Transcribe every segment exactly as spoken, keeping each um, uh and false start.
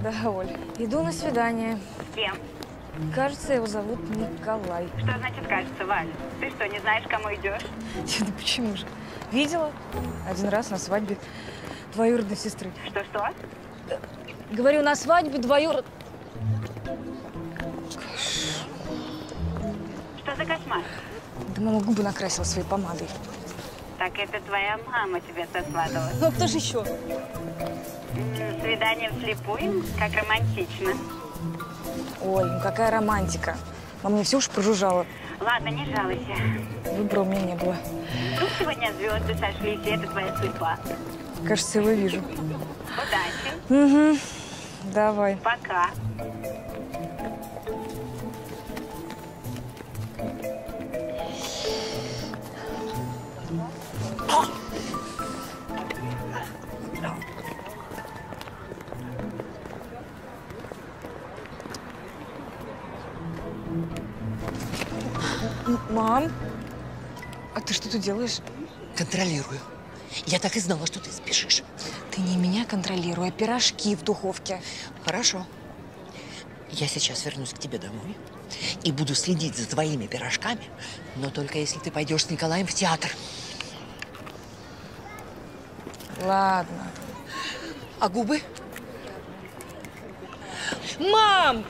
Да, Оль. Иду на свидание. С кем? Кажется, его зовут Николай. Что значит кажется, Валь? Ты что, не знаешь, кому идешь? Да почему же? Видела один раз на свадьбе двоюродной сестры. Что-что? Говорю, на свадьбе двоюрод... Что за кошмар? Да мама губы накрасила своей помадой. Так это твоя мама тебя сосватала. Ну, а кто же еще? Свидание вслепую? Как романтично. Оль, ну какая романтика. Мама мне все уж прожужжала. Ладно, не жалуйся. Выбора у меня не было. Вдруг сегодня звезды сошлись, и это твоя судьба. Кажется, его вижу. Удачи. Угу. Давай. Пока. Мам, а ты что тут делаешь? Контролирую. Я так и знала, что ты спешишь. Ты не меня контролируй, а пирожки в духовке. Хорошо. Я сейчас вернусь к тебе домой и буду следить за твоими пирожками, но только если ты пойдешь с Николаем в театр. Ладно. А губы? Мам!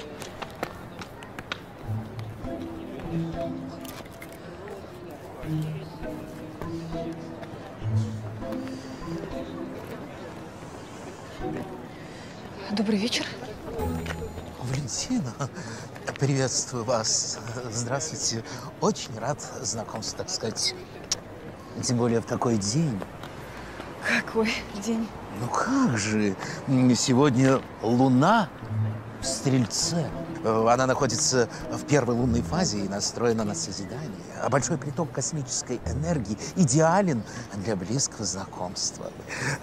Добрый вечер. Валентина, приветствую вас. Здравствуйте. Очень рад знакомству, так сказать. Тем более в такой день. Какой день? Ну как же? Сегодня луна в Стрельце. Она находится в первой лунной фазе и настроена на созидание. А большой приток космической энергии идеален для близкого знакомства.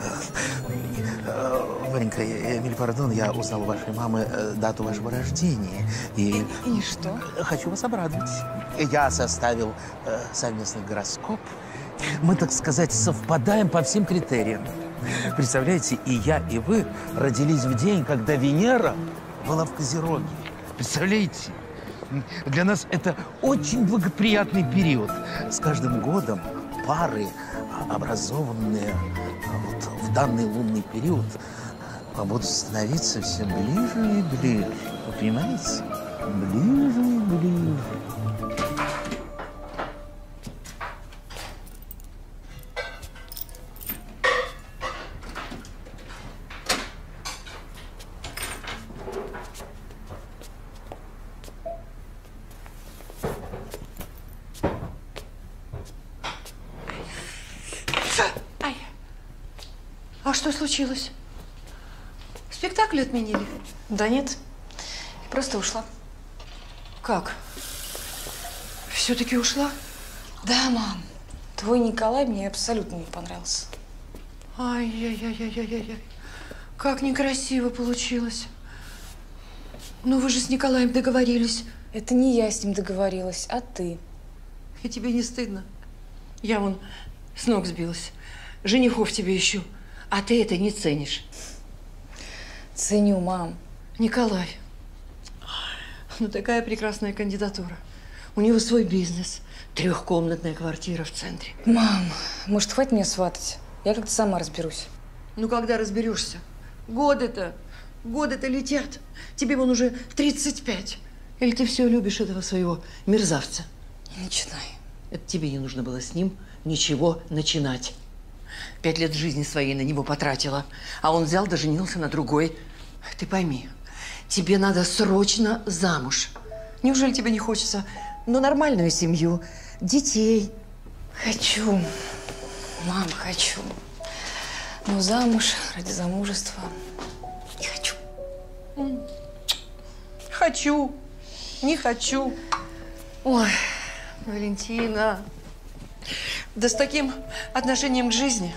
Варенька, Эмиль, пардон, я узнал у вашей мамы дату вашего рождения. И, и что? Хочу вас обрадовать. Я составил совместный гороскоп. Мы, так сказать, совпадаем по всем критериям. Представляете, и я, и вы родились в день, когда Венера была в Козероге. Представляете? Для нас это очень благоприятный период. С каждым годом пары, образованные вот в данный лунный период, будут становиться все ближе и ближе. Вы понимаете? Ближе и ближе. А что случилось? Спектакль отменили? Да нет, я просто ушла. Как? Все-таки ушла? Да, мам. Твой Николай мне абсолютно не понравился. Ай-яй-яй-яй-яй-яй. Как некрасиво получилось. Ну вы же с Николаем договорились. Это не я с ним договорилась, а ты. И тебе не стыдно? Я вон с ног сбилась. Женихов тебе ищу. А ты это не ценишь. Ценю, мам. Николай. Ну, такая прекрасная кандидатура. У него свой бизнес. Трехкомнатная квартира в центре. Мам, может, хватит меня сватать? Я как-то сама разберусь. Ну, когда разберешься? Годы-то, годы-то летят. Тебе вон уже тридцать пять. Или ты все любишь этого своего мерзавца? Не начинай. Это тебе не нужно было с ним ничего начинать. Пять лет жизни своей на него потратила, а он взял да женился на другой. Ты пойми, тебе надо срочно замуж. Неужели тебе не хочется, ну, нормальную семью, детей? Хочу, мам, хочу. Но замуж ради замужества не хочу. Хочу, не хочу. Ой, Валентина. Да с таким отношением к жизни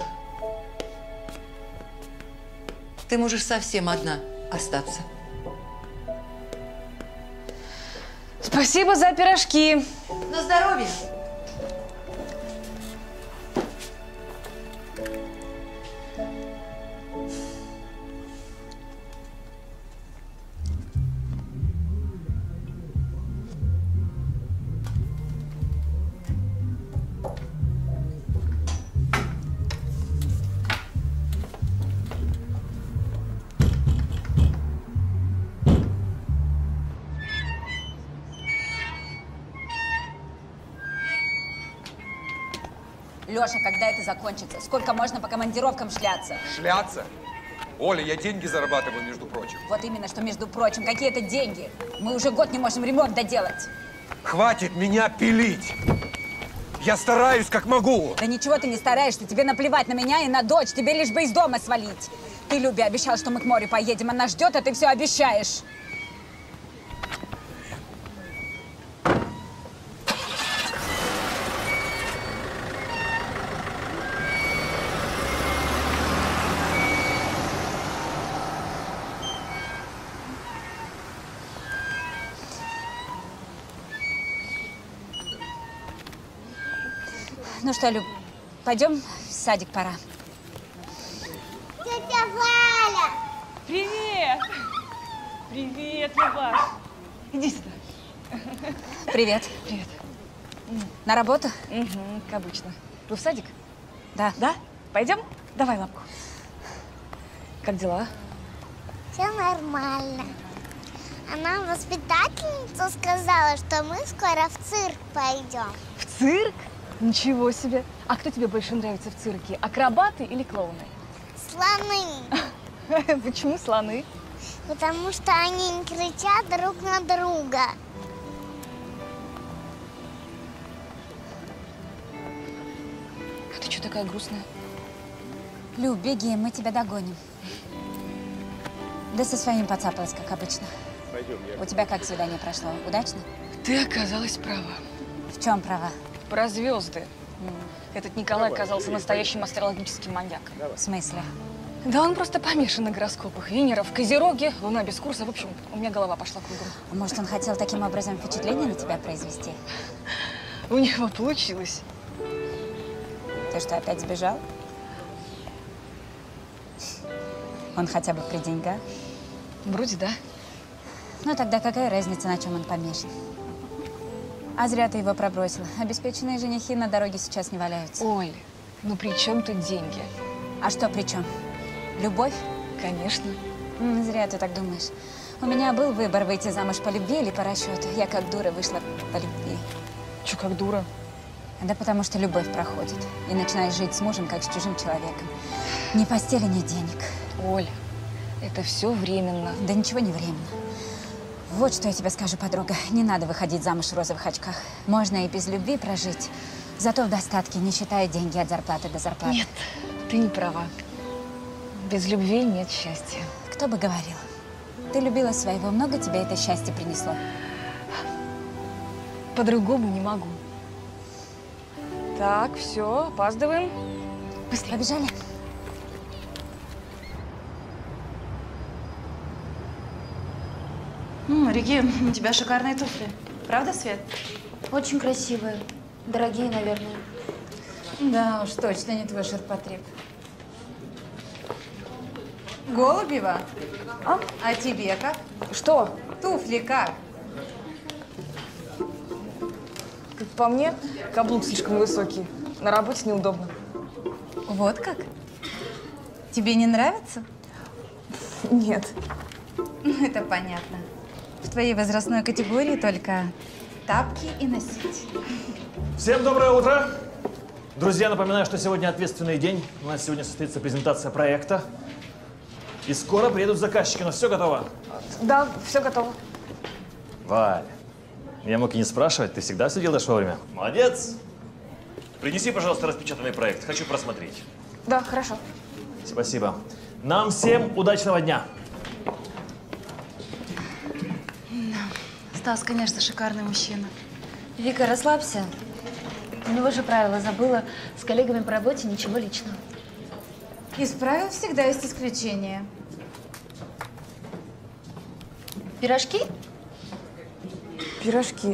ты можешь совсем одна остаться. Спасибо за пирожки. На здоровье. Леша, когда это закончится? Сколько можно по командировкам шляться? Шляться? Оля, я деньги зарабатываю, между прочим. Вот именно, что между прочим. Какие это деньги? Мы уже год не можем ремонт доделать. Хватит меня пилить! Я стараюсь, как могу. Да ничего ты не стараешься. Тебе наплевать на меня и на дочь. Тебе лишь бы из дома свалить. Ты, Любе, обещал, что мы к морю поедем. Она ждет, а ты все обещаешь. Ну что, Люб, пойдем в садик, пора. Тетя Валя! Привет! Привет, Любаш! Иди сюда. Привет. Привет. На работу? Угу, как обычно. Вы в садик? Да. Да? Пойдем? Давай лапку. Как дела? Все нормально. Она, воспитательница, сказала, что мы скоро в цирк пойдем. В цирк? Ничего себе! А кто тебе больше нравится в цирке? Акробаты или клоуны? Слоны. Почему слоны? Потому что они не кричат друг на друга. А ты что такая грустная? Люб, беги, мы тебя догоним. Да со своим поцапалась, как обычно. Пойдем, я... У тебя как свидание прошло? Удачно? Ты оказалась права. В чем права? Про звезды. Этот Николай оказался настоящим астрологическим маньяком. В смысле? Да он просто помешан на гороскопах. Венера в Козероге, Луна без курса. В общем, у меня голова пошла кругом. А может, он хотел таким образом впечатление на тебя произвести? У него получилось. Ты что, опять сбежал? Он хотя бы при деньгах? Вроде да. Ну, тогда какая разница, на чем он помешан? А зря ты его пробросила. Обеспеченные женихи на дороге сейчас не валяются. Оль, ну при чем тут деньги? А что при чем? Любовь? Конечно. М, Зря ты так думаешь. У меня был выбор, выйти замуж по любви или по расчету. Я как дура вышла по любви. Че, как дура? Да потому что любовь проходит. И начинаешь жить с мужем, как с чужим человеком. Ни постели, ни денег. Оль, это все временно. Да ничего не временно. Вот что я тебе скажу, подруга. Не надо выходить замуж в розовых очках. Можно и без любви прожить. Зато в достатке, не считая деньги от зарплаты до зарплаты. Нет, ты не права. Без любви нет счастья. Кто бы говорил. Ты любила своего, много тебе это счастье принесло? По-другому не могу. Так, все, опаздываем. Быстрее. Побежали? М, Регин, у тебя шикарные туфли. Правда, Свет? Очень красивые. Дорогие, наверное. Да уж, точно не твой ширпотреб. Голубева? А? А тебе как? Что? Туфли как? Как по мне, каблук слишком высокий. На работе неудобно. Вот как? Тебе не нравится? Нет. Это понятно. В твоей возрастной категории только тапки и носить. Всем доброе утро! Друзья, напоминаю, что сегодня ответственный день. У нас сегодня состоится презентация проекта. И скоро приедут заказчики. У нас все готово? Да, все готово. Валя, я мог и не спрашивать, ты всегда все делаешь вовремя. Молодец! Принеси, пожалуйста, распечатанный проект. Хочу просмотреть. Да, хорошо. Спасибо. Нам всем удачного дня! Стас, конечно, шикарный мужчина. Вика, расслабься. У него же правило забыла. С коллегами по работе ничего личного. Из правил всегда есть исключения. Пирожки? Пирожки.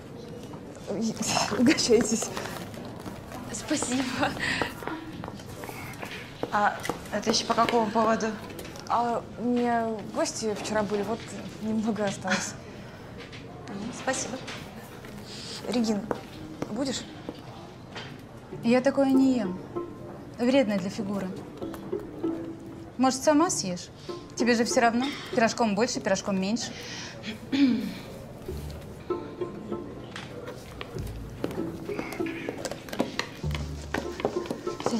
Угощайтесь. Спасибо. А это еще по какому поводу? А у меня гости вчера были, вот немного осталось. Спасибо. Регин, будешь? Я такое не ем. Вредно для фигуры. Может, сама съешь? Тебе же все равно. Пирожком больше, пирожком меньше.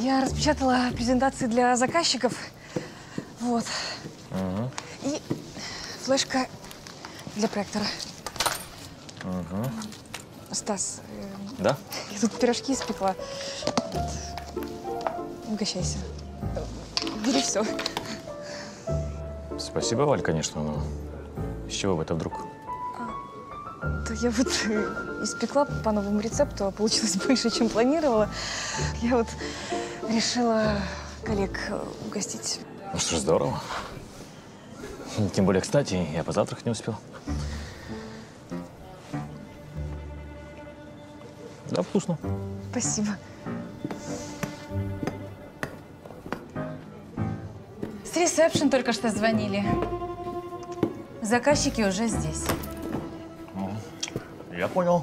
Я распечатала презентации для заказчиков. Вот. Угу. И флешка для проектора. Угу. Стас, э, да? я тут пирожки испекла. Вот. Угощайся. Бери все. Спасибо, Валь, конечно, но с чего бы это вдруг? Да я вот испекла по новому рецепту, а получилось больше, чем планировала. Я вот решила коллег угостить. Ну что ж, здорово. Тем более, кстати, я позавтракать не успел. Да, вкусно. Спасибо. С ресепшн только что звонили. Заказчики уже здесь. Я понял.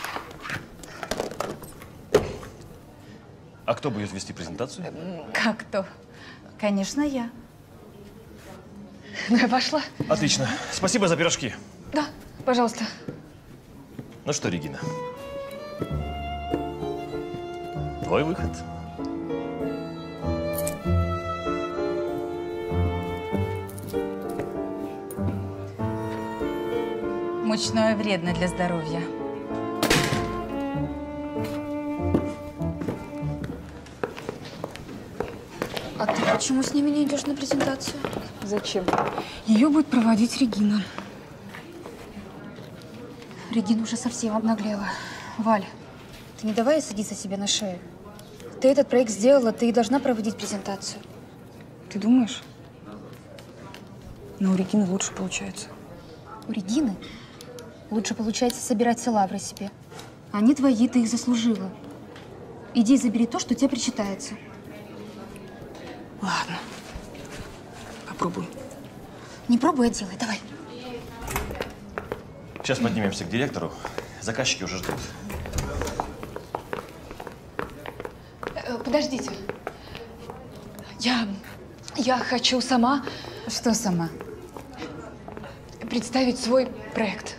А кто будет вести презентацию? Как то? Конечно, я. Ну, я пошла. Отлично. Спасибо за пирожки. Да, пожалуйста. Ну что, Регина? Твой выход. Мучное вредно для здоровья. А ты почему с ними не идешь на презентацию? Зачем? Ее будет проводить Регина. Регина уже совсем обнаглела. Валь, ты не давай садиться себе на шею. Ты этот проект сделала, ты и должна проводить презентацию. Ты думаешь? Но у Регины лучше получается. У Регины лучше получается собирать все лавры себе. Они твои, ты их заслужила. Иди и забери то, что тебе причитается. Ладно. Попробуй. Не пробуй, а делай. Давай. Сейчас поднимемся к директору. Заказчики уже ждут. Подождите. Я, я хочу сама… Что сама? Представить свой проект.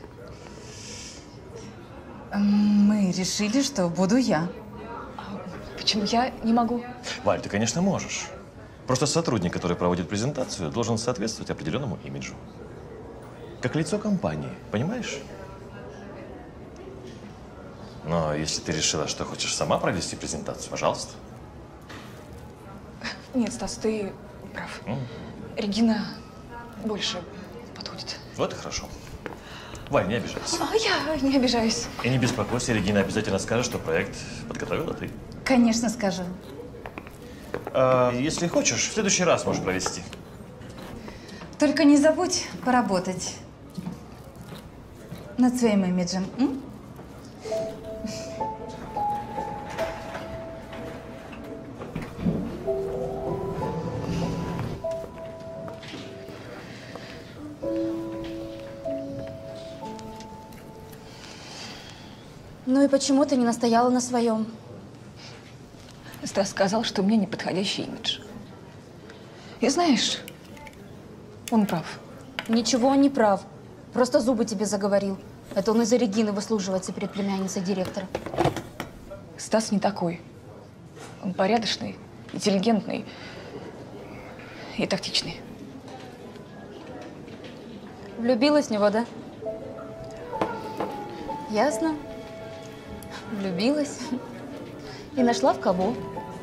Мы решили, что буду я. Почему я не могу? Валь, ты, конечно, можешь. Просто сотрудник, который проводит презентацию, должен соответствовать определенному имиджу. Как лицо компании, понимаешь? Но если ты решила, что хочешь сама провести презентацию, пожалуйста. Нет, Стас, ты прав. М. Регина больше подходит. Вот и хорошо. Валь, не обижайся. А я не обижаюсь. И не беспокойся, Регина обязательно скажет, что проект подготовила ты. Конечно, скажу. А, если хочешь, в следующий раз можешь провести. Только не забудь поработать над своим имиджем. М? Ну и почему ты не настояла на своем? Стас сказал, что у меня неподходящий имидж. И знаешь, он прав. Ничего он не прав. Просто зубы тебе заговорил. Это он из-за Регины выслуживается перед племянницей директора. Стас не такой. Он порядочный, интеллигентный и тактичный. Влюбилась в него, да? Ясно. Влюбилась. И нашла в кого?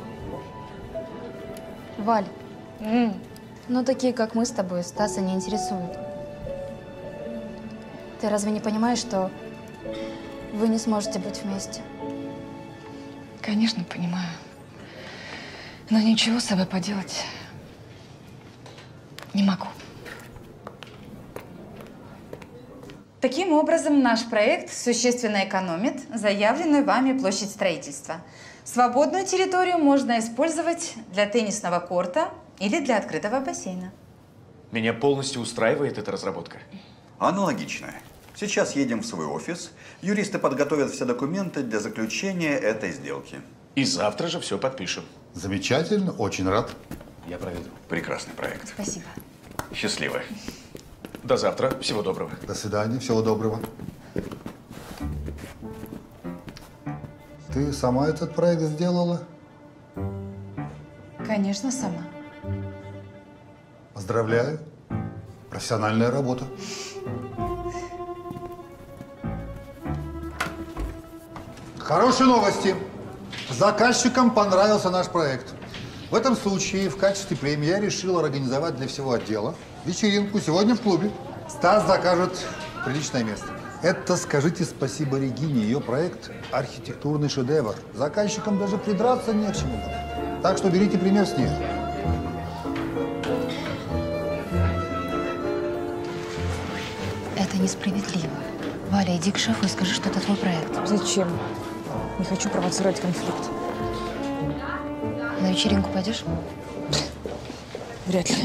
Валь, Mm. ну такие, как мы с тобой, Стаса не интересуют. Ты разве не понимаешь, что вы не сможете быть вместе? Конечно, понимаю. Но ничего с собой поделать не могу. Таким образом, наш проект существенно экономит заявленную вами площадь строительства. Свободную территорию можно использовать для теннисного корта или для открытого бассейна. Меня полностью устраивает эта разработка. Аналогично. Сейчас едем в свой офис. Юристы подготовят все документы для заключения этой сделки. И завтра же все подпишем. Замечательно, очень рад. Я проведу. Прекрасный проект. Спасибо. Счастливо. До завтра. Всего доброго. До свидания, всего доброго. Ты сама этот проект сделала? Конечно, сама. Поздравляю. Профессиональная работа. Хорошие новости. Заказчикам понравился наш проект. В этом случае в качестве премии я решил организовать для всего отдела вечеринку сегодня в клубе. Стас закажет приличное место. Это скажите спасибо Регине. Ее проект – архитектурный шедевр. Заказчикам даже придраться не к чему. Так что берите пример с нее. Это несправедливо. Валя, иди к шефу и скажи, что это твой проект. Зачем? Не хочу провоцировать конфликт. На вечеринку пойдешь? Вряд ли.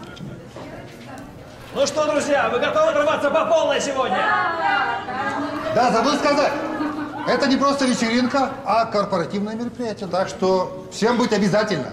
Ну что, друзья, вы готовы отрываться по полной сегодня? Да, забыл сказать. Это не просто вечеринка, а корпоративное мероприятие. Так что всем быть обязательно.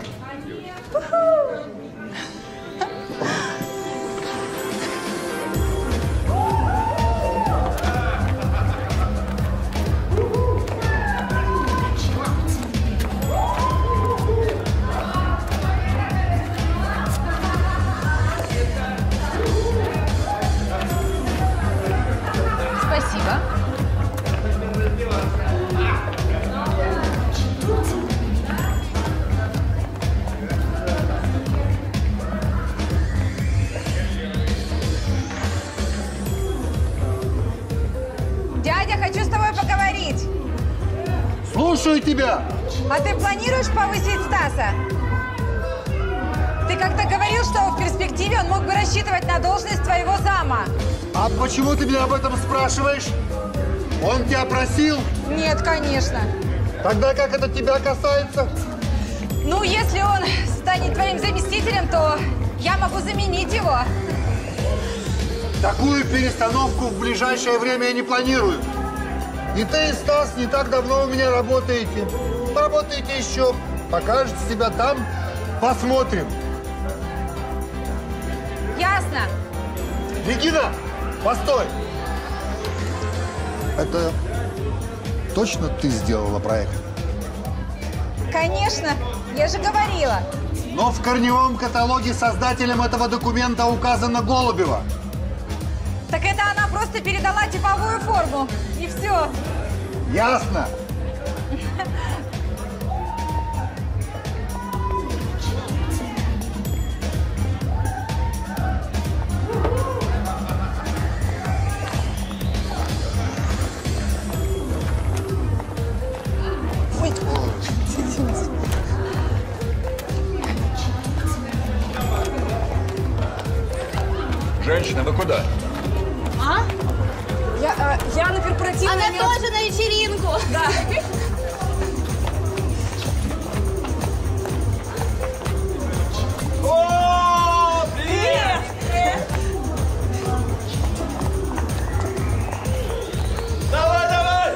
Спасибо. Дядя, хочу с тобой поговорить. Слушаю тебя. А ты планируешь повысить Стаса? Ты как-то говорил, что в перспективе он мог бы рассчитывать на должность твоего зама. А почему ты меня об этом спрашиваешь? Он тебя просил? Нет, конечно. Тогда как это тебя касается? Ну, если он станет твоим заместителем, то я могу заменить его. Такую перестановку в ближайшее время я не планирую. И ты, и Стас, не так давно у меня работаете. Поработаете еще, покажете себя там, посмотрим. Ясно. Регина, постой! Это точно ты сделала проект? Конечно, я же говорила. Но в корневом каталоге создателем этого документа указана Голубева. Так это она просто передала типовую форму. И все. Ясно. Женщина, вы куда? А? Я, а, я на корпоративный Она мер... тоже на вечеринку. Да. О, привет! Давай, давай!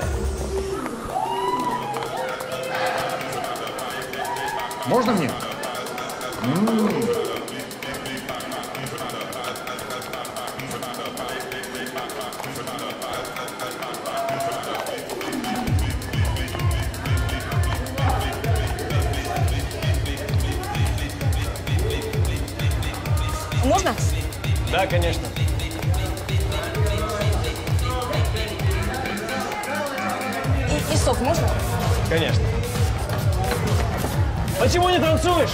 Можно мне? М-м-м. Можно? Да, конечно. И, и сок можно? Конечно. Почему не танцуешь?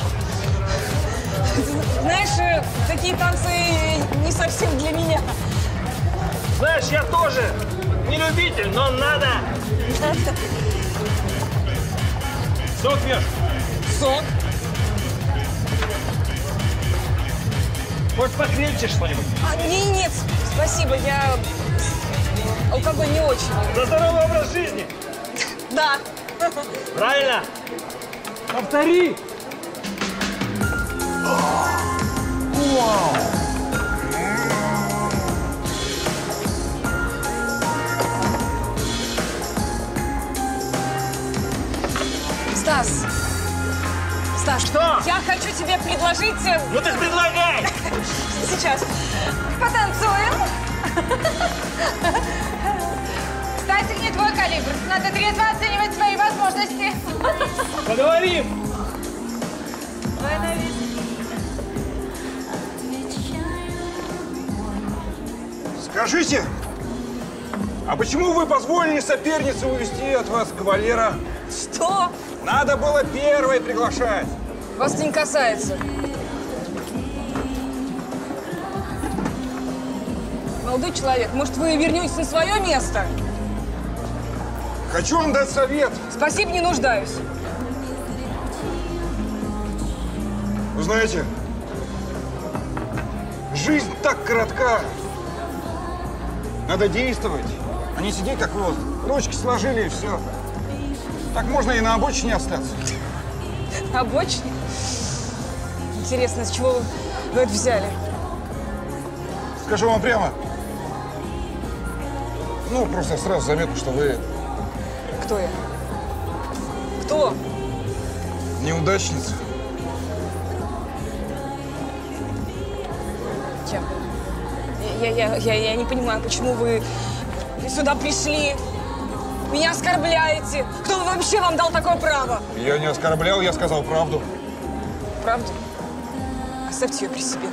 Знаешь, э, такие танцы не совсем для меня. Знаешь, я тоже не любитель, но надо. Сок пьешь? Сок? Может, покрепче что-нибудь? А, не, нет, спасибо, я алкоголь не очень. За здоровый образ жизни. Да. Правильно. Повтори. Вау! Стас. Стас, что? Я хочу тебе предложить... Ну ты предлагай! Сейчас. Потанцуем. Кстати, не твой калибр. Надо трезво оценивать свои возможности. Поговорим! Скажите, а почему вы позволили сопернице увести от вас кавалера? Что? Надо было первой приглашать. Вас это не касается. Молодой человек, может, вы вернетесь на свое место? Хочу вам дать совет. Спасибо, не нуждаюсь. Вы знаете, жизнь так коротка. Надо действовать, а не сидеть, как вы вот ручки сложили и все. Так можно и на обочине остаться. На обочине? Интересно, с чего вы это взяли? Скажу вам прямо. Ну, просто сразу заметно, что вы… Кто я? Кто? Неудачница. Чем? Я, я, я, я не понимаю, почему вы сюда пришли. Меня оскорбляете. Кто вообще вам дал такое право? Я не оскорблял, я сказал правду. Правду? Оставьте ее при себе.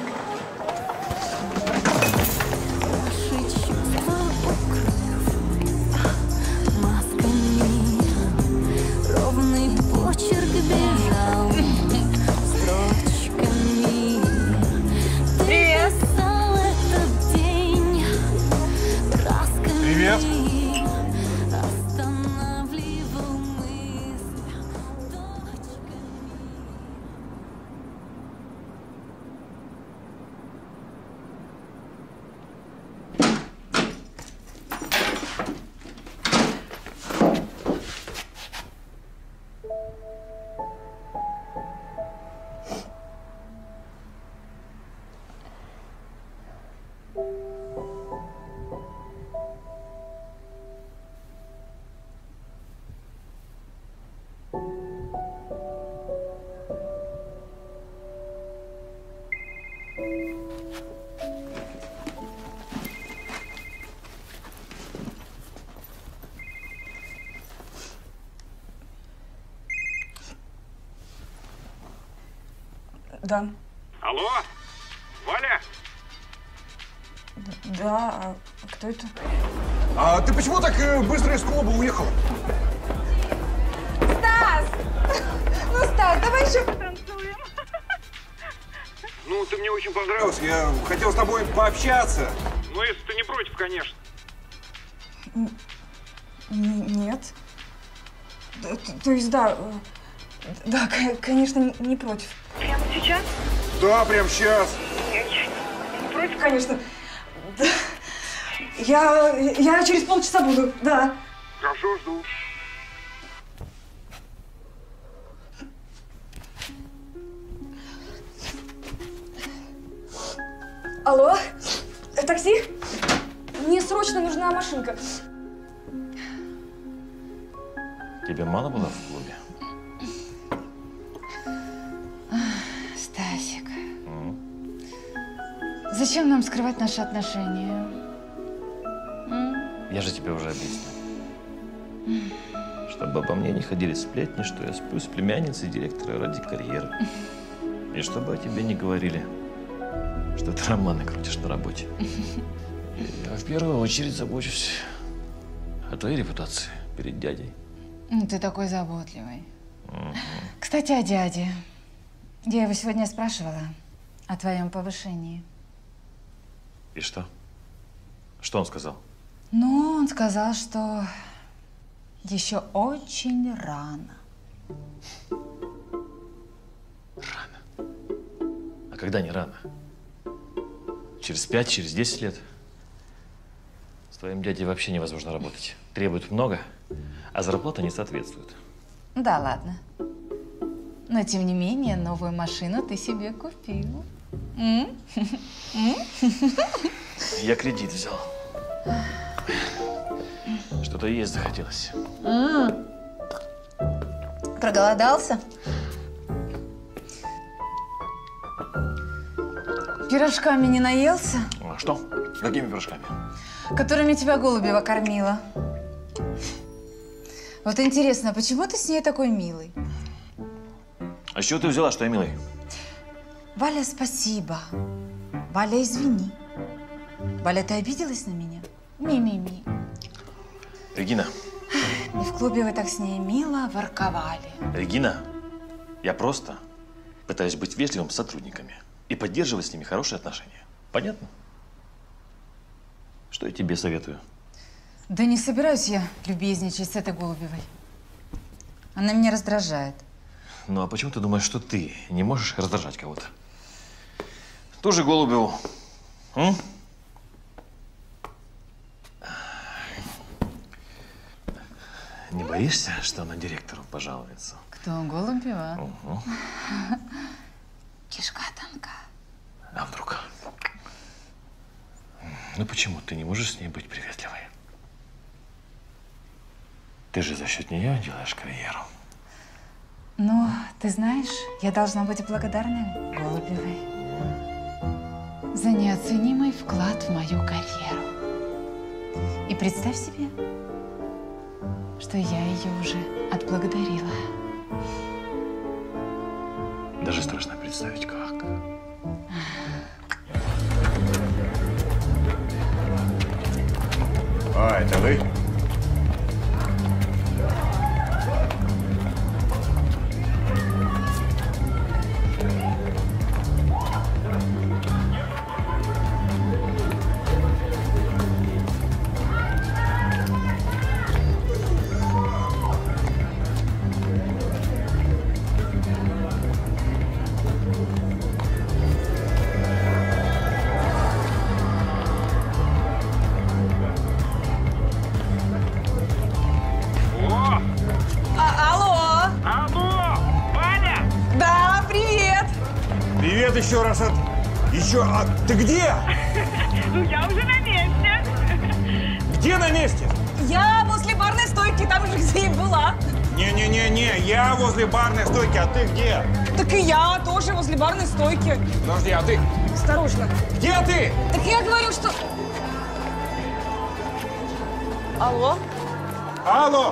Ровный почерк бежал строчками. Привет! Этот день красками. Привет! Останавливал мысль точками. Да. Алло, Валя? Да, а кто это? А ты почему так э, быстро из клуба уехала? Стас! Ну, Стас, давай еще потанцуем. Ну, ты мне очень понравился. Я хотел с тобой пообщаться. Ну, если ты не против, конечно. Н- Нет. То, то есть, да, э, да, к- конечно, не- не против. Прямо сейчас? Да, прямо сейчас. Не против, конечно. Да. Я, я через полчаса буду, да. Хорошо, жду. Алло, такси? Мне срочно нужна машинка. Тебе мало было в клубе? Стасик, зачем нам скрывать наши отношения? М? Я же тебе уже объяснил. Чтобы обо мне не ходили сплетни, что я сплю с племянницей директора ради карьеры. И чтобы о тебе не говорили, что ты романы крутишь на работе. Я в первую очередь забочусь о твоей репутации перед дядей. Ну, ты такой заботливый. Кстати, о дяде. Я его сегодня спрашивала о твоем повышении. И что? Что он сказал? Ну, он сказал, что еще очень рано. А когда не рано? Через пять, через десять лет? С твоим дядей вообще невозможно работать. Требует много, а зарплата не соответствует. Да ладно. Но, тем не менее, новую машину ты себе купил. М? М? Я кредит взял. Что-то есть захотелось. М. Проголодался? Пирожками не наелся? А что? Какими пирожками? Которыми тебя Голубева кормила. Вот интересно, почему ты с ней такой милый? А с чего ты взяла, что я милый? Валя, спасибо. Валя, извини. Валя, ты обиделась на меня? Ми-ми-ми. Регина. И в клубе вы так с ней мило ворковали. Регина, я просто пытаюсь быть вежливым с сотрудниками и поддерживать с ними хорошие отношения. Понятно? Что я тебе советую? Да не собираюсь я любезничать с этой Голубевой. Она меня раздражает. Ну а почему ты думаешь, что ты не можешь раздражать кого-то? Ту же Голубеву. М? Не боишься, что она директору пожалуется? Кто, Голубева? Угу. Кишка тонка. А вдруг? Ну почему ты не можешь с ней быть приветливой? Ты же за счет нее делаешь карьеру. Но, ты знаешь, я должна быть благодарна Голубевой за неоценимый вклад в мою карьеру. И представь себе, что я ее уже отблагодарила. Даже страшно представить, как. А, это вы? Еще раз от... Еще... А ты где? Ну, я уже на месте. Где на месте? Я возле барной стойки, там же, где и была. Не-не-не-не, я возле барной стойки, а ты где? Так и я тоже возле барной стойки. Подожди, а ты? Осторожно. Где ты? Так я говорю, что... Алло? Алло!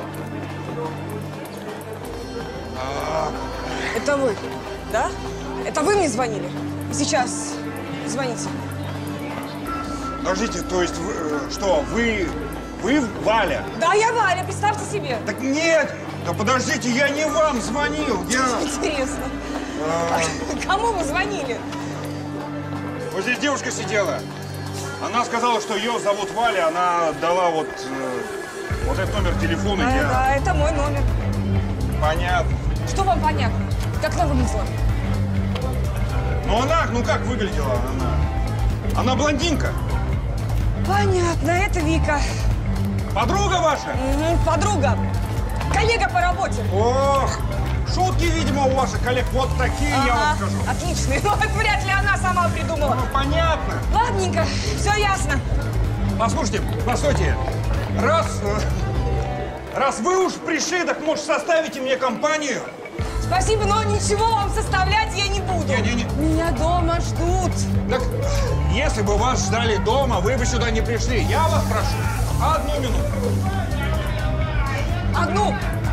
Это вы, да? Это вы мне звонили? Сейчас звоните. Подождите, то есть, вы, что, вы, вы Валя? Да, я Валя, представьте себе. Так нет, да подождите, я не вам звонил, я… Интересно. А... Кому вы звонили? Вот здесь девушка сидела. Она сказала, что ее зовут Валя, она дала вот, вот этот номер телефона. Да, я... да, это мой номер. Понятно. Что вам понятно? Как она выглядела? Ну она, ну как выглядела она? Она блондинка. Понятно, это Вика. Подруга ваша? Угу, подруга. Коллега по работе. Ох, шутки, видимо, у ваших коллег вот такие, ага, я вам скажу. Отличные, но это вряд ли она сама придумала. Ну, понятно. Ладненько, все ясно. Послушайте, постойте, раз, раз вы уж пришли, так может составите мне компанию? Спасибо, но ничего вам составлять я не буду. Не, не, не. Меня дома ждут. Так, если бы вас ждали дома, вы бы сюда не пришли. Я вас прошу, одну минуту. Одну.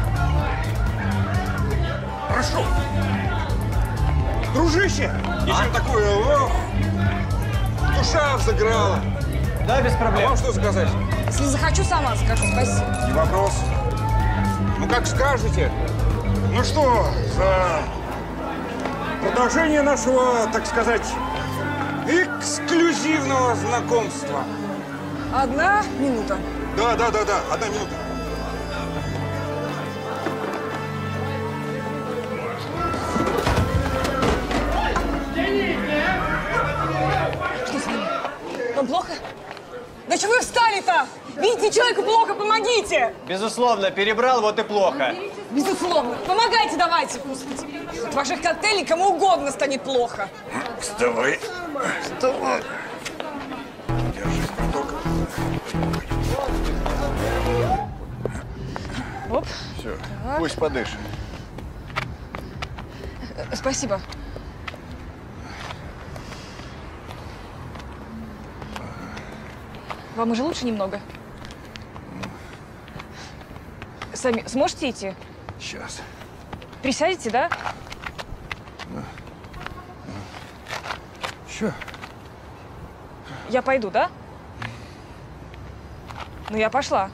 Прошу. Дружище, ничего а? такое, ох, душа взыграла. Да, без проблем. А вам что сказать? Если захочу, сама скажу, спасибо. Не вопрос. Ну, как скажете. Ну что, за продолжение нашего, так сказать, эксклюзивного знакомства. Одна минута. Да, да, да, да, одна минута. Что с вами? Вам плохо? Да чего вы встали-то? Видите, человеку плохо, помогите! Безусловно, перебрал, вот и плохо. Безусловно. Помогайте давайте. От ваших коктейлей кому угодно станет плохо. Вставай. Вставай. Держись, браток. Оп. Все, так. Пусть подышит. Спасибо. Вам уже лучше немного? Сами сможете идти? Сейчас. Присядете, да? Чё? Я пойду, да? Ну, я пошла.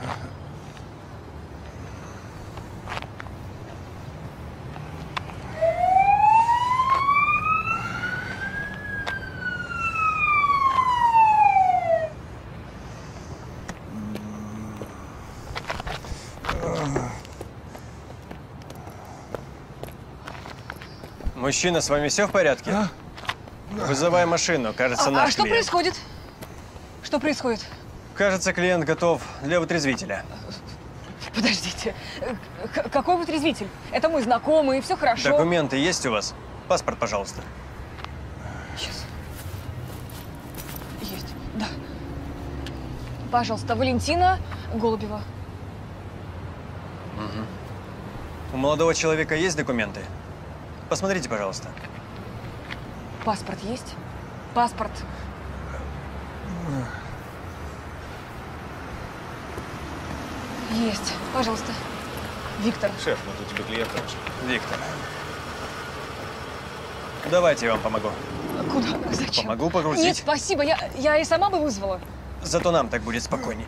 Мужчина, с вами все в порядке? А? Вызывай машину, кажется, А, наш а что клиент. происходит? Что происходит? Кажется, клиент готов для вытрезвителя. Подождите. К- какой вытрезвитель? Это мой знакомый, все хорошо. Документы есть у вас? Паспорт, пожалуйста. Сейчас. Есть, да. Пожалуйста, Валентина Голубева. Угу. У молодого человека есть документы? Посмотрите, пожалуйста. Паспорт есть? Паспорт. Есть. Пожалуйста. Виктор. Шеф, ну тут тебе клиент нужен. Виктор. Давайте я вам помогу. Куда? Зачем? Помогу погрузить. Нет, спасибо. Я, я и сама бы вызвала. Зато нам так будет спокойней.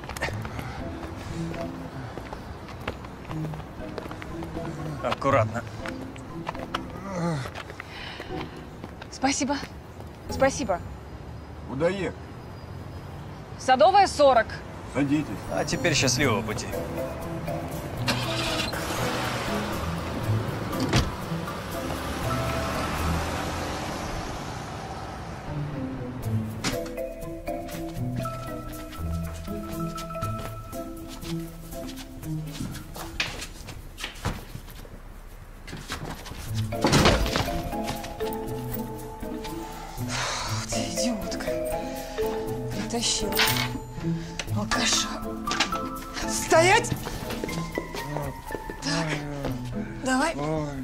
Аккуратно. Спасибо. Спасибо. Куда ехать? Садовая, сорок. Садитесь. А теперь счастливого пути. Ты идиотка. Притащила. Алкаша. Стоять! Так. Давай.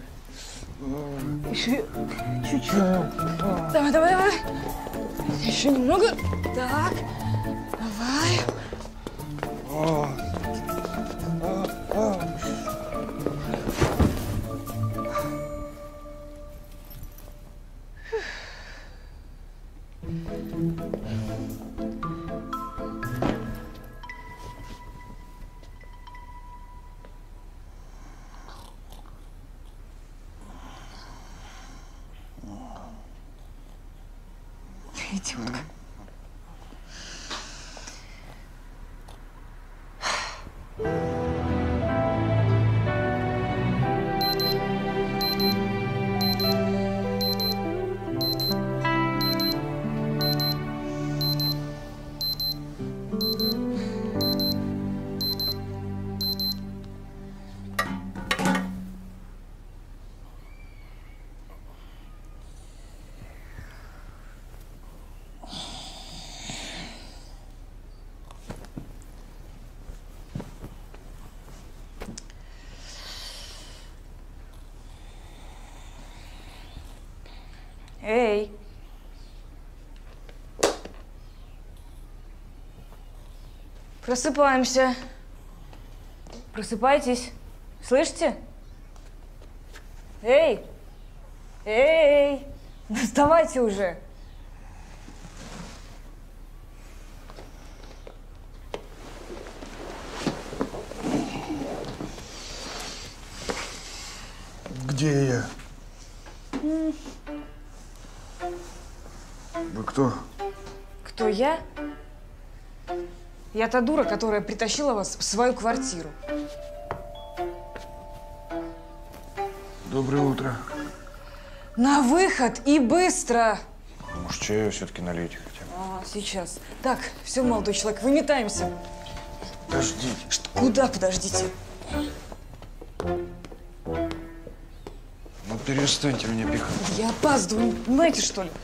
Еще чуть-чуть. Давай, давай, давай. Еще немного. Так. Давай. Идиотка. Эй! Просыпаемся. Просыпайтесь. Слышите? Эй! Эй! Ну вставайте уже. Где я? Вы кто? Кто я? Я та дура, которая притащила вас в свою квартиру. Доброе утро. На выход и быстро! Может, чаю все-таки налейте хотя бы? А, сейчас. Так, все, молодой человек, выметаемся. Подождите. Что, куда подождите? Ну перестаньте меня пихать. Я опаздываю, понимаете, что ли?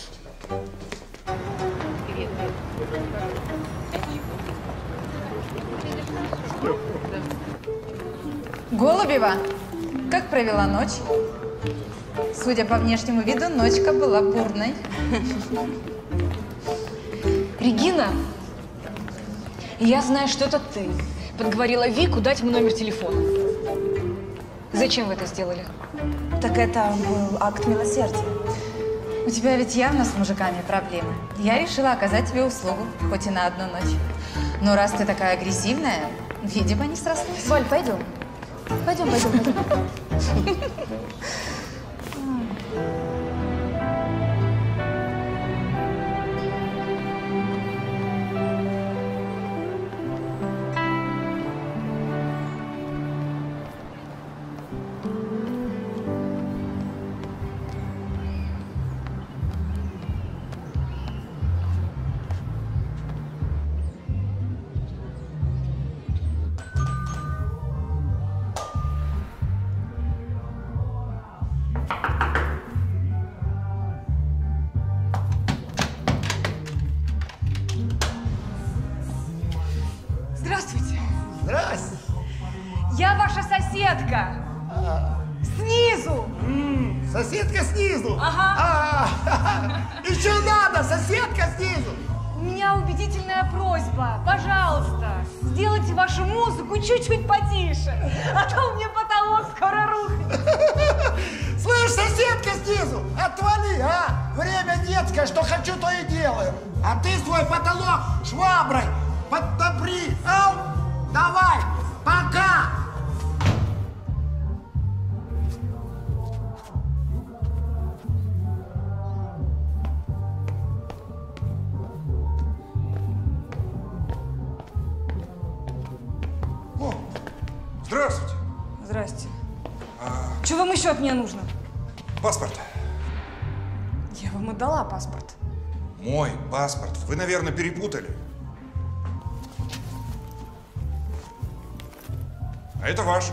Голубева, как провела ночь? Судя по внешнему виду, ночка была бурной. Регина, я знаю, что это ты. Подговорила Вику дать мне номер телефона. Зачем вы это сделали? Так это был акт милосердия. У тебя ведь явно с мужиками проблемы. Я решила оказать тебе услугу, хоть и на одну ночь. Но раз ты такая агрессивная, видимо, не срослось. Валь, пойдем. Пойдем, пойдем, пойдем. Здравствуйте. Здрасте. Я ваша соседка. Снизу. М, Соседка снизу. Ага. А, И что надо, соседка снизу? У меня убедительная просьба. Пожалуйста, сделайте вашу музыку чуть-чуть потише, а то у меня потолок скоро рухнет. Слышь, соседка снизу, отвали, а? Время детское, что хочу, то и делаю. А ты свой потолок шваброй подтопри. Ау, давай, пока. О, здравствуйте. Здрасте. Что вам еще от меня нужно? Паспорт. Я вам отдала паспорт. Мой паспорт. Вы, наверное, перепутали. А это ваш.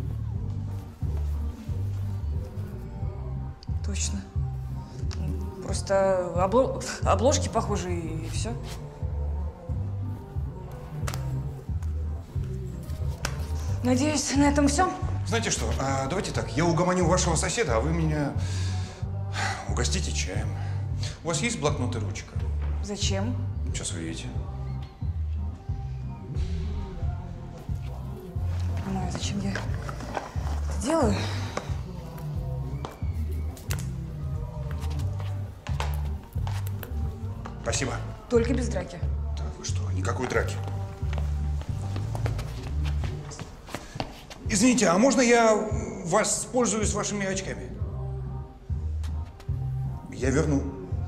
Точно. Просто обло- обложки похожи и все. Надеюсь, на этом все. Знаете что, а, давайте так, я угомоню вашего соседа, а вы меня угостите чаем. У вас есть блокнот и ручка? Зачем? Сейчас увидите. Не понимаю, зачем я это делаю. Спасибо. Только без драки. Да вы что, никакой драки. Извините, а можно я воспользуюсь вашими очками? Я верну.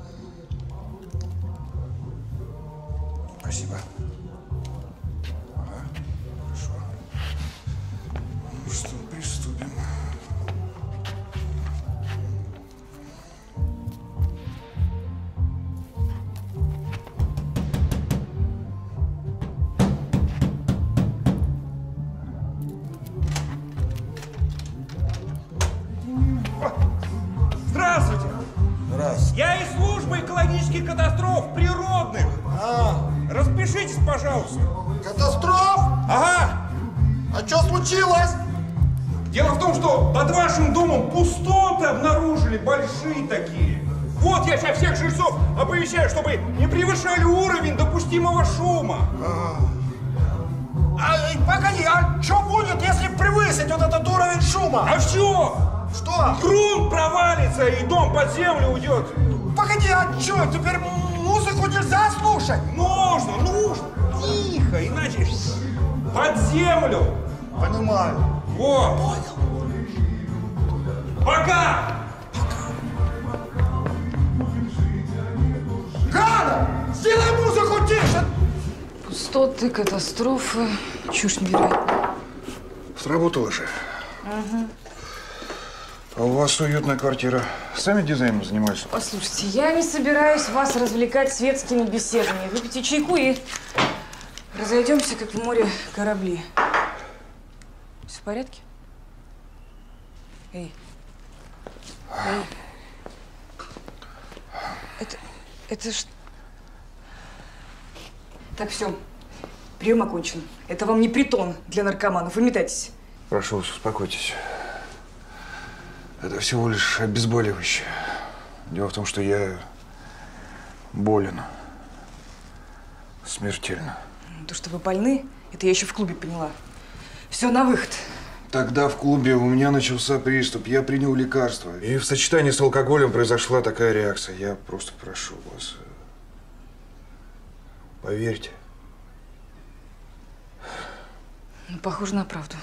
Спасибо. Ага, хорошо. Ну что, приступим. Здравствуйте! Здравствуйте. Я из службы экологических катастроф природных. А, Распишитесь, пожалуйста. катастроф? Ага. А что случилось? Дело в том, что под вашим домом пустоты обнаружили, большие такие. Вот я сейчас всех жильцов оповещаю, чтобы не превышали уровень допустимого шума. А, э, погоди, а что будет, если превысить вот этот уровень шума? А все! Что? Грунт провалится и дом под землю уйдет. Погоди, а что, теперь музыку нельзя слушать? Можно, нужно. Тихо, иначе под землю. Понимаю. Вот. Понял. Пока! Галя, сделай музыку тише! Пустоты, катастрофы, чушь невероятная. Сработало же. Угу. А у вас уютная квартира. Сами дизайном занимаются? Послушайте, я не собираюсь вас развлекать светскими беседами. Выпейте чайку и разойдемся, как в море корабли. Все в порядке? Эй. Эй. Это... Это ж... Так, все. Прием окончен. Это вам не притон для наркоманов. Выметайтесь. Прошу вас, успокойтесь. Это всего лишь обезболивающее. Дело в том, что я болен. Смертельно. То, что вы больны, это я еще в клубе поняла. Все, на выход. Тогда в клубе у меня начался приступ, я принял лекарство. И в сочетании с алкоголем произошла такая реакция. Я просто прошу вас, поверьте. Ну, похоже на правду.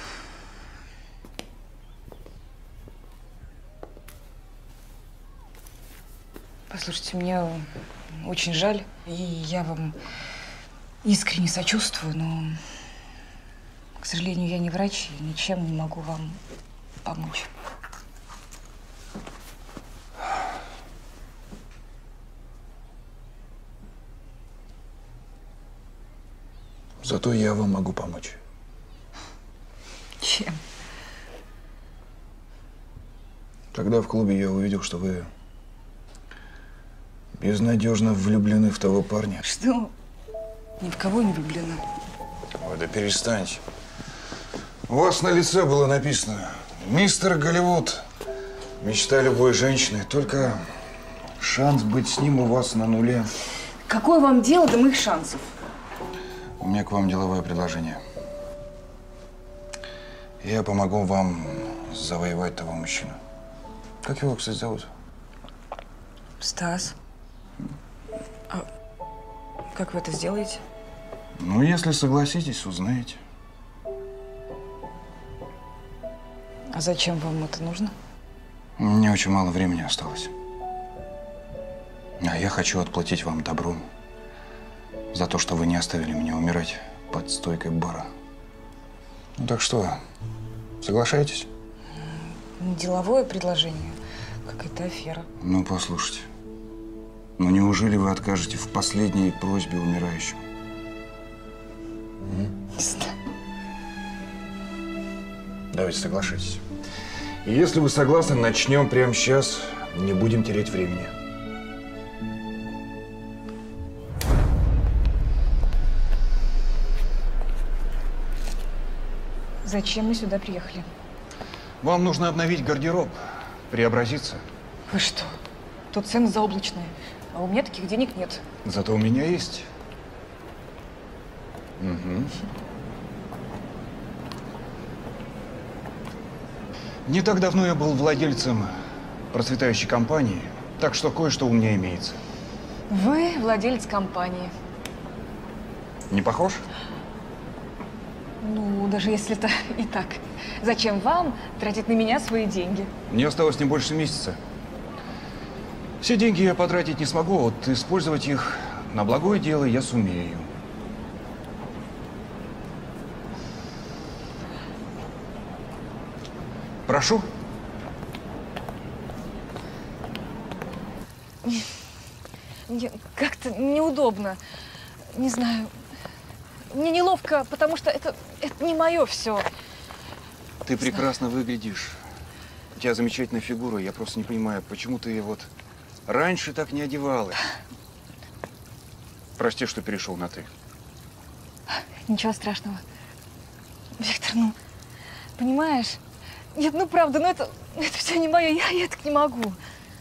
Послушайте, мне очень жаль, и я вам искренне сочувствую, но, к сожалению, я не врач и ничем не могу вам помочь. Зато я вам могу помочь. Чем? Тогда в клубе я увидел, что вы безнадежно влюблены в того парня. Что? Ни в кого не влюблена. Ой, да перестаньте. У вас на лице было написано: мистер Голливуд. Мечта любой женщины. Только шанс быть с ним у вас на нуле. Какое вам дело до моих шансов? У меня к вам деловое предложение. Я помогу вам завоевать того мужчину. Как его, кстати, зовут? Стас. А как вы это сделаете? Ну, если согласитесь, узнаете. А зачем вам это нужно? Мне очень мало времени осталось. А я хочу отплатить вам добром за то, что вы не оставили меня умирать под стойкой бара. Ну так что, соглашаетесь? Не деловое предложение, какая-то афера. Ну, послушайте. Ну, неужели вы откажете в последней просьбе умирающему? Давайте соглашайтесь. И если вы согласны, начнем прямо сейчас. Не будем терять времени. Зачем мы сюда приехали? Вам нужно обновить гардероб, преобразиться. Вы что? Тут цены заоблачные, а у меня таких денег нет. Зато у меня есть. Угу. Не так давно я был владельцем процветающей компании, так что кое-что у меня имеется. Вы владелец компании. Не похож? Ну, даже если это и так. Зачем вам тратить на меня свои деньги? Мне осталось не больше месяца. Все деньги я потратить не смогу, а вот использовать их на благое дело я сумею. Прошу. Мне как-то неудобно. Не знаю. Мне неловко, потому что это, это не мое все. Ты прекрасно выглядишь. У тебя замечательная фигура. Я просто не понимаю, почему ты вот раньше так не одевалась. Прости, что перешел на «ты». Ничего страшного. Виктор, ну, понимаешь? Нет, ну правда, ну это, это все не мое, я, я так не могу.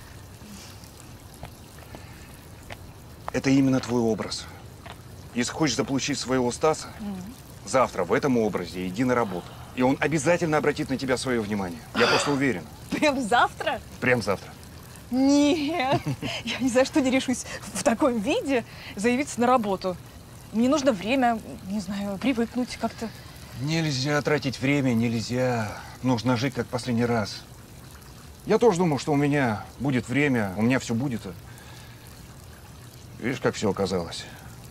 Это именно твой образ. Если хочешь заполучить своего Стаса, mm. завтра в этом образе иди на работу. И он обязательно обратит на тебя свое внимание. Я просто уверен. Прям завтра? Прям завтра. Нет, я ни за что не решусь в таком виде заявиться на работу. Мне нужно время, не знаю, привыкнуть как-то. Нельзя тратить время, нельзя. Нужно жить как последний раз. Я тоже думал, что у меня будет время, у меня все будет. Видишь, как все оказалось.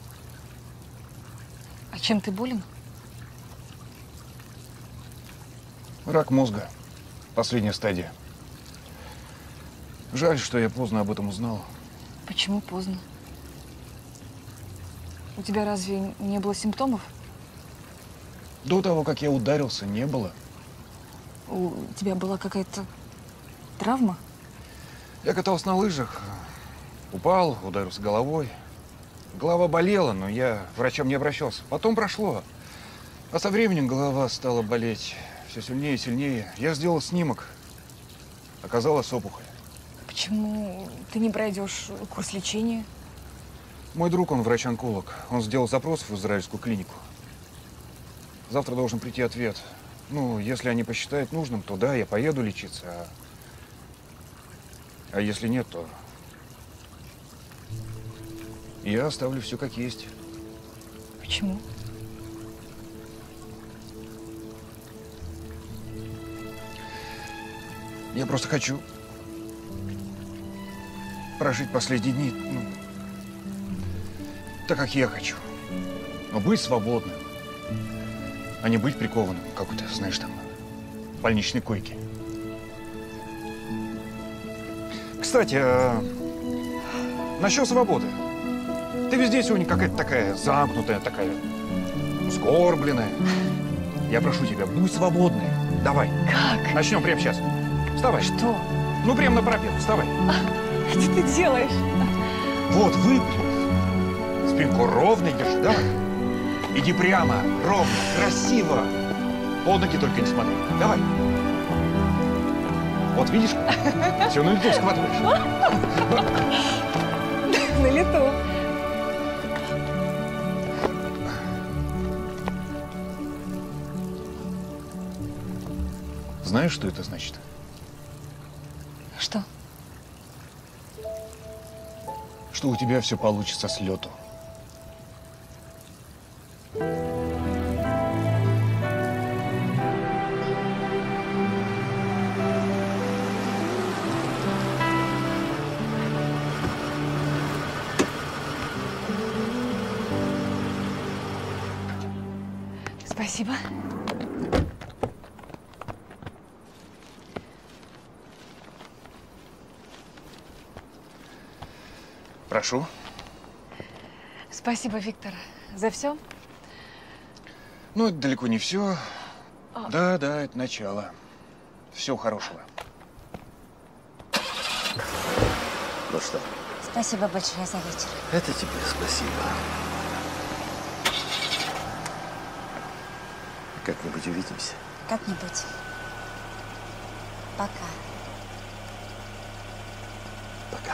А чем ты болен? Рак мозга. Последняя стадия. Жаль, что я поздно об этом узнал. Почему поздно? У тебя разве не было симптомов? До того, как я ударился, не было. У тебя была какая-то травма? Я катался на лыжах, упал, ударился головой. Голова болела, но я к врачам не обращался. Потом прошло. А со временем голова стала болеть все сильнее и сильнее. Я сделал снимок. Оказалась опухоль. Почему ты не пройдешь курс лечения? Мой друг, он врач-онколог. Он сделал запрос в израильскую клинику. Завтра должен прийти ответ. Ну, если они посчитают нужным, то да, я поеду лечиться. А, а если нет, то я оставлю все как есть. Почему? Я просто хочу прожить последние дни, ну, так, как я хочу. Но быть свободным, а не быть прикованным, как ты знаешь, там, в больничной койке. Кстати, а, насчет свободы. Ты везде сегодня какая-то такая замкнутая, такая сгорбленная. Я прошу тебя, будь свободной. Давай. Как? Начнем прямо сейчас. Вставай. Что? Ну, прямо на пропел. Вставай. Что ты делаешь? Вот, выпрям. Спинку ровно держи. Давай. Иди прямо, ровно, красиво. Под ноги только не смотри. Давай. Вот, видишь? Все на лету схватываешь. На лету. Знаешь, что это значит? Что? Что у тебя все получится с лету. Спасибо. Прошу. Спасибо, Виктор, за все. Ну, это далеко не все. А. Да, да, это начало. Всего хорошего. Ну что? Спасибо большое за вечер. Это тебе спасибо. Как-нибудь увидимся. Как-нибудь. Пока. Пока.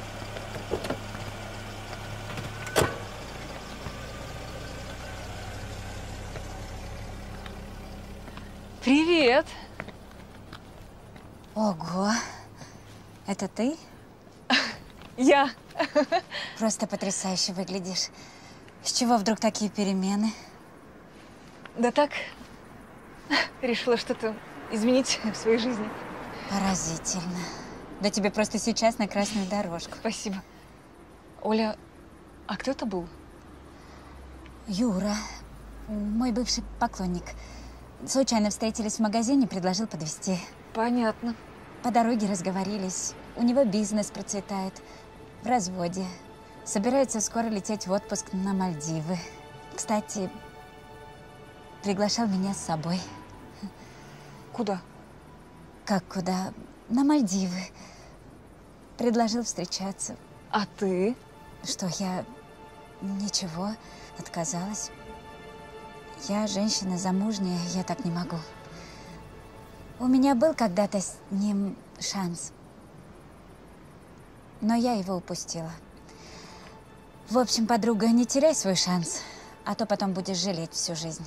Привет. Ого. Это ты? Я. Просто потрясающе выглядишь. С чего вдруг такие перемены? Да так, решила что-то изменить в своей жизни. Поразительно. Да тебе просто сейчас на красную дорожку. Спасибо. Оля, а кто это был? Юра, мой бывший поклонник. Случайно встретились в магазине, предложил подвезти. Понятно. По дороге разговорились. У него бизнес процветает. В разводе. Собирается скоро лететь в отпуск на Мальдивы. Кстати, приглашал меня с собой. Куда? Как куда? На Мальдивы. Предложил встречаться. А ты? Что, я... Ничего, отказалась. Я женщина замужняя, я так не могу. У меня был когда-то с ним шанс. Но я его упустила. В общем, подруга, не теряй свой шанс, а то потом будешь жалеть всю жизнь.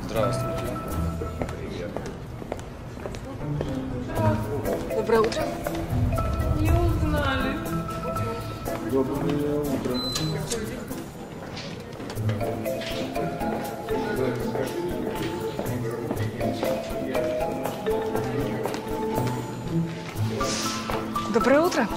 Здравствуйте. Доброе утро. Не узнали. Доброе утро. Доброе утро.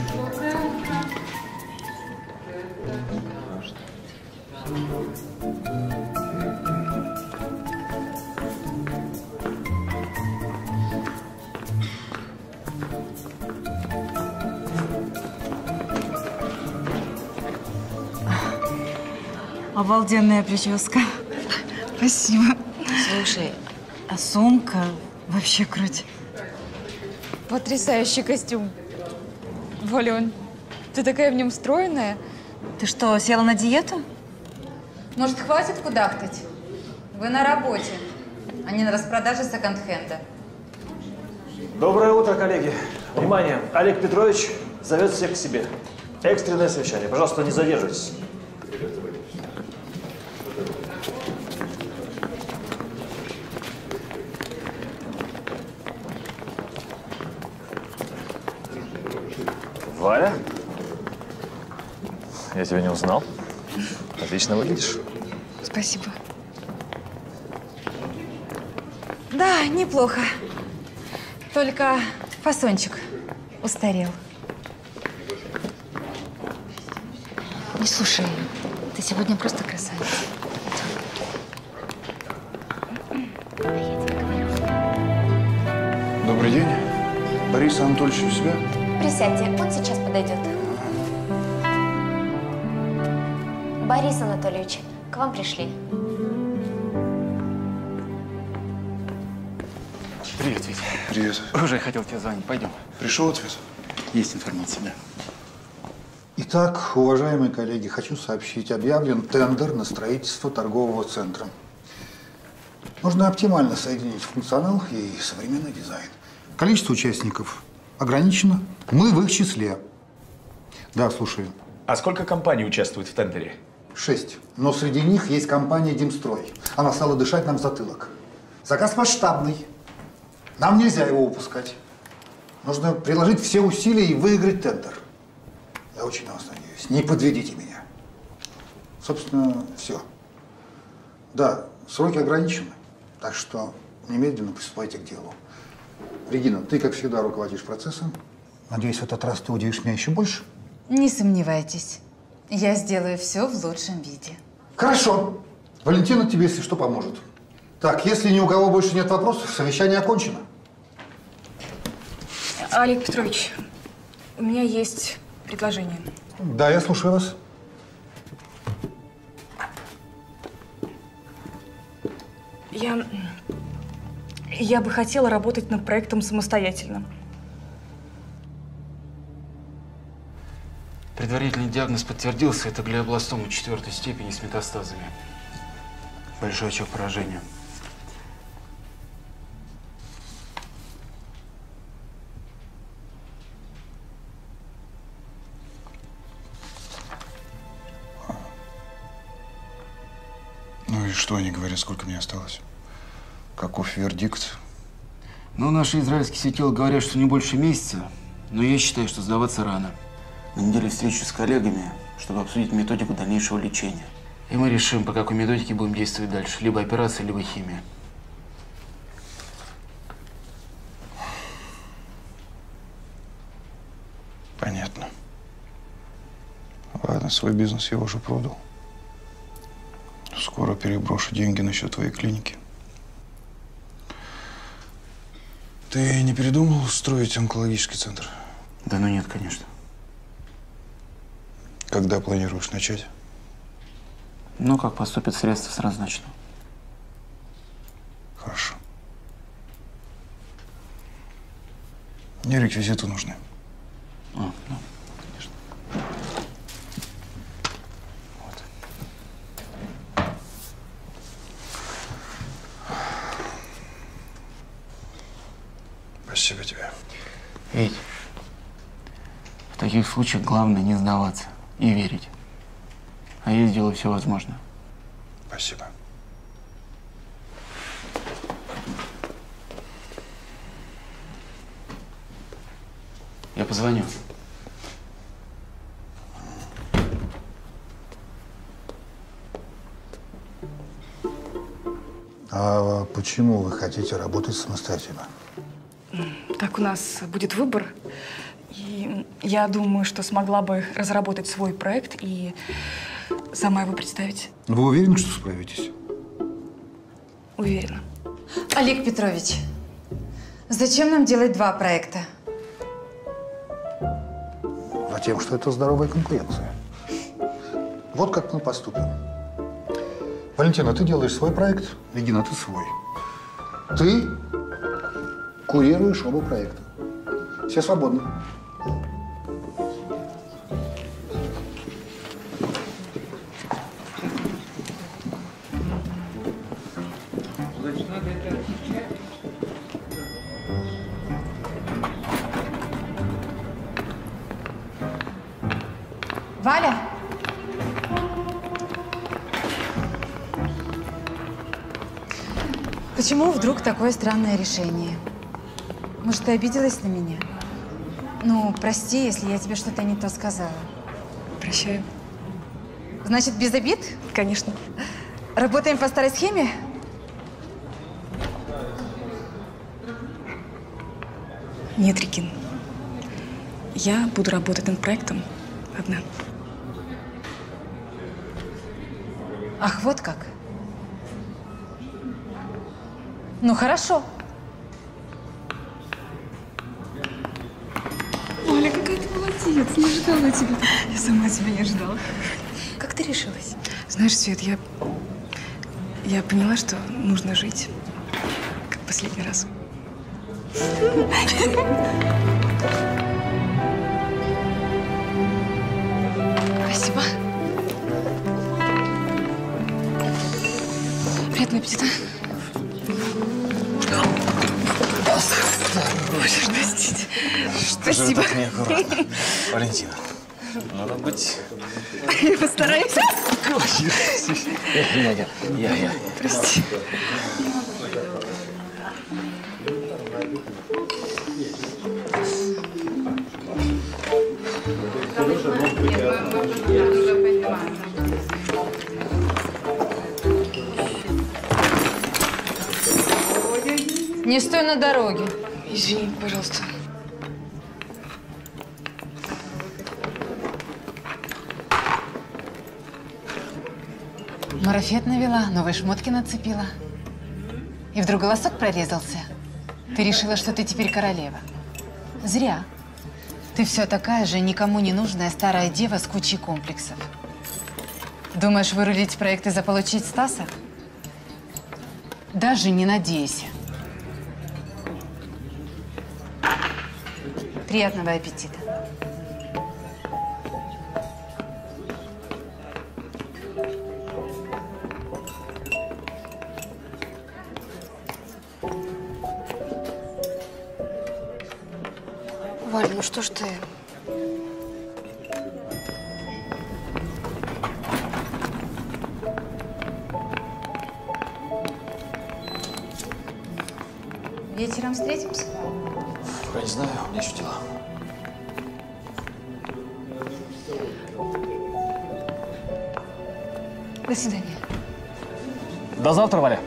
Обалденная прическа. Спасибо. Слушай, а сумка вообще круть. Потрясающий костюм. Валёнь, ты такая в нем стройная. Ты что, села на диету? Может, хватит кудахтать? Вы на работе, а не на распродаже секонд-хенда. Доброе утро, коллеги. Внимание, Олег Петрович зовет всех к себе. Экстренное совещание. Пожалуйста, не задерживайтесь. Валя? Я тебя не узнал. Отлично выглядишь. Спасибо. Да, неплохо. Только фасончик устарел. Не слушай ее. Ты сегодня просто красавица. Добрый день. Борис Анатольевич у себя? Присядьте, он сейчас подойдет. Борис Анатольевич, к вам пришли. Привет, Витя. Привет. Уже хотел тебе звонить. Пойдем. Пришел ответ? Есть информация, да. Итак, уважаемые коллеги, хочу сообщить, объявлен тендер на строительство торгового центра. Нужно оптимально соединить функционал и современный дизайн. Количество участников ограничено. Мы в их числе. Да, слушаю. А сколько компаний участвует в тендере? Шесть. Но среди них есть компания «Димстрой». Она стала дышать нам в затылок. Заказ масштабный. Нам нельзя его упускать. Нужно приложить все усилия и выиграть тендер. Я очень на вас надеюсь. Не подведите меня. Собственно, все. Да, сроки ограничены. Так что немедленно приступайте к делу. Регина, ты, как всегда, руководишь процессом. Надеюсь, в этот раз ты удивишь меня еще больше. Не сомневайтесь. Я сделаю все в лучшем виде. Хорошо. Валентина тебе, если что, поможет. Так, если ни у кого больше нет вопросов, совещание окончено. Олег Петрович, у меня есть предложение. Да, я слушаю вас. Я... Я бы хотела работать над проектом самостоятельно. Предварительный диагноз подтвердился. Это глиобластома четвертой степени с метастазами. Большой очаг поражения. Ну и что они говорят, сколько мне осталось? Каков вердикт? Ну, наши израильские сетелы говорят, что не больше месяца, но я считаю, что сдаваться рано. На неделе встречу с коллегами, чтобы обсудить методику дальнейшего лечения. И мы решим, по какой методике будем действовать дальше. Либо операция, либо химия. Понятно. Ладно, свой бизнес я уже продал. Скоро переброшу деньги на счет твоей клиники. Ты не передумал строить онкологический центр? Да ну нет, конечно. Когда планируешь начать? Ну, как поступят средства, сразу начну. Хорошо. Мне реквизиты нужны. А, ну, конечно. Спасибо тебе. Ведь в таких случаях главное не сдаваться и верить. А я сделаю все возможное. Спасибо. Я позвоню. А почему вы хотите работать самостоятельно? Так у нас будет выбор. И я думаю, что смогла бы разработать свой проект и сама его представить. Вы уверены, что справитесь? Уверена. Олег Петрович, зачем нам делать два проекта? Затем, что это здоровая конкуренция. Вот как мы поступим. Валентина, ты делаешь свой проект, Регина, ты свой. Ты курируешь оба проекта. Все свободны. Валя? Почему вдруг такое странное решение? Может, ты обиделась на меня? Ну, прости, если я тебе что-то не то сказала. Прощаю. Значит, без обид? Конечно. Работаем по старой схеме? Нет, Регин. Я буду работать над проектом одна. Ах, вот как. Ну, хорошо. Оля, какая ты молодец. Не ожидала тебя. Я сама тебя не ожидала. Как ты решилась? Знаешь, Свет, я... Я поняла, что нужно жить, как последний раз. Спасибо. Приятного аппетита. Простите. Спасибо. Так неаккуратно. Валентина, надо быть... Я постараюсь. Я, я, я, я. Прости. Не стой на дороге. Извини, пожалуйста. Марафет навела, новые шмотки нацепила. И вдруг голосок прорезался. Ты решила, что ты теперь королева. Зря. Ты все такая же никому не нужная старая дева с кучей комплексов. Думаешь, вырулить проект и заполучить Стаса? Даже не надейся. Приятного аппетита. Валь, ну что ж ты? Вечером встретимся? Я не знаю, у меня еще дела. До свидания. До завтра, Валя.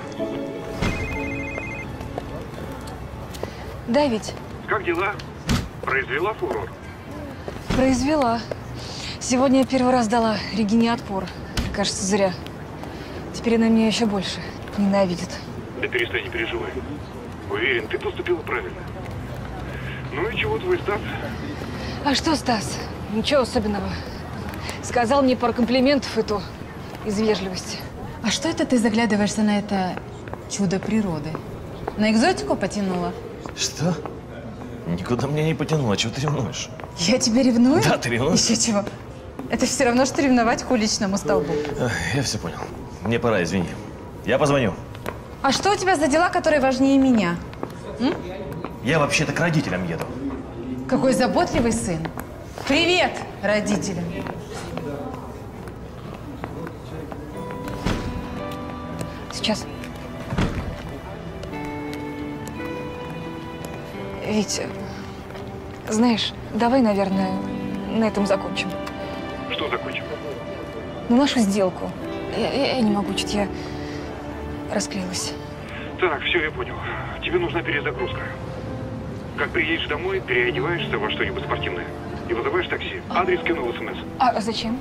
Да, ведь? Как дела? Произвела фурор? Произвела. Сегодня я первый раз дала Регине отпор. Кажется, зря. Теперь она меня еще больше ненавидит. Да перестань, не переживай. Уверен, ты поступила правильно. Ну и чего твой Стас? А что, Стас? Ничего особенного. Сказал мне пару комплиментов и то из вежливости. А что это ты заглядываешься на это чудо природы? На экзотику потянула? Что? Никуда меня не потянуло. Чего ты ревнуешь? Я тебя ревную? Да, ты ревнуешь. Еще чего? Это все равно, что ревновать к уличному столбу. Эх, я все понял. Мне пора, извини. Я позвоню. А что у тебя за дела, которые важнее меня? М? Я вообще-то к родителям еду. Какой заботливый сын. Привет, родителям. Сейчас. Витя, знаешь, давай, наверное, на этом закончим. Что закончим? Ну, нашу сделку. Я, я- я не могу, чуть я расклеилась. Так, все, я понял. Тебе нужна перезагрузка. Как приедешь домой, переодеваешься во что-нибудь спортивное и вызываешь такси. Адрес кинул смс. А зачем?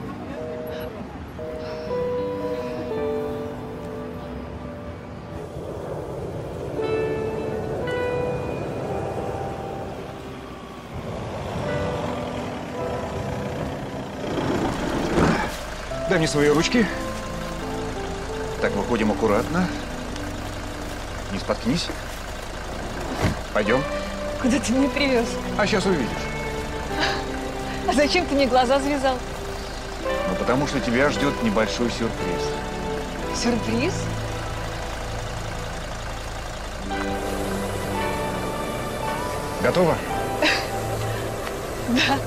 Дай мне свои ручки. Так, выходим аккуратно. Не споткнись. Пойдем. Куда ты меня привез? А сейчас увидишь. А зачем ты мне глаза завязал? Ну, потому что тебя ждет небольшой сюрприз. Сюрприз? Готова? Да.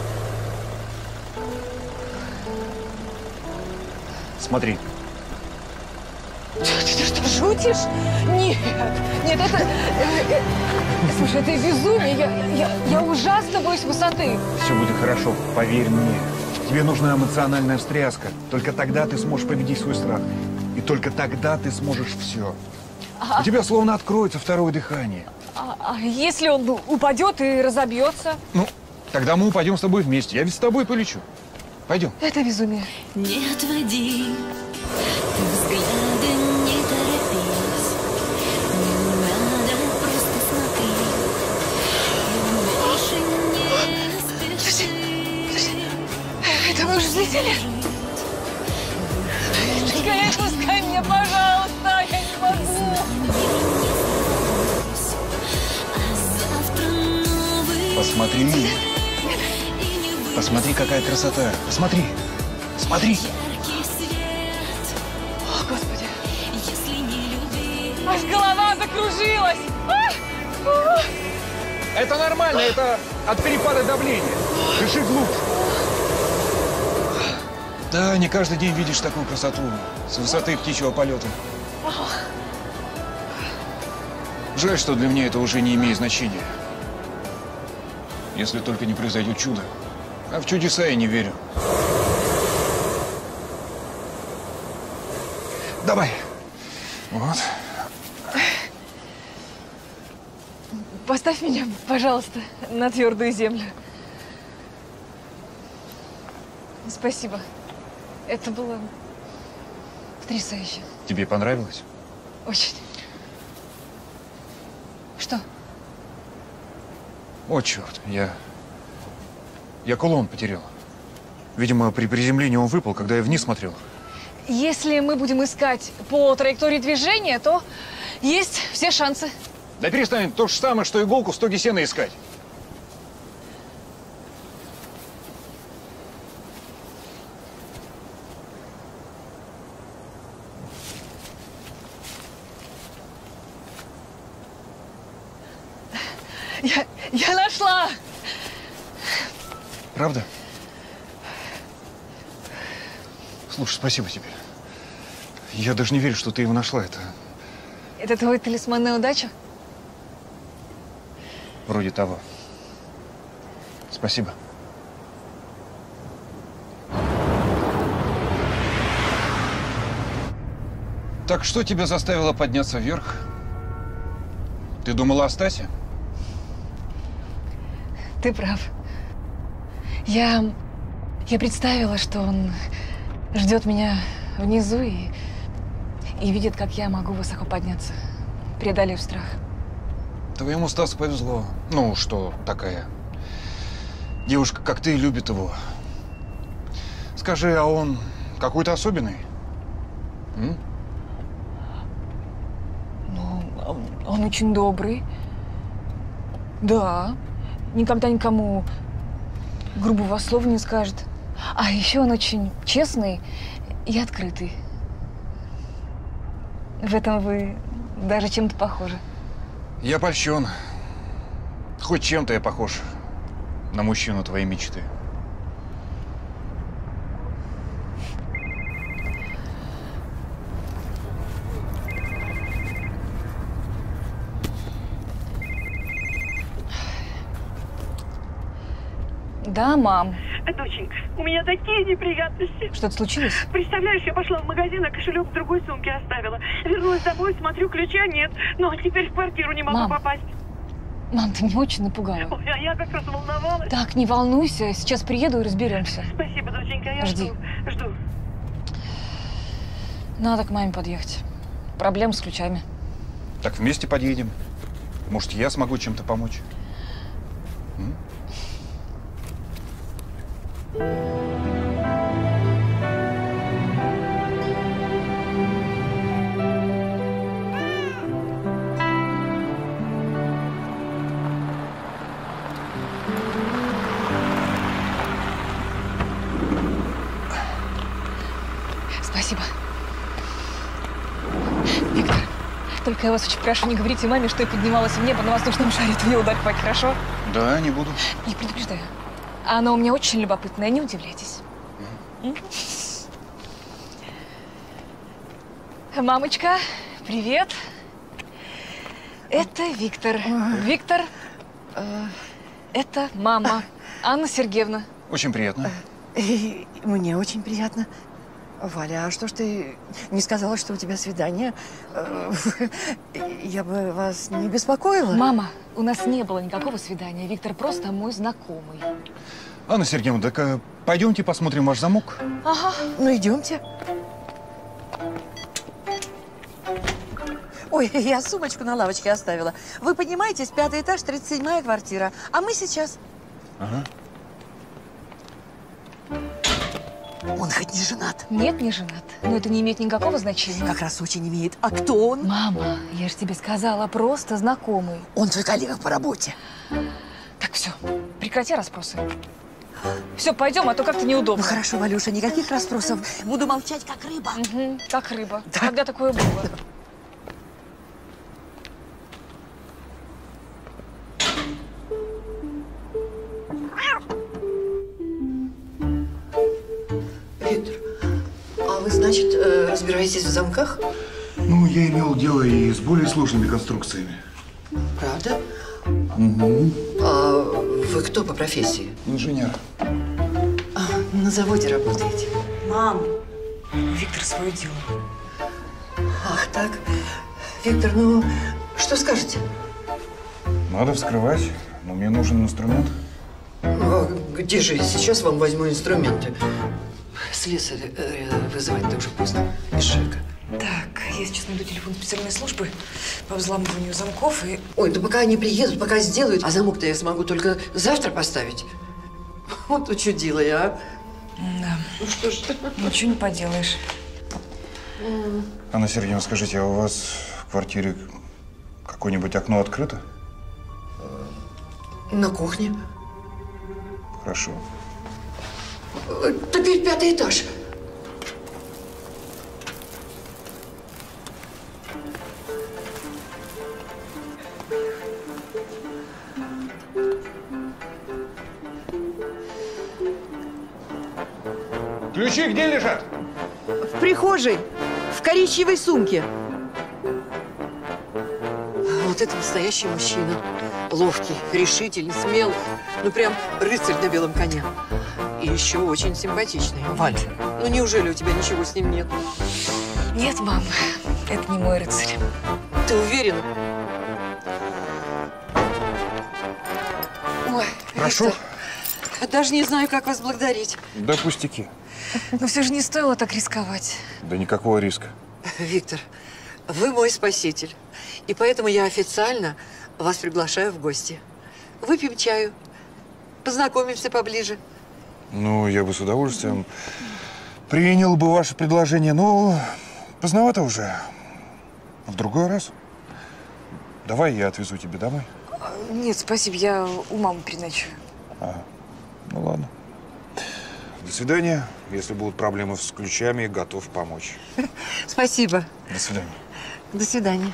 Смотри. Ты, ты что, шутишь? Нет, нет, это… э, э, слушай, это безумие. Я, я, я ужасно боюсь высоты. Все будет хорошо, поверь мне. Тебе нужна эмоциональная встряска. Только тогда ты сможешь победить свой страх. И только тогда ты сможешь все. А, У тебя словно откроется второе дыхание. а- а если он упадет и разобьется? Ну, тогда мы упадем с тобой вместе. Я ведь с тобой полечу. Пойдем. Это безумие. Не отводи ты взгляды, не торопись. Не надо, просто смотри. И больше не спеши. Это вы уже взлетели? Скорее пускай меня, пожалуйста, я не могу. Посмотри. Посмотри, какая красота. Посмотри. Смотри. О, Господи. Аж голова закружилась. А! А! Это нормально, это от перепада давления. Дыши глубже. Да, не каждый день видишь такую красоту с высоты птичьего полета. Жаль, что для меня это уже не имеет значения. Если только не произойдет чудо. А в чудеса я не верю. Давай. Вот. Поставь меня, пожалуйста, на твердую землю. Спасибо. Это было потрясающе. Тебе понравилось? Очень. Что? О, черт, я… Я кулон потерял. Видимо, при приземлении он выпал, когда я вниз смотрел. Если мы будем искать по траектории движения, то есть все шансы. Да перестань, то же самое, что иголку в стоге сена искать. Я, я нашла! Правда? Слушай, спасибо тебе. Я даже не верю, что ты его нашла. Это Это твой талисман на удачу? вроде того. Спасибо. Так что тебя заставило подняться вверх? Ты думала о Стасе? Ты прав. Я, я представила, что он ждет меня внизу и, и видит, как я могу высоко подняться, преодолев страх. Твоему Стасу повезло. Ну, что такая девушка, как ты, любит его. Скажи, а он какой-то особенный? М? Ну, он, он очень добрый. Да. Никогда никому грубого слова не скажет. А еще он очень честный и открытый. В этом вы даже чем-то похожи. Я польщен. Хоть чем-то я похож на мужчину твоей мечты. Да, мам. Доченька, у меня такие неприятности. Что-то случилось? Представляешь, я пошла в магазин, а кошелек в другой сумке оставила. Вернулась домой, смотрю, ключа нет. Ну, а теперь в квартиру не могу Мам. попасть. Мам, ты меня очень напугала. Ой, а я как раз волновалась. Так, не волнуйся, сейчас приеду и разберемся. Спасибо, доченька, я Жди. жду. Жду. Надо к маме подъехать. Проблем с ключами. Так вместе подъедем. Может, я смогу чем-то помочь? М? Спасибо. Виктор, только я вас очень прошу, не говорите маме, что я поднималась в небо на воздушном шаре. Это не ударь, хватит, хорошо? Да, не буду. Не предупреждаю. Она у меня очень любопытная, не удивляйтесь. М? Мамочка, привет. Это Виктор. Виктор, э, это мама. Анна Сергеевна. Очень приятно. И мне очень приятно. Валя, а что ж ты не сказала, что у тебя свидание? Э, Я бы вас не беспокоила. Мама, у нас не было никакого свидания. Виктор просто мой знакомый. Анна Сергеевна, так э, пойдемте посмотрим ваш замок. Ага. Ну, идемте. Ой, я сумочку на лавочке оставила. Вы поднимаетесь, пятый этаж, тридцать седьмая квартира. А мы сейчас… Ага. Он хоть не женат? Нет, не женат. Но это не имеет никакого значения. Как раз очень имеет. А кто он? Мама, я же тебе сказала, просто знакомый. Он твой коллега по работе. Так, все, прекрати расспросы. Все, пойдем, а то как-то неудобно. Ну хорошо, Валюша, никаких расспросов. Буду молчать, как рыба. Угу, как рыба. Да. Когда такое было? Виктор, а вы, значит, э, разбираетесь в замках? Ну, я имел дело и с более сложными конструкциями. Правда? Угу. А вы кто по профессии? Инженер. А, на заводе работаете? Мам, Виктор свое дело. Ах, так. Виктор, ну, что скажете? Надо вскрывать, но мне нужен инструмент. А где же я сейчас вам возьму инструменты? Слесаря э, вызывать-то уже поздно. Из ЖЭКа. Так, я сейчас найду телефон специальной службы по взламыванию замков и… Ой, да пока они приедут, пока сделают. А замок-то я смогу только завтра поставить. Вот учудила я, а. Да. Ну что ж. Ничего не поделаешь. Анна Сергеевна, скажите, а у вас в квартире какое-нибудь окно открыто? На кухне. Хорошо. Теперь пятый этаж. Ключи где лежат? В прихожей, в коричневой сумке. Вот это настоящий мужчина. Ловкий, решительный, смелый. Ну, прям рыцарь на белом коне. И еще очень симпатичный. Валь, ну неужели у тебя ничего с ним нет? Нет, мам, это не мой рыцарь. Ты уверена? Ой, Прошу. Виктор, даже не знаю, как вас благодарить. Да пустяки. Но все же не стоило так рисковать. Да никакого риска. Виктор, вы мой спаситель. И поэтому я официально вас приглашаю в гости. Выпьем чаю, познакомимся поближе. Ну, я бы с удовольствием принял бы ваше предложение, но поздновато уже. В другой раз. Давай я отвезу тебя домой. Нет, спасибо, я у мамы переночую. Ага. Ну ладно. До свидания. Если будут проблемы с ключами, готов помочь. Спасибо. До свидания. До свидания.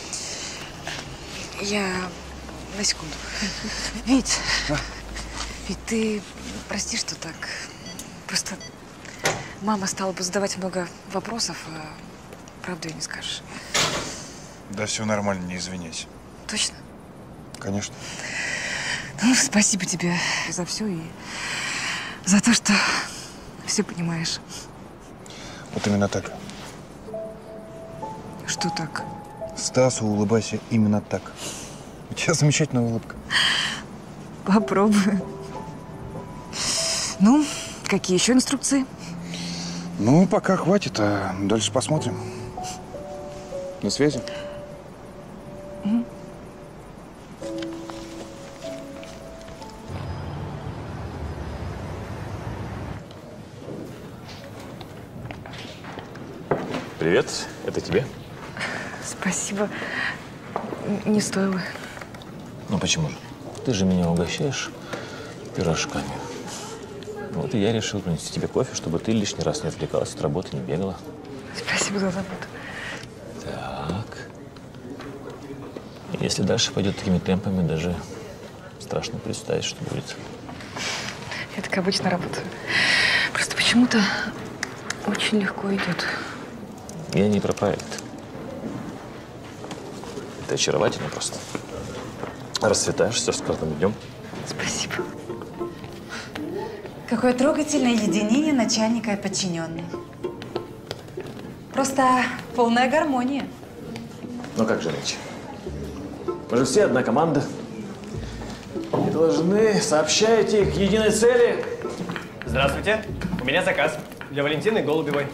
Я на секунду. Вить, а? Вить, ты прости, что так. Просто мама стала бы задавать много вопросов, а правду ей не скажешь. Да все нормально, не извиняйся. Точно? Конечно. Ну, спасибо тебе за все и за то, что все понимаешь. Вот именно так. Что так? Стасу улыбайся именно так. У тебя замечательная улыбка. Попробую. Ну, какие еще инструкции? Ну, пока хватит, а дальше посмотрим. На связи. Угу. Привет, это тебе? Спасибо. Не стоило. Ну почему же? Ты же меня угощаешь пирожками. Вот и я решил принести тебе кофе, чтобы ты лишний раз не отвлекалась от работы, не бегала. Спасибо за заботу. Так. Если дальше пойдет такими темпами, даже страшно представить, что будет. Я так обычно работаю. Просто почему-то очень легко идет. Я не про проект. Ты очаровательна просто. Расцветаешь все с каждым днем. Спасибо. Какое трогательное единение начальника и подчиненной. Просто полная гармония. Ну как же иначе? Мы же все одна команда. И должны сообщать их к единой цели. Здравствуйте. У меня заказ для Валентины Голубевой.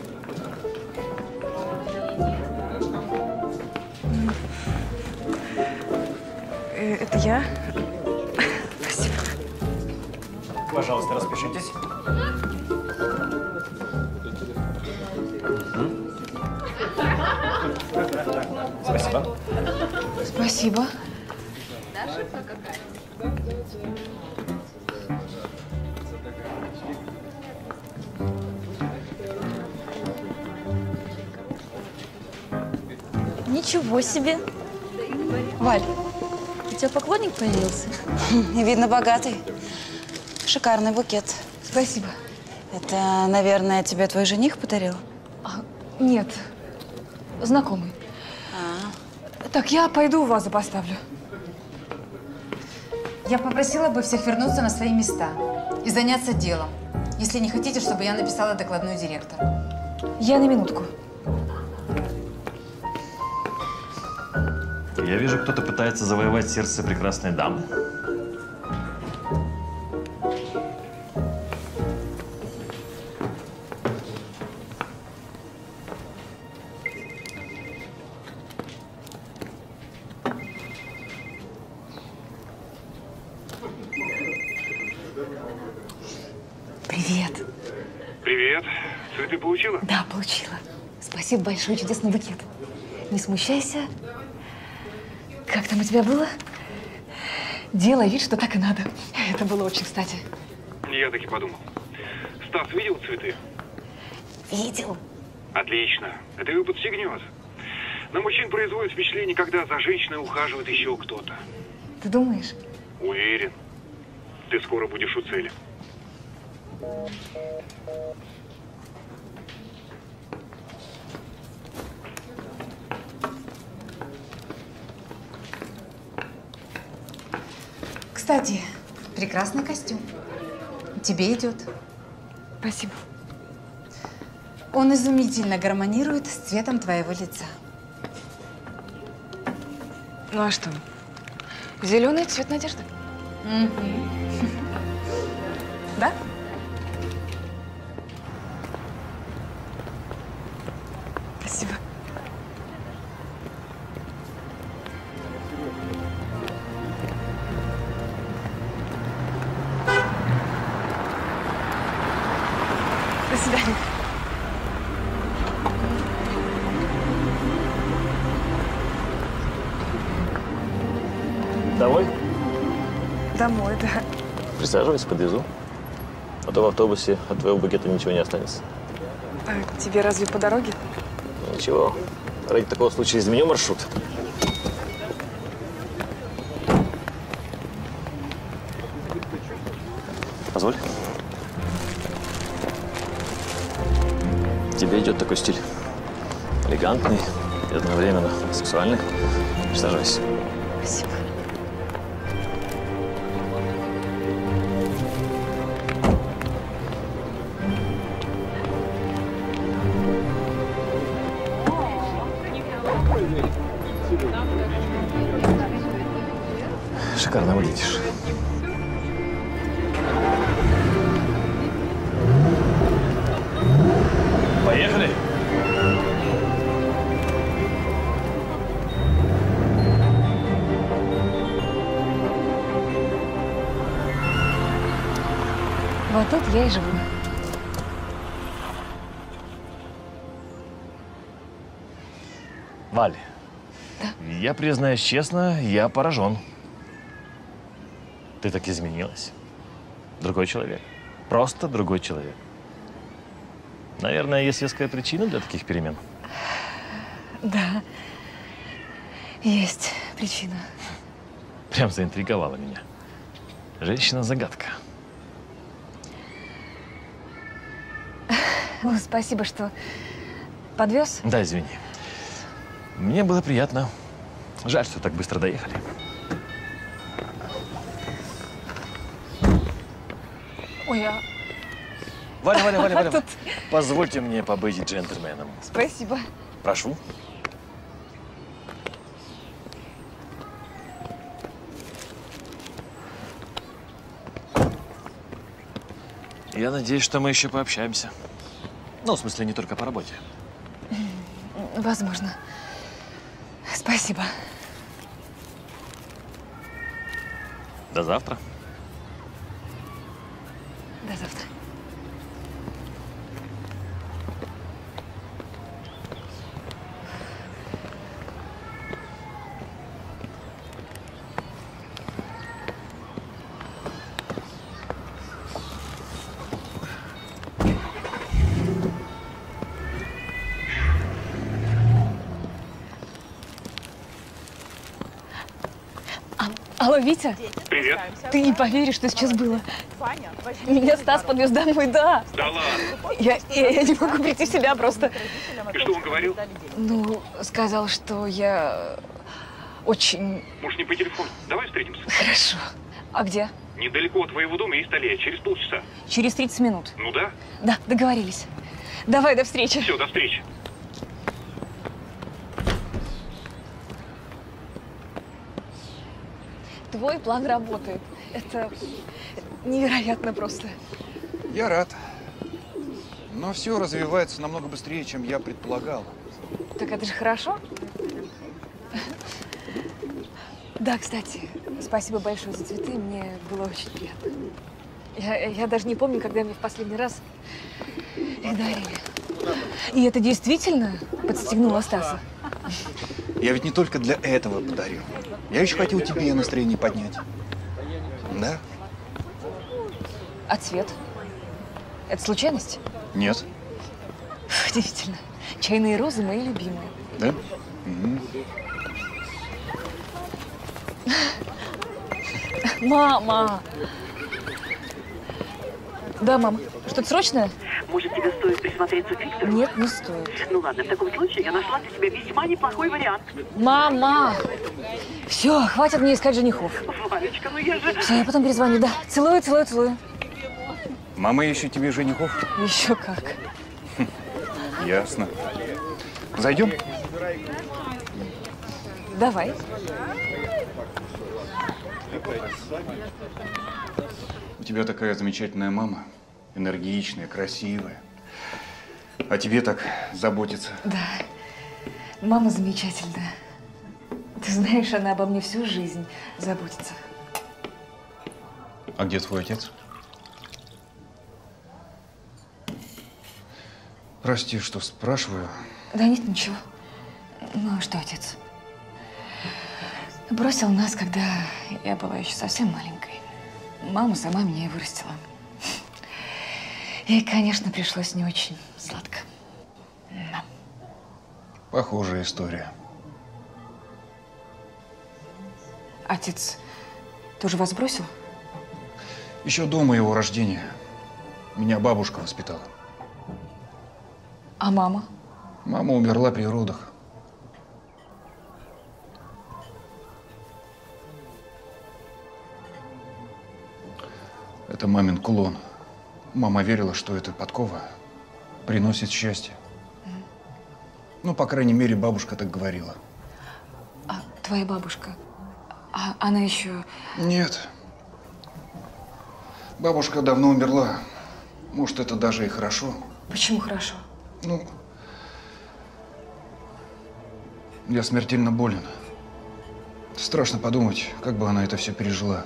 Это я? Спасибо. Пожалуйста, распишитесь. Спасибо. Спасибо. Ничего себе. Валь, у тебя поклонник появился? Видно, богатый. Шикарный букет. Спасибо. Это, наверное, тебе твой жених подарил? А, нет. Знакомый. А. Так, я пойду вазу поставлю. Я попросила бы всех вернуться на свои места и заняться делом, если не хотите, чтобы я написала докладную директору. Я на минутку. Я вижу, кто-то пытается завоевать сердце прекрасной дамы. Привет. Привет. Цветы получила? Да, получила. Спасибо большое, чудесный букет. Не смущайся. Как там у тебя было? Делай вид, что так и надо. Это было очень кстати. Я так и подумал. Стас видел цветы? Видел. Отлично. Это его подстегнет. На мужчин производит впечатление, когда за женщиной ухаживает еще кто-то. Ты думаешь? Уверен. Ты скоро будешь у цели. Кстати, прекрасный костюм. Тебе идет. Спасибо. Он изумительно гармонирует с цветом твоего лица. Ну а что? Зеленый цвет надежды. Угу. Да? Спасибо. До свидания. Домой? Домой, да. Присаживайся, подвезу. А то в автобусе от твоего букета ничего не останется. А тебе разве по дороге? Ничего. Ради такого случая изменю маршрут. Позволь. Тебе идет такой стиль. Элегантный и одновременно сексуальный. Присаживайся. Спасибо. Шикарно выглядишь. Поехали. Вот тут я и живу. Валь, да? Я признаюсь честно, я поражен. Ты так изменилась. Другой человек. Просто другой человек. Наверное, есть веская причина для таких перемен? Да, есть причина. Прям заинтриговала меня. Женщина-загадка. Ну, спасибо, что подвез. Да, извини. Мне было приятно. Жаль, что так быстро доехали. Ой, а… Валя, Валя, Валя, Валя, Тут… позвольте мне побыть джентльменом. Спасибо. Прошу. Я надеюсь, что мы еще пообщаемся. Ну, в смысле, не только по работе. Возможно. Спасибо. До завтра. До завтра. Алло, Витя? Привет. Ты не поверишь, что сейчас было. Меня Стас подвез домой, да. Да ладно. Я, я, я не могу прийти в себя просто. И что он говорил? Ну, сказал, что я очень… Может, не по телефону? Давай встретимся. Хорошо. А где? Недалеко от твоего дома есть аллея. Через полчаса. Через тридцать минут. Ну да. Да, договорились. Давай, до встречи. Все, до встречи. Твой план работает. Это невероятно просто. Я рад. Но все развивается намного быстрее, чем я предполагал. Так это же хорошо. Да, кстати, спасибо большое за цветы. Мне было очень приятно. Я, я даже не помню, когда мне в последний раз их дарили. И это действительно подстегнуло Стаса. Я ведь не только для этого подарил. Я еще хотел тебе настроение поднять. Да? А цвет? Это случайность? Нет. Удивительно. Чайные розы мои любимые. Да? Угу. Мама! Да, мам. Что-то срочное? Может, тебе стоит присмотреться к Виктору? Нет, не стоит. Ну ладно, в таком случае я нашла для тебя весьма неплохой вариант. Мама! Все, хватит мне искать женихов. Валечка, ну я же… Все, я потом перезвоню, да. Целую, целую, целую. Мама ищет тебе женихов? Еще как. Хм, ясно. Зайдем? Давай. У тебя такая замечательная мама. Энергичная, красивая. А тебе так заботится. Да. Мама замечательная. Ты знаешь, она обо мне всю жизнь заботится. А где твой отец? Прости, что спрашиваю. Да нет, ничего. Ну, а что отец? Бросил нас, когда я была еще совсем маленькой. Мама сама меня и вырастила. И, конечно, пришлось не очень сладко. Да. Похожая история. Отец тоже вас бросил? Еще до моего рождения меня бабушка воспитала. А мама? Мама умерла при родах. Это мамин кулон. Мама верила, что эта подкова приносит счастье. Ну, по крайней мере, бабушка так говорила. твоя бабушка, а она еще… Нет. Бабушка давно умерла. Может, это даже и хорошо. Почему хорошо? Ну, я смертельно болен. Страшно подумать, как бы она это все пережила.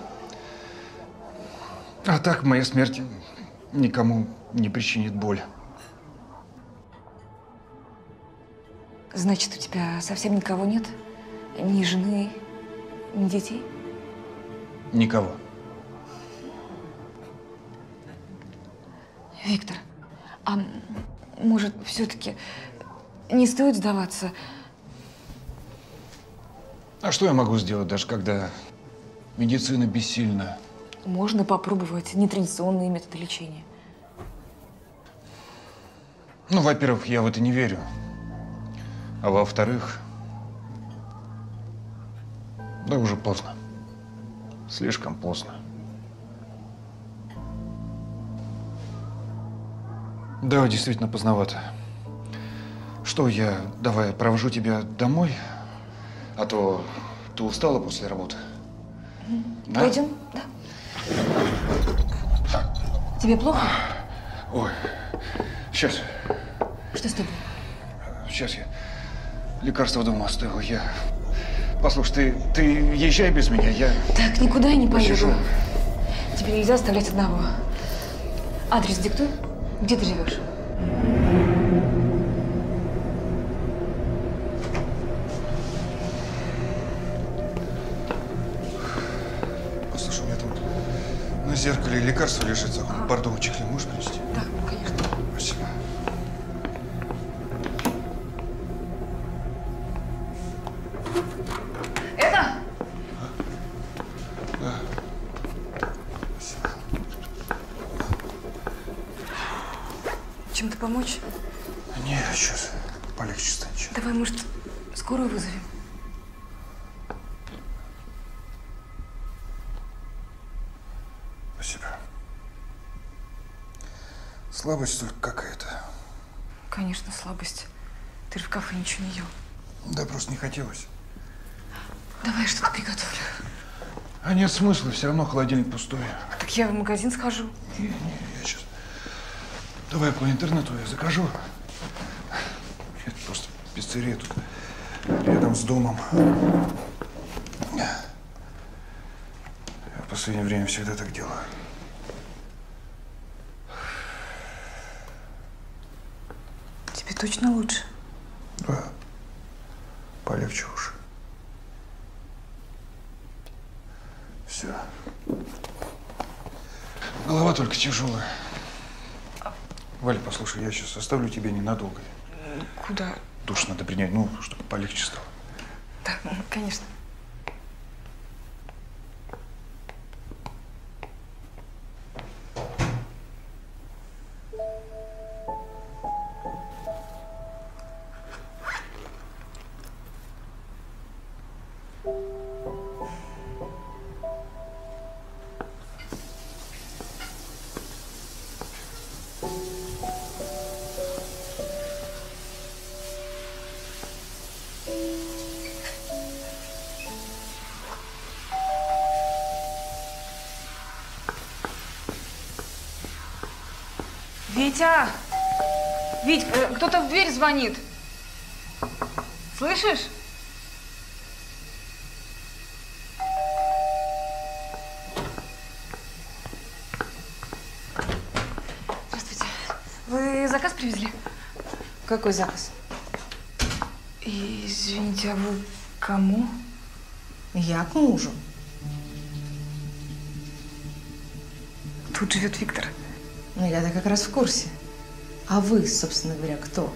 А так моя смерть никому не причинит боль. Значит, у тебя совсем никого нет? Ни жены, ни детей? Никого. Виктор, а может, все-таки не стоит сдаваться? А что я могу сделать, даже когда медицина бессильна? Можно попробовать нетрадиционные методы лечения. Ну, во-первых, я в это не верю. А во-вторых, да уже поздно. Слишком поздно. Да, действительно поздновато. Что, я давай провожу тебя домой? А то ты устала после работы. Да? Пойдем? Да. Тебе плохо? Ой, сейчас. Что с тобой? Сейчас я лекарство дома оставил. Я… Послушай, ты, ты езжай без меня, я… Так, никуда я не поеду. Посижу. Тебе нельзя оставлять одного. Адрес диктуй. Где ты живешь? Послушай, у меня там на зеркале лекарство лежит в таком бордовом чехле. Можешь принести? Да, конечно. Спасибо. Это? Да. Чем-то помочь? Не, сейчас полегче станет. Давай, может, скорую вызовем? Спасибо. Слабость только какая-то. Конечно, слабость. Ты же в кафе ничего не ел. Да, просто не хотелось. Давай я что-то приготовлю. А нет смысла, все равно холодильник пустой. Так я в магазин схожу. Не, не, я сейчас… Давай по интернету я закажу. Это просто пиццерия тут, рядом с домом. Я в последнее время всегда так делаю. Тебе точно лучше? Да. Полегче уж. Все. Голова только тяжелая. Валя, послушай, я сейчас оставлю тебя ненадолго. Куда? Душ надо принять, ну, чтобы полегче стало. Да, конечно. Витя! Вить, э, кто-то в дверь звонит. Слышишь? Здравствуйте. Вы заказ привезли? Какой заказ? Извините, а вы кому? Я к мужу. Тут живет Виктор. Ну, я-то как раз в курсе. А вы, собственно говоря, кто?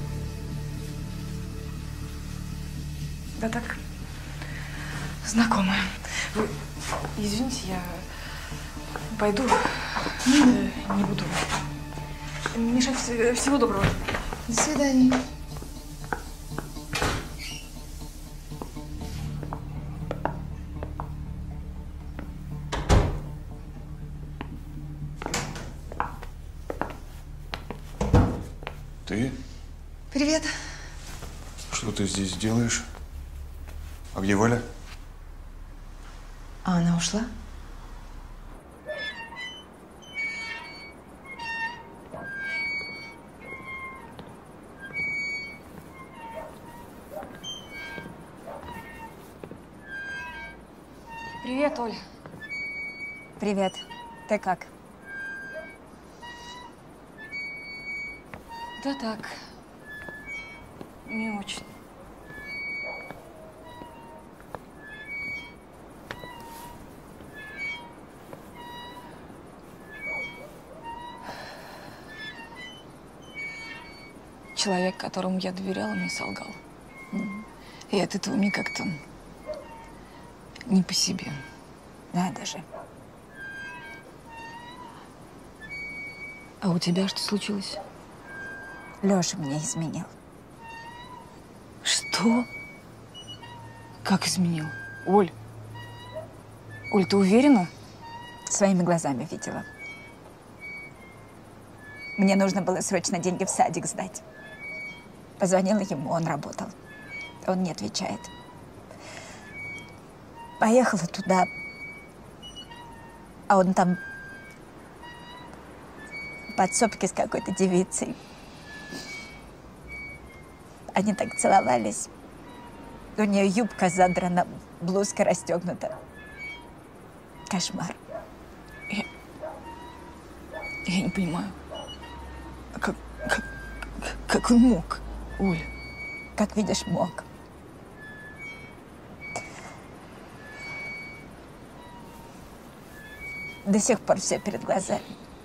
Да так, знакомая. Вы, извините, я пойду. Э, Не буду мешать. Всего доброго. До свидания. Ты? Привет. Что ты здесь делаешь? А где Валя? А она ушла? Привет, Оль. Привет. Ты как? Да так. Не очень. Человек, которому я доверяла, мне солгал. И от этого мне как-то не по себе. Надо же. А у тебя что случилось? Лёша мне изменил. Что? Как изменил? Оль? Оль, ты уверена? Своими глазами видела. Мне нужно было срочно деньги в садик сдать. Позвонила ему, он работал. Он не отвечает. Поехала туда, а он там в подсобке с какой-то девицей. Они так целовались. У нее юбка задрана, блузка расстегнута. Кошмар. Я, я не понимаю. Как, как, как он мог, Оля? Как видишь, мог. До сих пор все перед глазами.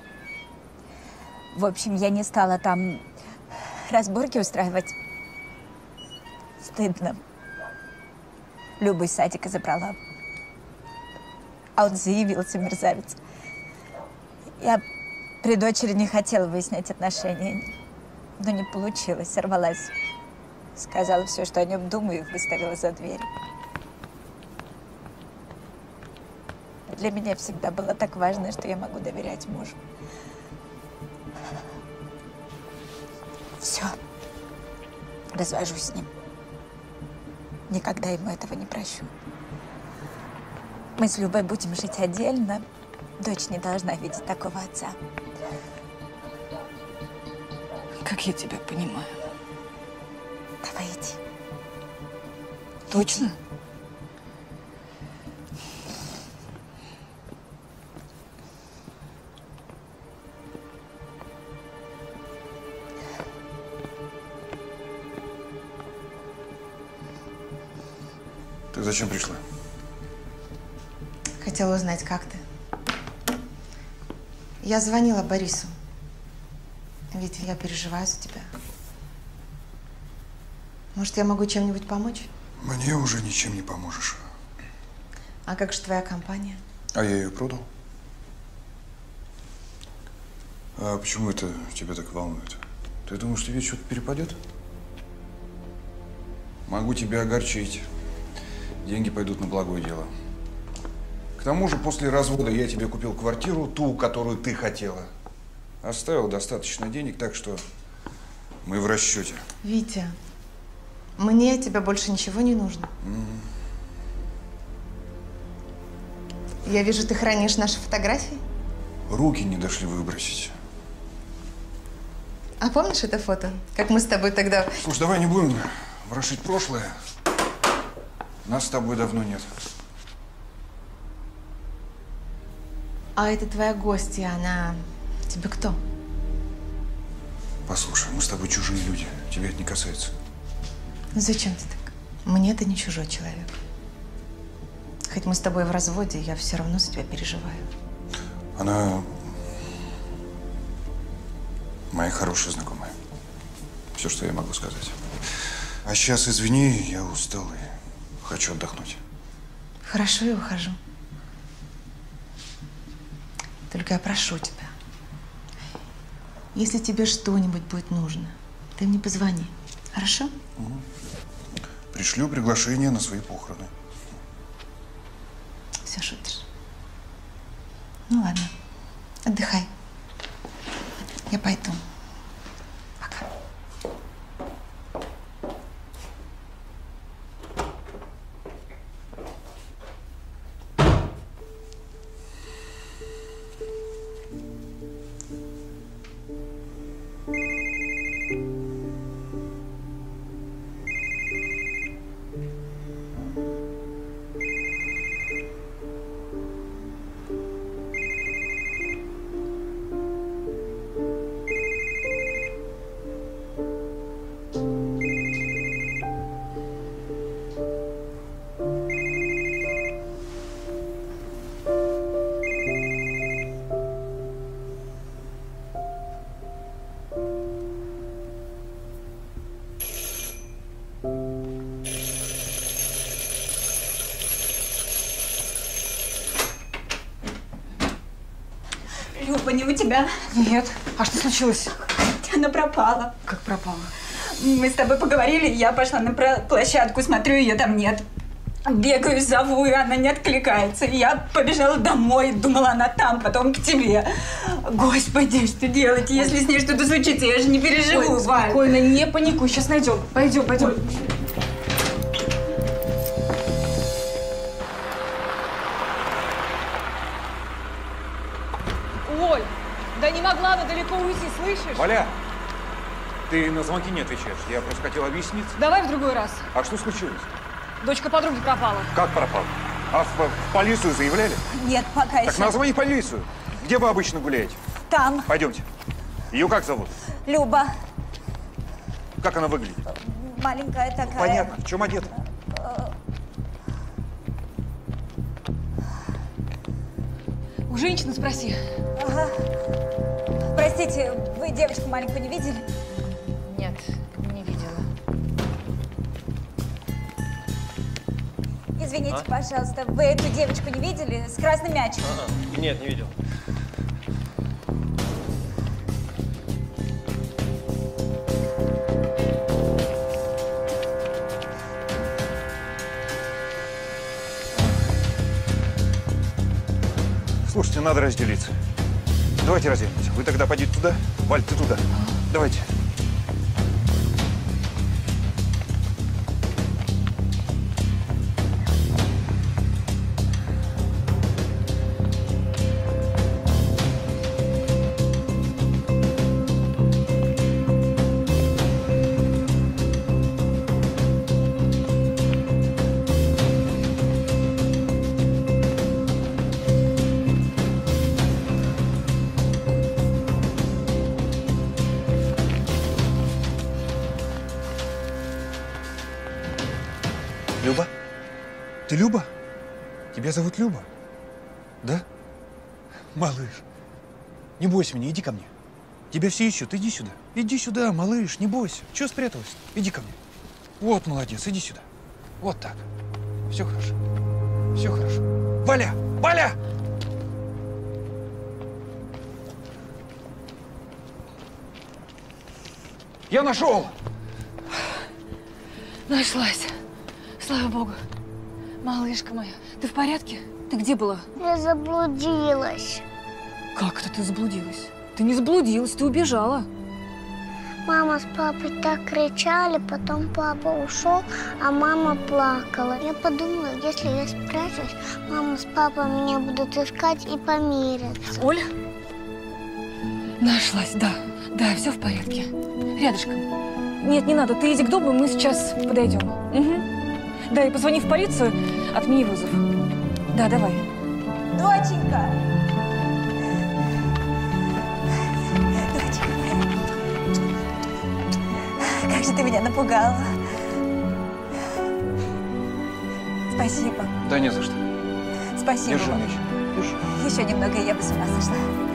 В общем, я не стала там разборки устраивать. Стыдно. Любу из садика забрала. А он заявился, мерзавец. Я при дочери не хотела выяснять отношения, но не получилось, сорвалась. Сказала все, что о нем думаю, и выставила за дверь. Для меня всегда было так важно, что я могу доверять мужу. Все. Развожусь с ним. Никогда ему этого не прощу. Мы с Любой будем жить отдельно. Дочь не должна видеть такого отца. Как я тебя понимаю. Давай иди. Точно? Ты зачем пришла? Хотела узнать, как ты. Я звонила Борису. Ведь я переживаю за тебя. Может, я могу чем-нибудь помочь? Мне уже ничем не поможешь. А как же твоя компания? А я ее продал. А почему это тебя так волнует? Ты думаешь, тебе что-то перепадет? Могу тебя огорчить. Деньги пойдут на благое дело. К тому же, после развода я тебе купил квартиру, ту, которую ты хотела. Оставил достаточно денег, так что мы в расчете. Витя, мне от тебя больше ничего не нужно. Mm-hmm. Я вижу, ты хранишь наши фотографии. Руки не дошли выбросить. А помнишь это фото? Как мы с тобой тогда… Слушай, давай не будем ворошить прошлое. Нас с тобой давно нет. А это твоя гостья, она… тебе кто? Послушай, мы с тобой чужие люди. Тебя это не касается. Ну зачем ты так? Мне ты не чужой человек. Хоть мы с тобой в разводе, я все равно за тебя переживаю. Она моя хорошая знакомая. Все, что я могу сказать. А сейчас, извини, я устал и хочу отдохнуть. Хорошо, я ухожу. Только я прошу тебя, если тебе что-нибудь будет нужно, ты мне позвони. Хорошо? Угу. Пришлю приглашение на свои похороны. Все шутишь. Ну ладно, отдыхай. Я пойду. Пока. Люба, не у тебя? Нет. А что случилось? Она пропала. Как пропала? Мы с тобой поговорили, я пошла на площадку, смотрю, ее там нет. Бегаю, зову, и она не откликается. Я побежала домой, думала, она там, потом к тебе. Господи, что делать, если с ней что-то случится? Я же не переживу, Ой, Валь. спокойно, не паникуй, сейчас найдем. Пойдем, пойдем. Оль, да не могла она далеко уйти, слышишь? Валя, ты на звонки не отвечаешь. Я просто хотел объясниться. Давай в другой раз. А что случилось? Дочка подруги пропала. Как пропал? А в, в полицию заявляли? Нет, пока Так еще. назвони полицию. Где вы обычно гуляете? Там. Пойдемте. Ее как зовут? Люба. Как она выглядит? Маленькая такая. Понятно. В чем одета? У женщины спроси. Ага. Простите, вы девочку маленькую не видели? Нет, не видела. Извините, А? пожалуйста, вы эту девочку не видели с красным мячиком? А-а. Нет, не видел. Слушайте, надо разделиться. Давайте разделимся. Вы тогда пойдите туда. Валь, ты туда. Давайте. Люба? Ты Люба? Тебя зовут Люба? Да? Малыш, не бойся меня, иди ко мне. Тебя все ищут, иди сюда. Иди сюда, малыш, не бойся. Чего спряталась? Иди ко мне. Вот, молодец, иди сюда. Вот так. Все хорошо. Все хорошо. Валя! Валя! Я нашел! Нашлась. Слава богу. Малышка моя, ты в порядке? Ты где была? Я заблудилась. Как это ты заблудилась? Ты не заблудилась, ты убежала. Мама с папой так кричали, потом папа ушел, а мама плакала. Я подумала, если я спрячусь, мама с папой меня будут искать и помирятся. Оля? Нашлась, да. Да, все в порядке. Рядышком. Нет, не надо, ты иди к дому, мы сейчас подойдем. Угу. Да, и позвони в полицию, отмени вызов. Да, давай. Доченька! Доченька моя. Как же ты меня напугала. Спасибо. Да не за что. Спасибо Держи вам. мяч. Держи. Еще немного, и я бы с ума сошла.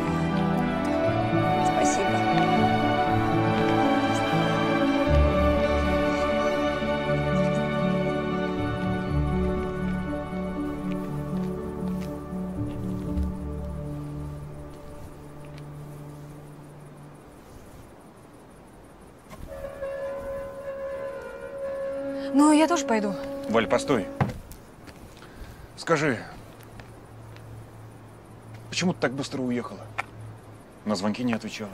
Спасибо. Ну, я тоже пойду. Валь, постой. Скажи, почему ты так быстро уехала? На звонки не отвечала.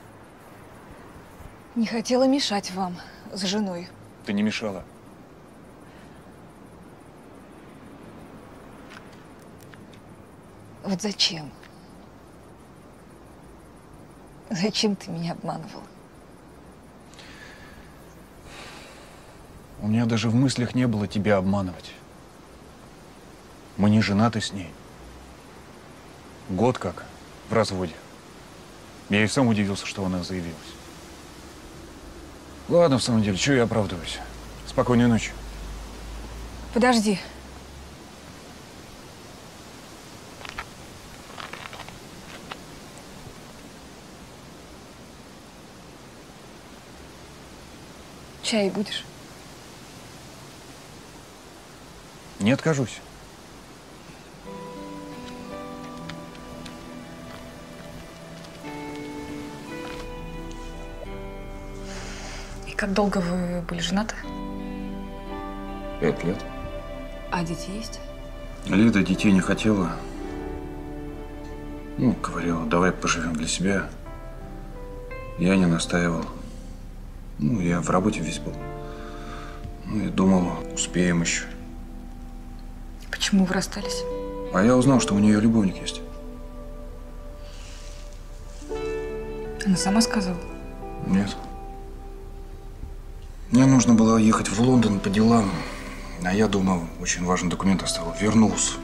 Не хотела мешать вам с женой. Ты не мешала. Вот зачем? Зачем ты меня обманывал? У меня даже в мыслях не было тебя обманывать. Мы не женаты с ней. Год как в разводе. Я и сам удивился, что она заявилась. Ладно, в самом деле, чего я оправдываюсь? Спокойной ночи. Подожди. Чай будешь? Не откажусь. Как долго вы были женаты? Пять лет. А дети есть? Лида детей не хотела. Ну, говорила, давай поживем для себя. Я не настаивал. Ну, я в работе весь был. Ну, я думал, успеем еще. Почему вы расстались? А я узнал, что у нее любовник есть. Она сама сказала? Нет. Мне нужно было ехать в Лондон по делам. А я думал, очень важный документ оставил. Вернулся.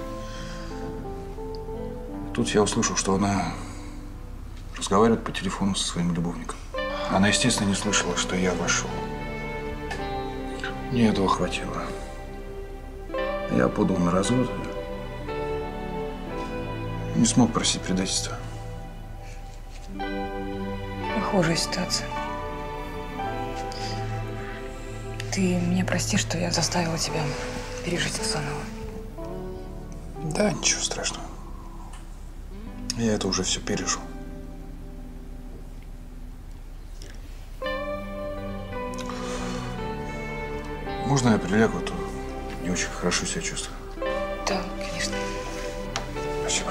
Тут я услышал, что она разговаривает по телефону со своим любовником. Она, естественно, не слышала, что я вошел. Мне этого хватило. Я подал на развод. Не смог просить предательства. Похожая ситуация. Ты меня прости, что я заставила тебя пережить это заново. Да, ничего страшного. Я это уже все пережил. Можно я прилягу, а то не очень хорошо себя чувствую. Да, конечно. Спасибо.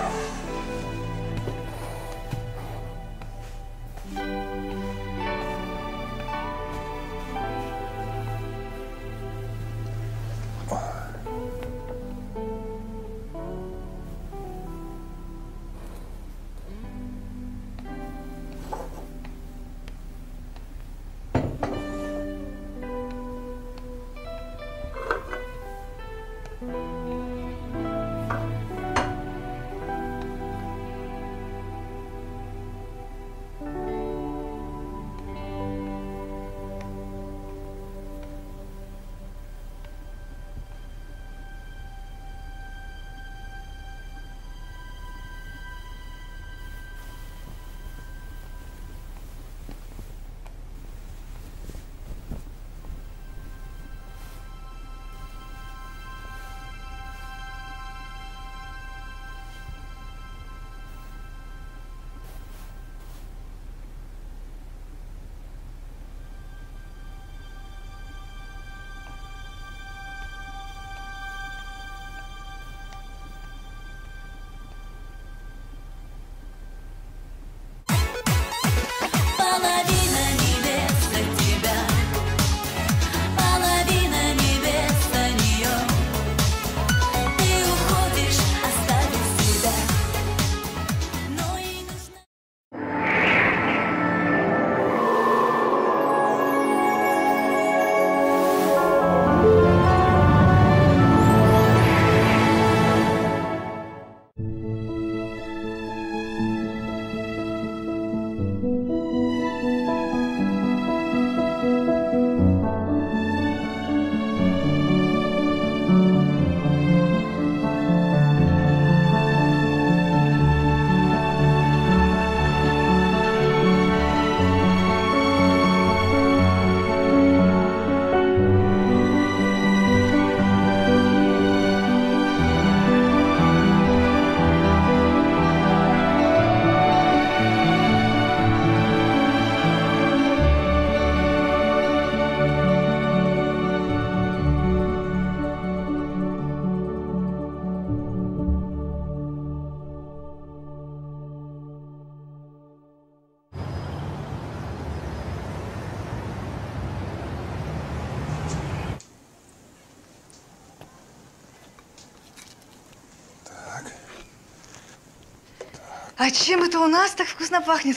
А чем это у нас так вкусно пахнет?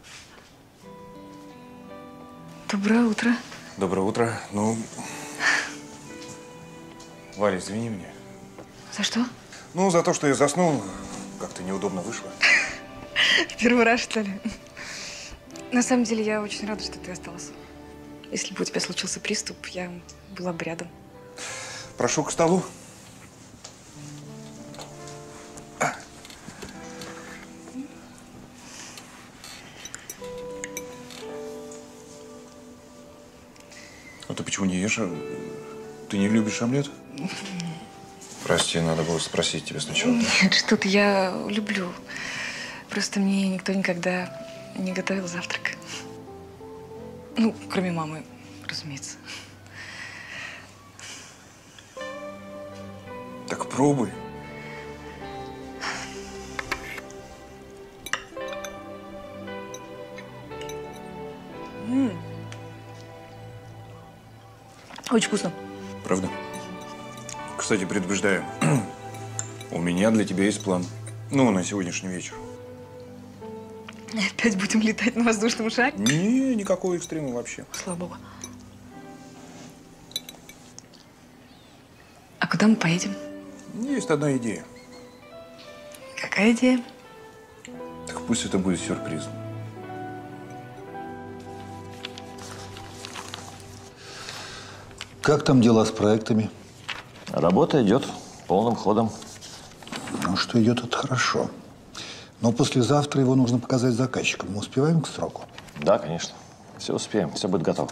Доброе утро. Доброе утро. Ну, Валя, извини меня. За что? Ну, за то, что я заснул, как-то неудобно вышло. Первый раз, что ли? На самом деле, я очень рада, что ты остался. Если бы у тебя случился приступ, я была бы рядом. Прошу к столу. А ты почему не ешь? Ты не любишь омлет? Прости, надо было спросить тебя сначала. Нет, что-то я люблю. Просто мне никто никогда не готовил завтрак. Ну, кроме мамы. разумеется. Так пробуй. М. Очень вкусно. Правда? Кстати, предупреждаю, у меня для тебя есть план. Ну, на сегодняшний вечер. Опять будем летать на воздушном шаре? Не, никакого экстрима вообще. Слава богу. А куда мы поедем? Есть одна идея. Какая идея? Так пусть это будет сюрпризом. Как там дела с проектами? Работа идет полным ходом. Ну, что идет, это хорошо. Но послезавтра его нужно показать заказчикам. Мы успеваем к сроку? Да, конечно. Все успеем, все будет готово.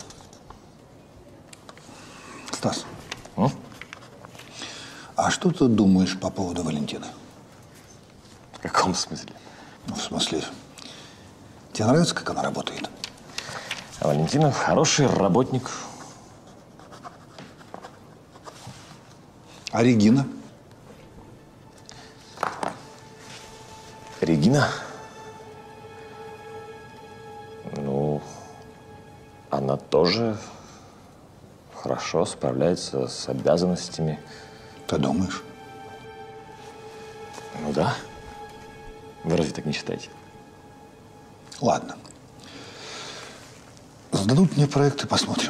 Стас, М? а что ты думаешь по поводу Валентины? В каком смысле? Ну, в смысле, тебе нравится, как она работает? А Валентина хороший работник. А Регина? Регина? Ну, она тоже хорошо справляется с обязанностями. Ты думаешь? Ну да. Вы разве так не считаете? Ладно. Сдадут мне проекты, посмотрим.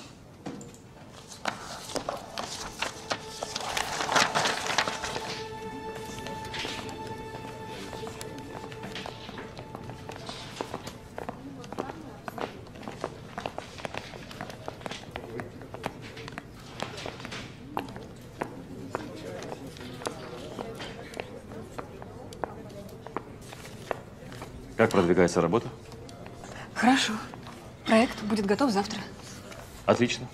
Как продвигается работа? Хорошо. Проект будет готов завтра. Отлично.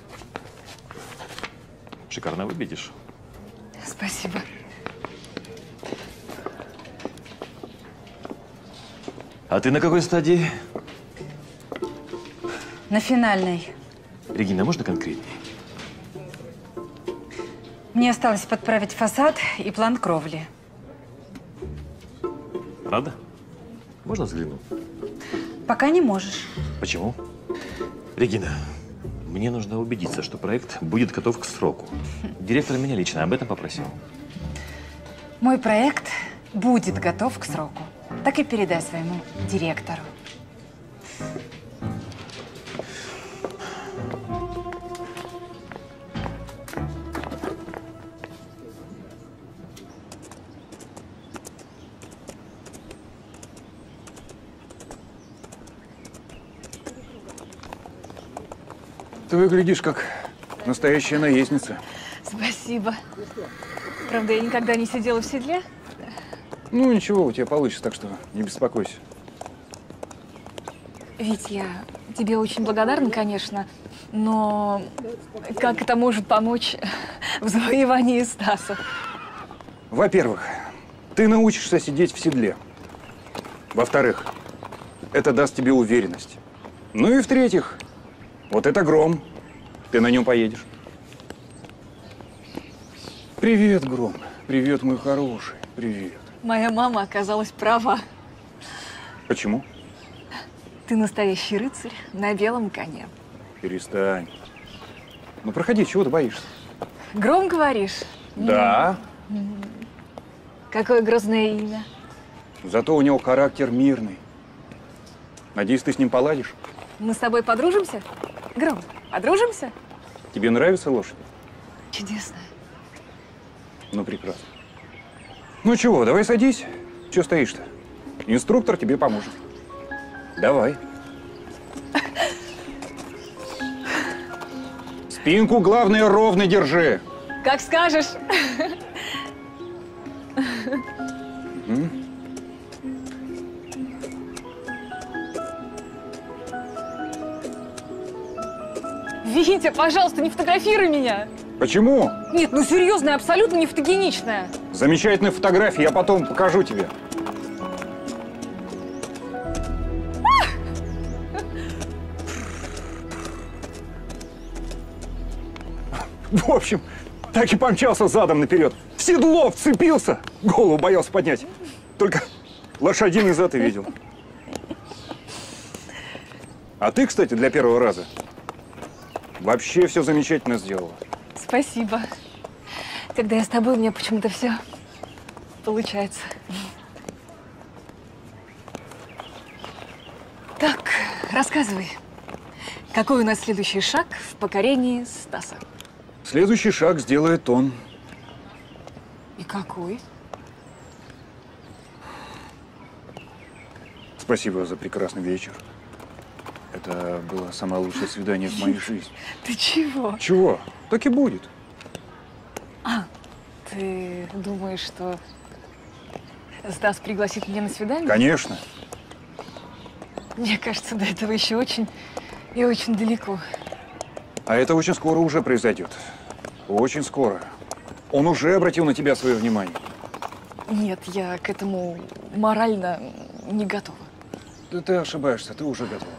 Шикарно выглядишь. Спасибо. А ты на какой стадии? На финальной. Регина, можно конкретнее? Мне осталось подправить фасад и план кровли. Правда? Можно взглянуть? Пока не можешь. Почему? Регина, мне нужно убедиться, что проект будет готов к сроку. Директор меня лично об этом попросил. Мой проект будет готов к сроку. Так и передай своему директору. Ты выглядишь как настоящая наездница. Спасибо. Правда, я никогда не сидела в седле. Ну, ничего, у тебя получится, так что не беспокойся. Вить, я тебе очень благодарна, конечно, но как это может помочь в завоевании Стаса? Во-первых, ты научишься сидеть в седле. Во-вторых, это даст тебе уверенность. Ну и в-третьих, вот это Гром. Ты на нем поедешь. Привет, Гром. Привет, мой хороший. Привет. Моя мама оказалась права. Почему? Ты настоящий рыцарь на белом коне. Перестань. Ну, проходи, чего ты боишься? Гром, говоришь? Да. М. Какое грозное имя. Зато у него характер мирный. Надеюсь, ты с ним поладишь? Мы с тобой подружимся? Гром, подружимся? Тебе нравится лошадь? Чудесно. Ну, прекрасно. Ну чего, давай садись. Чего стоишь-то? Инструктор тебе поможет. Давай. Спинку, главное, ровно держи. Как скажешь. М? Витя, пожалуйста, не фотографируй меня. Почему? Нет, ну серьезно, я абсолютно не фотогеничная. Замечательная фотография, я потом покажу тебе. В общем, так и помчался задом наперед. В седло вцепился, голову боялся поднять. Только лошадиный зад и видел. А ты, кстати, для первого раза вообще все замечательно сделала. Спасибо. Когда я с тобой, у меня почему-то все получается. Так, рассказывай. Какой у нас следующий шаг в покорении Стаса? Следующий шаг сделает он. И какой? Спасибо за прекрасный вечер. Это было самое лучшее свидание в моей жизни. Ты чего? Чего? Так и будет. А, ты думаешь, что Стас пригласит меня на свидание? Конечно. Мне кажется, до этого еще очень и очень далеко. А это очень скоро уже произойдет. Очень скоро. Он уже обратил на тебя свое внимание. Нет, я к этому морально не готова. Да ты ошибаешься, ты уже готова.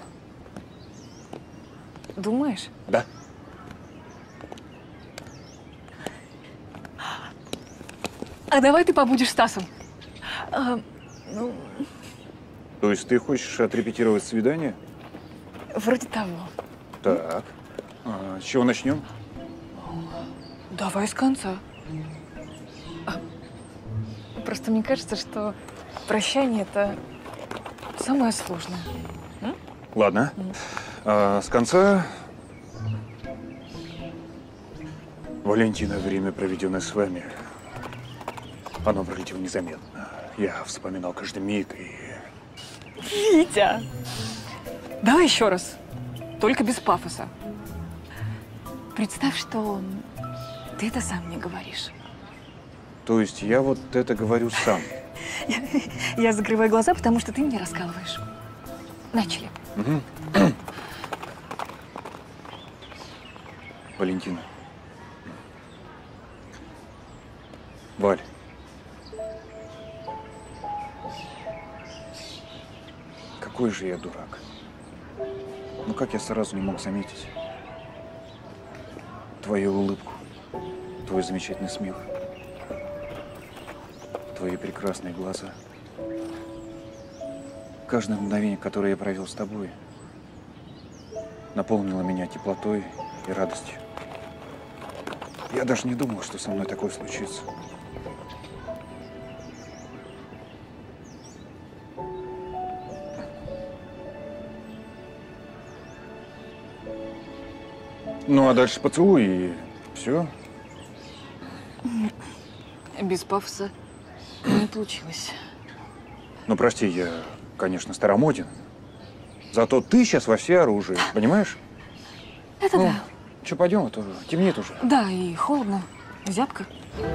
Думаешь? Да. А давай ты побудешь Стасом. А, ну, То есть ты хочешь отрепетировать свидание? вроде того. Так. А, с чего начнем? Давай с конца. А, Просто мне кажется, что прощание – это самое сложное. М? Ладно. А, с конца. Валентина, время, проведенное с вами, оно пролетело незаметно. Я вспоминал каждый миг и… Витя! Давай еще раз. Только без пафоса. Представь, что ты это сам мне говоришь. То есть я вот это говорю сам. Я, я закрываю глаза, потому что ты мне раскалываешь. Начали. Угу. Валентина. Валь. Какой же я дурак. Ну как я сразу не мог заметить твою улыбку, твой замечательный смех, твои прекрасные глаза. Каждое мгновение, которое я провел с тобой, наполнило меня теплотой и радостью. Я даже не думал, что со мной такое случится. Ну, а дальше поцелуй и все. Без пафоса не получилось. Ну, прости, я, конечно, старомоден. Зато ты сейчас во всеоружии, понимаешь? Это ну, да. Че, пойдем, а то темнеет уже. Да, и холодно, зябко.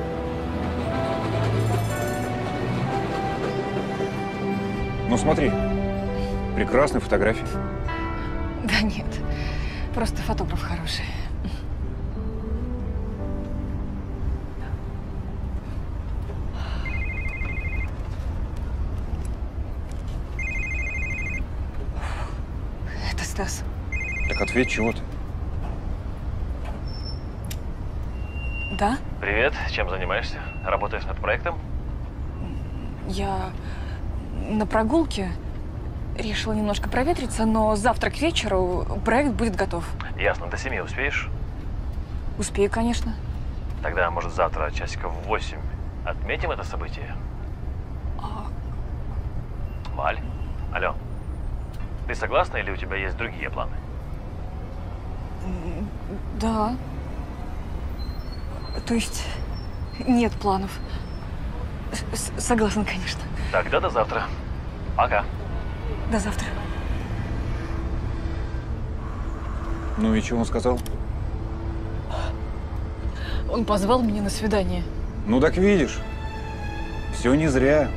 Ну, смотри, прекрасные фотографии. Да нет, просто фотограф хороший. Это Стас. Так ответь, чего ты? Да? Привет, чем занимаешься? Работаешь над проектом? Я на прогулке решила немножко проветриться, но завтра к вечеру проект будет готов. Ясно, до семи успеешь? Успею, конечно. Тогда, может, завтра часиков в восемь отметим это событие? А... Валь, алло, ты согласна или у тебя есть другие планы? Да. То есть нет планов. С Согласна, конечно. Тогда до завтра. Пока. До завтра. Ну и что он сказал? Он позвал меня на свидание. Ну так видишь, все не зря.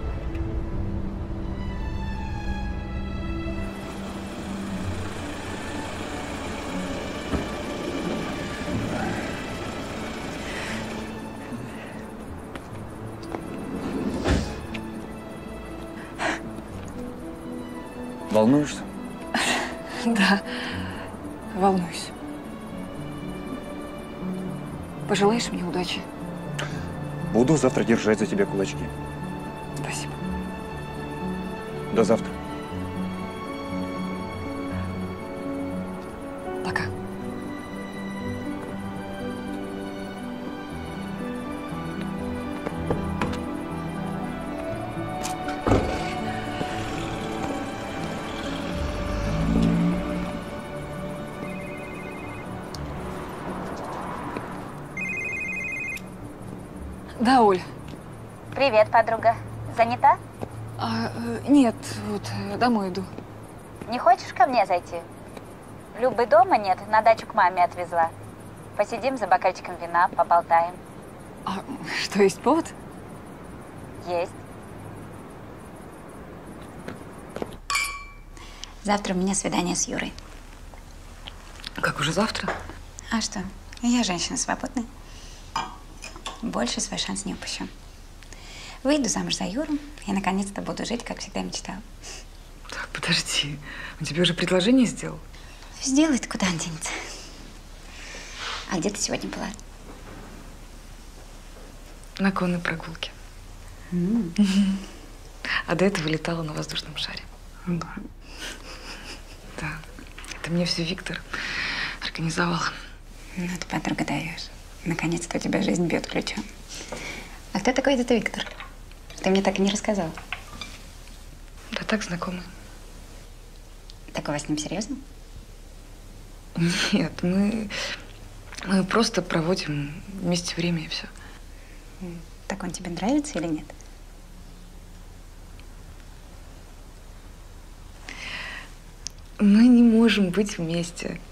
Волнуешься? Да, волнуюсь. Пожелаешь мне удачи? Буду завтра держать за тебя кулачки. Спасибо. До завтра. Пока. Да, Оль. Привет, подруга. Занята? А, э, нет, вот э, домой иду. Не хочешь ко мне зайти? Любы дома нет, на дачу к маме отвезла. Посидим за бокальчиком вина, поболтаем. А что, есть повод? Есть. Завтра у меня свидание с Юрой. Как, уже завтра? А что? Я женщина свободная. Больше свой шанс не упущу. Выйду замуж за Юру и наконец-то буду жить, как всегда мечтала. Так, подожди. Он тебе уже предложение сделал? Сделает, куда он денется. А где ты сегодня была? На конной прогулке. Mm. А до этого летала на воздушном шаре. Да. Да. Это мне все Виктор организовал. Ну, ты, подруга, даешь. Наконец-то у тебя жизнь бьет ключом. А кто такой этот Виктор? Ты мне так и не рассказал. Да так, знакомый. Так у вас с ним серьезно? Нет, мы, мы просто проводим вместе время и все. Так он тебе нравится или нет? Мы не можем быть вместе.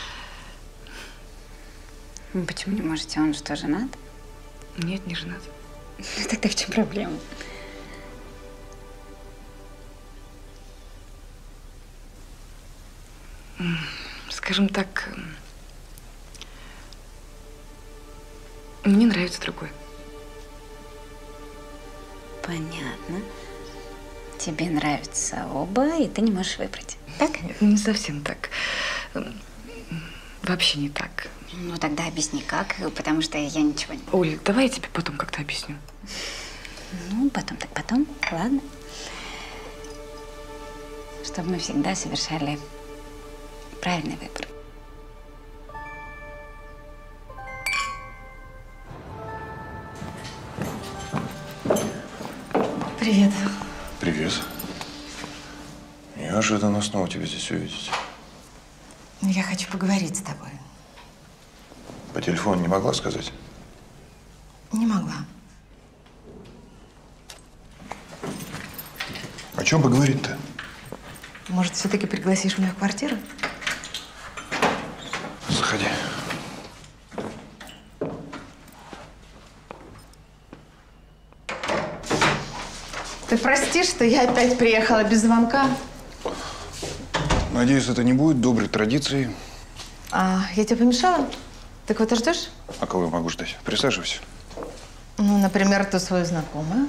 Почему не можете? Он что, женат? Нет, не женат. Ну, тогда в чем проблема? Скажем так, мне нравится другой. Понятно. Тебе нравятся оба, и ты не можешь выбрать. Так? Нет, не совсем так. Вообще не так. Ну, тогда объясни, как, потому что я ничего не... Оль, давай я тебе потом как-то объясню. Ну, потом так потом, ладно. Чтобы мы всегда совершали правильный выбор. Привет. Привет. Неожиданно снова тебя здесь увидеть. Я хочу поговорить с тобой. По телефону не могла сказать? Не могла. О чем поговорить-то? Может, все-таки пригласишь меня в квартиру? Заходи. Ты прости, что я опять приехала без звонка. Надеюсь, это не будет доброй традицией. А я тебе помешала? Ты кого-то ждешь? А кого я могу ждать? Присаживайся. Ну, например, ту свою знакомую.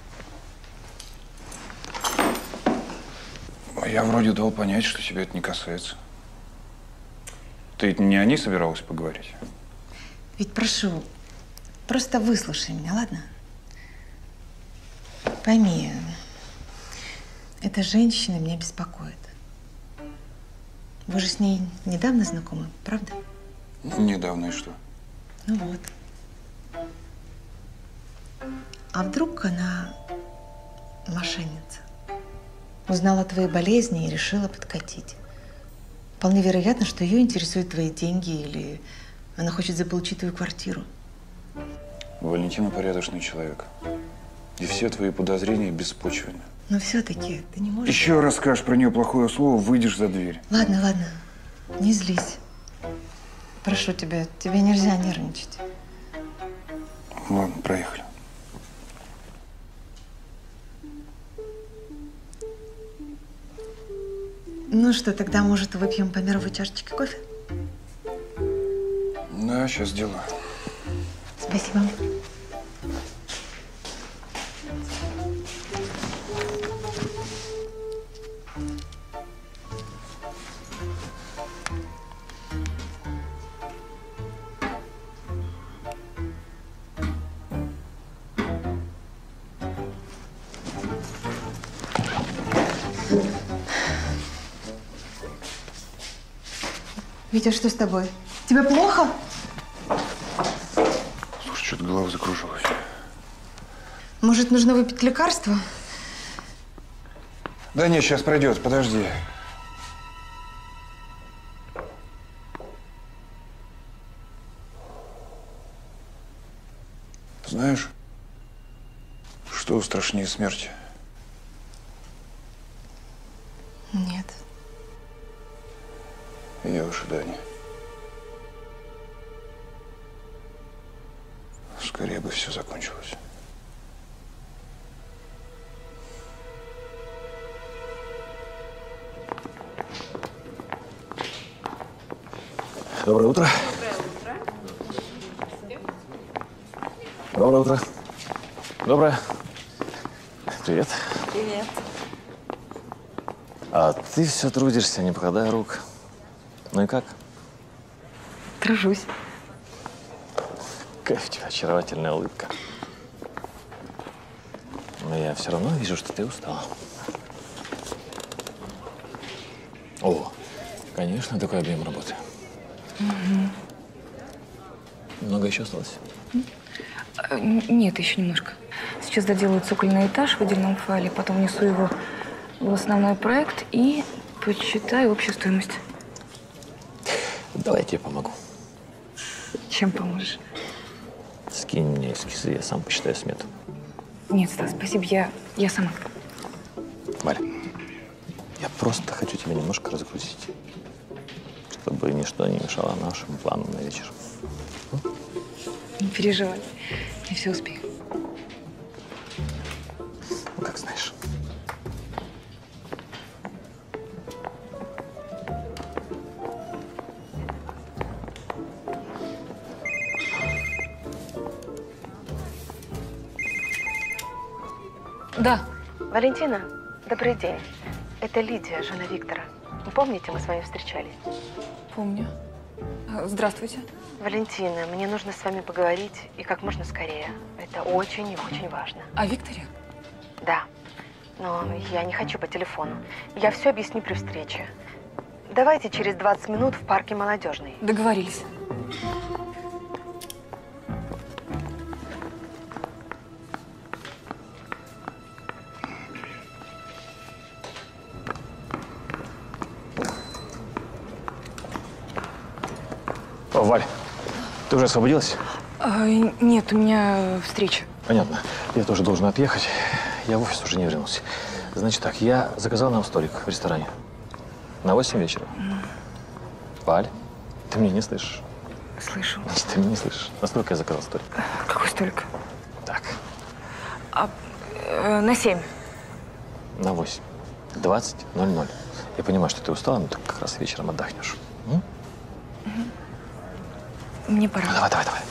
Я вроде дал понять, что тебя это не касается. Ты ведь не о ней собиралась поговорить? Ведь прошу, просто выслушай меня, ладно? Пойми, эта женщина меня беспокоит. Вы же с ней недавно знакомы, правда? Недавно и что? Ну вот. А вдруг она мошенница? Узнала о твоей болезни и решила подкатить. Вполне вероятно, что ее интересуют твои деньги или она хочет заполучить твою квартиру. Валентина порядочный человек. И все твои подозрения беспочвенны. Но все-таки ты не можешь… Еще раз скажешь про нее плохое слово, выйдешь за дверь. Ладно, ладно. Не злись. Прошу тебя, тебе нельзя нервничать. Ладно, проехали. Ну что, тогда, может, выпьем по мировой чашечке кофе? Да, сейчас сделаю. Спасибо. Витя, что с тобой? Тебе плохо? Слушай, что-то голова закружилась. Может, нужно выпить лекарство? Да нет, сейчас пройдет, подожди. Знаешь, что страшнее смерти? Нет. Ее ожидание. Скорее бы все закончилось. Доброе утро. Доброе утро. Доброе. Привет. Привет. А ты все трудишься, не покладая рук. Ну и как? Тружусь. Какая у тебя очаровательная улыбка. Но я все равно вижу, что ты устала. О, конечно, такой объем работы. Угу. Много еще осталось? Нет, еще немножко. Сейчас доделаю цокольный этаж в отдельном файле, потом внесу его в основной проект и подсчитаю общую стоимость. Давай я тебе помогу. Чем поможешь? Скинь мне эскизы, я сам посчитаю смету. Нет, Стас, спасибо, я, я сама. Валя, я просто хочу тебя немножко разгрузить, чтобы ничто не мешало нашим планам на вечер. Не переживай, я все успею. Ну, как знаешь. Да. Валентина, добрый день. Это Лидия, жена Виктора. Вы помните, мы с вами встречались? Помню. Здравствуйте. Валентина, мне нужно с вами поговорить и как можно скорее. Это очень и очень важно. О Викторе? Да. Но я не хочу по телефону. Я все объясню при встрече. Давайте через двадцать минут в парке Молодежный. Договорились. О, Валь, ты уже освободилась? А, нет, у меня встреча. Понятно. Я тоже должен отъехать. Я в офис уже не вернулся. Значит так, я заказал нам столик в ресторане на восемь вечера. Валь, ты меня не слышишь? Слышу. Значит, ты меня не слышишь. На сколько я заказал столик? Какой столик? Так. А, э, на семь. На восемь. двадцать ноль ноль. Я понимаю, что ты устала, но ты как раз вечером отдохнешь. М? Мне пора. Ну, давай, давай, давай.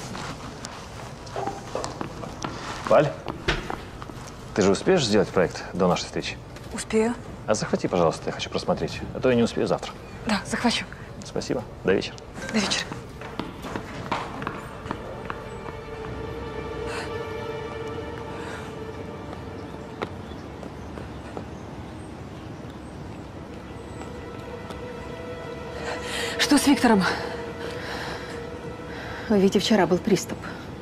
Валь, ты же успеешь сделать проект до нашей встречи? Успею. А захвати, пожалуйста, я хочу просмотреть. А то я не успею завтра. Да, захвачу. Спасибо. До вечера. До вечера. Что с Виктором? У Вити вчера был приступ.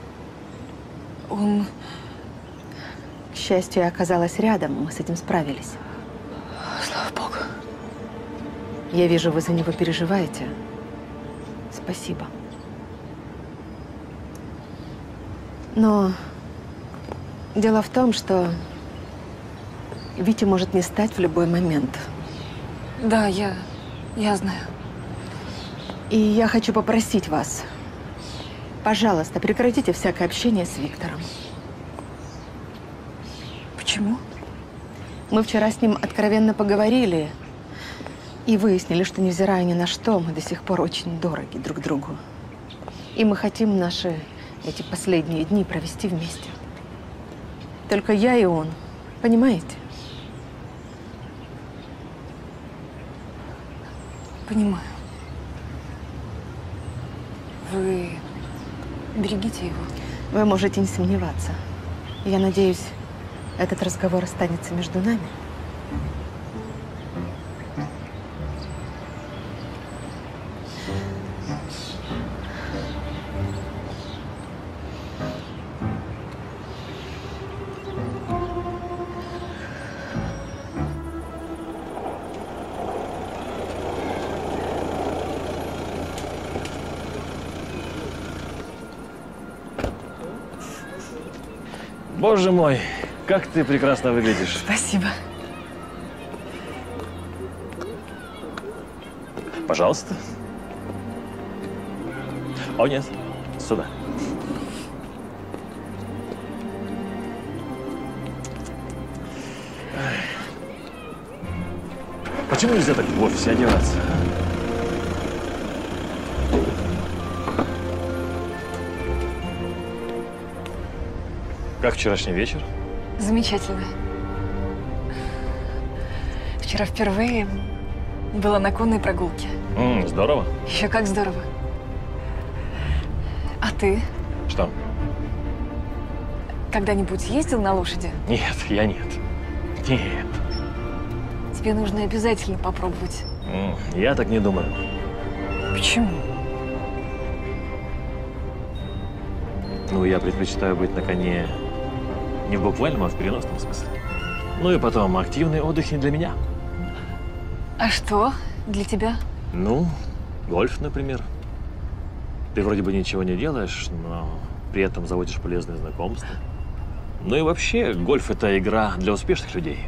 Он… К счастью, я оказалась рядом, мы с этим справились. Слава Богу. Я вижу, вы за него переживаете. Спасибо. Но дело в том, что Витя может не стать в любой момент. Да, я… я знаю. И я хочу попросить вас, пожалуйста, прекратите всякое общение с Виктором. Почему? Мы вчера с ним откровенно поговорили и выяснили, что, невзирая ни на что, мы до сих пор очень дороги друг другу. И мы хотим наши эти последние дни провести вместе. Только я и он, понимаете? Понимаю. Вы берегите его. Вы можете не сомневаться. Я надеюсь, этот разговор останется между нами. Боже мой, как ты прекрасно выглядишь. Спасибо. Пожалуйста. О, нет, сюда. Почему нельзя так в офисе одеваться? Как вчерашний вечер? Замечательно. Вчера впервые была на конной прогулке. М, здорово. Еще как здорово. А ты Что? когда-нибудь ездил на лошади? Нет, я нет. Нет. Тебе нужно обязательно попробовать. М, Я так не думаю. Почему? Ну, я предпочитаю быть на коне не в буквальном, а в переносном смысле. Ну и потом, активный отдых не для меня. А что для тебя? Ну, гольф, например. Ты вроде бы ничего не делаешь, но при этом заводишь полезные знакомства. Ну и вообще, гольф – это игра для успешных людей.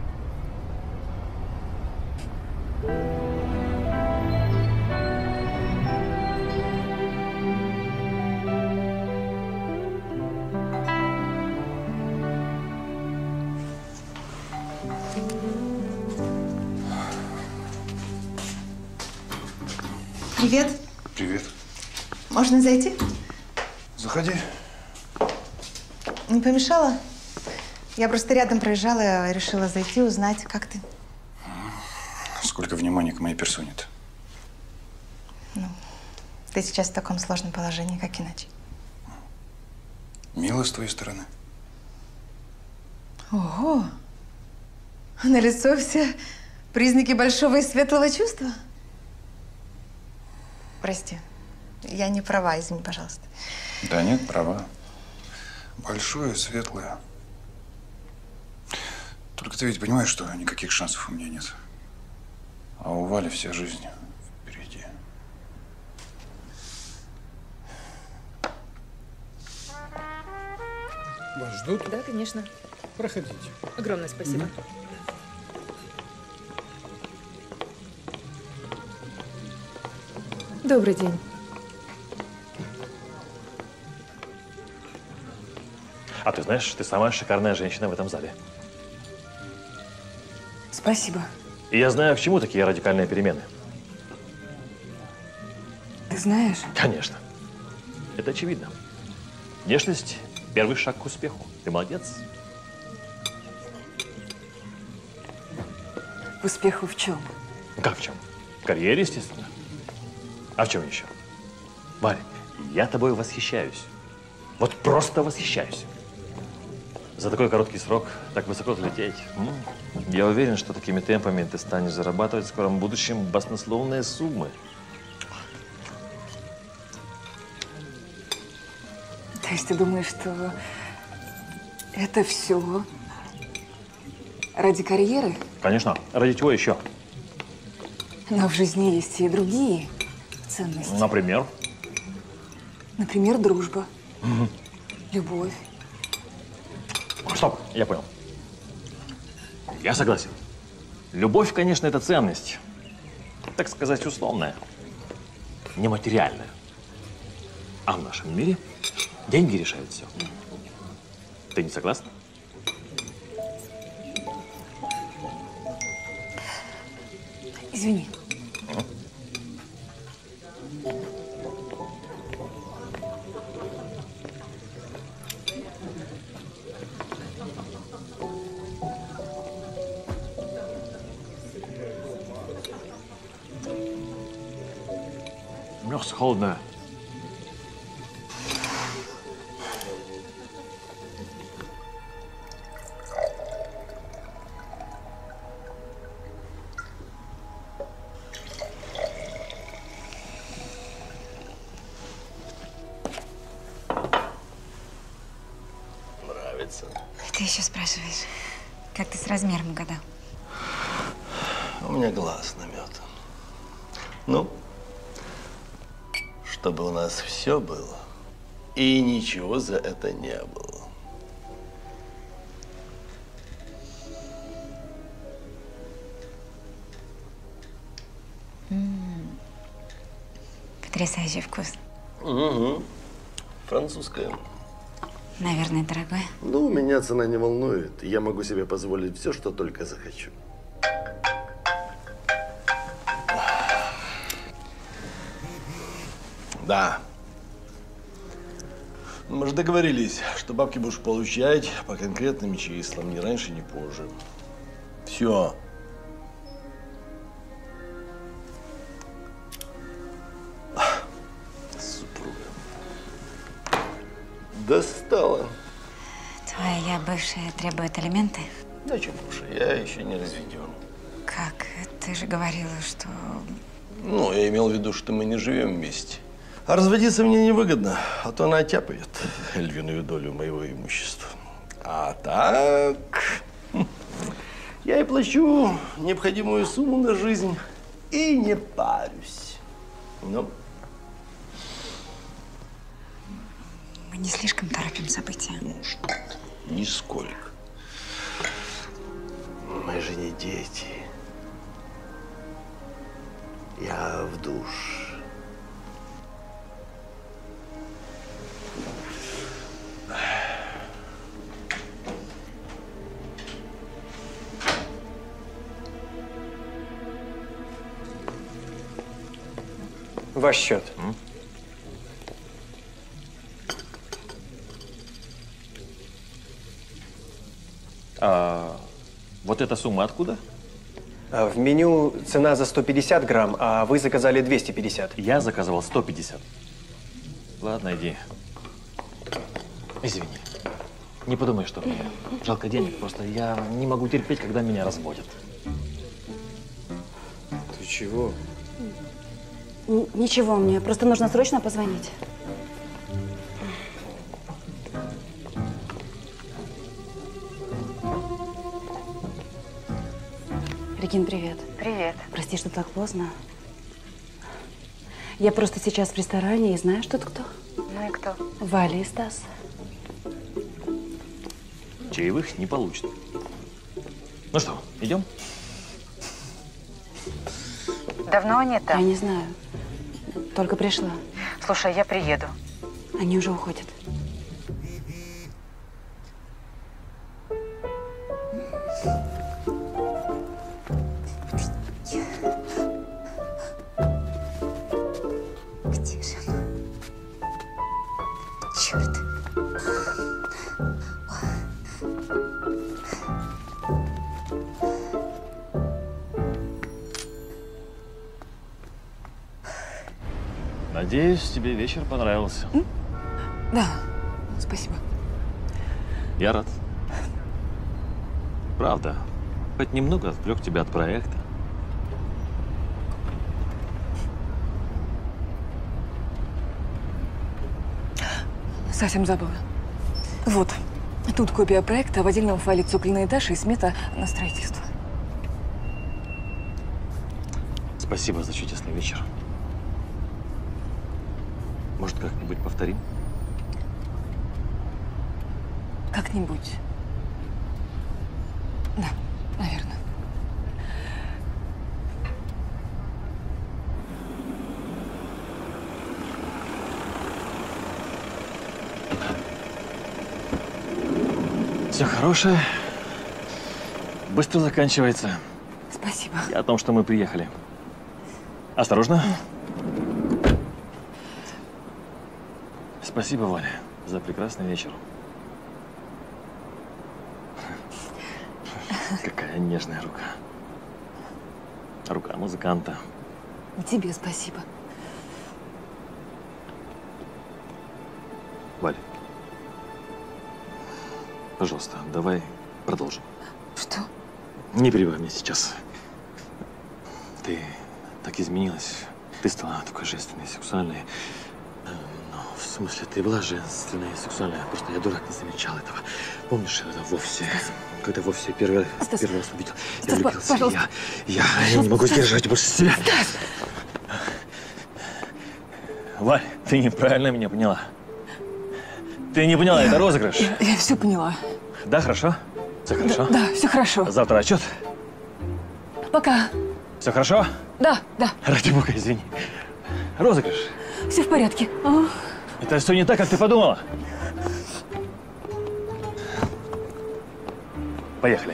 Привет. Привет. Можно зайти? Заходи. Не помешала? Я просто рядом проезжала, решила зайти, узнать, как ты. Сколько внимания к моей персоне-то? Ну, ты сейчас в таком сложном положении, как иначе. Мило с твоей стороны. Ого! На лицо все признаки большого и светлого чувства. Прости, я не права, извини, пожалуйста. Да нет, права. Большое, светлое. Только ты ведь понимаешь, что никаких шансов у меня нет. А у Вали вся жизнь впереди. Вас ждут? Да, конечно. Проходите. Огромное спасибо. Мгм. Добрый день. А ты знаешь, ты самая шикарная женщина в этом зале. Спасибо. И я знаю, к чему такие радикальные перемены. Ты знаешь? Конечно. Это очевидно. Внешность – первый шаг к успеху. Ты молодец. К успеху в чем? Как в чем? В карьере, естественно. А в чем еще? Варя, я тобой восхищаюсь. Вот просто восхищаюсь. За такой короткий срок так высоко взлететь. М. Я уверен, что такими темпами ты станешь зарабатывать в скором будущем баснословные суммы. То есть ты думаешь, что это все ради карьеры? Конечно. Ради чего еще? Но в жизни есть и другие ценности. Например? Например, дружба, Мгм. любовь. Стоп, я понял. Я согласен. Любовь, конечно, это ценность. Так сказать, условная. Нематериальная. А в нашем мире деньги решают все. Ты не согласна? Извини. Мясо холодное. Нравится. Ты еще спрашиваешь, как ты с размером угадал? У меня глаз наметан. Ну, чтобы у нас все было, и ничего за это не было. Потрясающий вкус. Угу. Французская. Наверное, дорогое. Ну, меня цена не волнует. Я могу себе позволить все, что только захочу. Да. Мы же договорились, что бабки будешь получать по конкретным числам, ни раньше, ни позже. Все. Супруга. Достала. Твоя бывшая требует алименты? Да что, бывшая, я еще не разведен. Как? Ты же говорила, что… Ну, я имел в виду, что мы не живем вместе. А разводиться мне невыгодно, а то она оттяпает львиную долю моего имущества. А так, я и плачу необходимую сумму на жизнь и не парюсь. Ну. Мы не слишком торопим события. Ну что ты, нисколько. Мы же не дети. Я в душ. Ваш счет. М? А, вот эта сумма откуда? А, в меню цена за сто пятьдесят грамм, а вы заказали двести пятьдесят. Я заказывал сто пятьдесят. Ладно, иди. Извини. Не подумай, что мне жалко денег. Просто я не могу терпеть, когда меня разводят. Ты чего? Н- Ничего, мне просто нужно срочно позвонить. Регин, привет. Привет. Прости, что так поздно. Я просто сейчас в ресторане, и знаешь, тут кто? Ну и кто? Валя и Стас. Чаевых не получит. Ну что, идем? Давно они там? Я не знаю. Только пришла. Слушай, я приеду. Они уже уходят. Где же она? Черт. Надеюсь, тебе вечер понравился. М? Да, спасибо. Я рад. Правда. Хоть немного отвлек тебя от проекта. Совсем забыла. Вот. Тут копия проекта, в отдельном файле цокольный этаж и смета на строительство. Спасибо за чудесный вечер. Может, как-нибудь повторим? Как-нибудь. Да, наверное. Все хорошее быстро заканчивается. Спасибо. И о том, что мы приехали. Осторожно. Спасибо, Валя, за прекрасный вечер. Какая нежная рука. Рука музыканта. И тебе спасибо. Валя, пожалуйста, давай продолжим. Что? Не перебивай меня сейчас. Ты так изменилась. Ты стала такой женственной, сексуальной. Ну, в смысле, ты была женственная, сексуальная. Просто я, дурак, не замечал этого. Помнишь, когда вовсе, когда вовсе первый, Стас, первый раз увидел, я Стас, влюбился. пожалуйста. Я, я, я не могу Стас. сдержать больше себя. Стас! Валь, ты неправильно меня поняла. Ты не поняла, это розыгрыш. Я, я все поняла. Да, хорошо? Все хорошо? Да, да, все хорошо. Завтра отчет? Пока. Все хорошо? Да, да. Ради бога, извини. Розыгрыш. Все в порядке. А? Это все не так, как ты подумала. Поехали.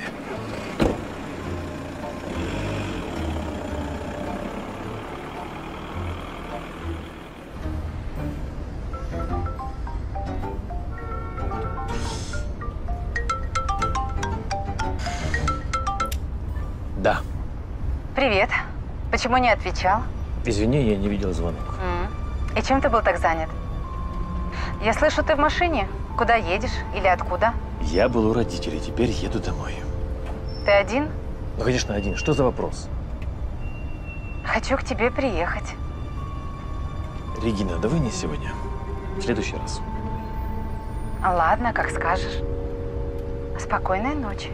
Да. Привет. Почему не отвечал? Извини, я не видел звонок. М. И чем ты был так занят? Я слышу, ты в машине. Куда едешь или откуда? Я был у родителей, теперь еду домой. Ты один? Ну, конечно, один. Что за вопрос? Хочу к тебе приехать. Регина, давай не сегодня. В следующий раз. Ладно, как скажешь. Спокойной ночи.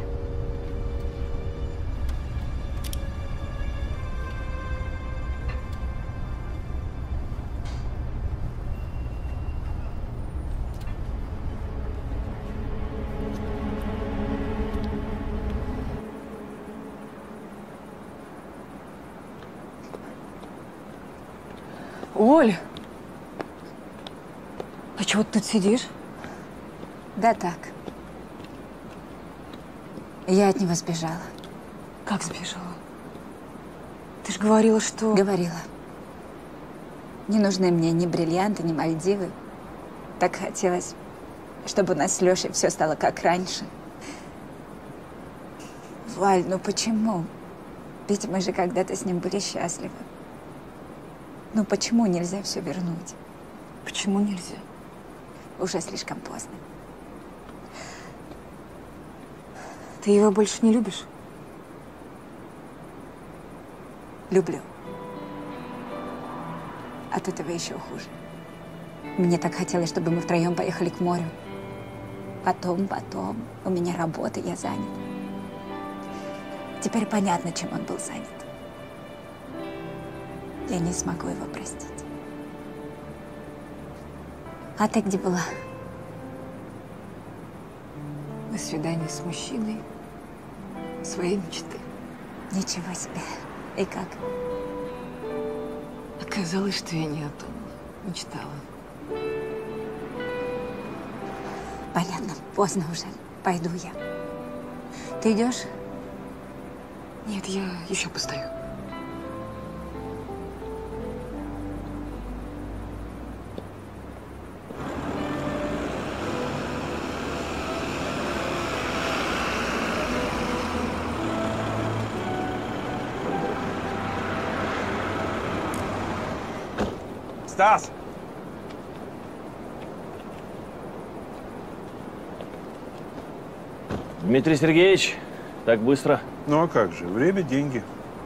Оль! А чего ты тут сидишь? Да так. Я от него сбежала. Как сбежала? Ты же говорила, что… Говорила. Не нужны мне ни бриллианты, ни Мальдивы. Так хотелось, чтобы у нас с Лешей все стало как раньше. Валь, ну почему? Ведь мы же когда-то с ним были счастливы. Ну почему нельзя все вернуть? Почему нельзя? Уже слишком поздно. Ты его больше не любишь? Люблю. От этого еще хуже. Мне так хотелось, чтобы мы втроем поехали к морю. Потом, потом. У меня работа, я занят. Теперь понятно, чем он был занят. Я не смогу его простить. А ты где была? На свидании с мужчиной своей мечты. Ничего себе. И как? Оказалось, что я не о том мечтала. Понятно, поздно уже. Пойду я. Ты идешь? Нет, я еще постою. Стас! Дмитрий Сергеевич, так быстро? Ну а как же, время – деньги.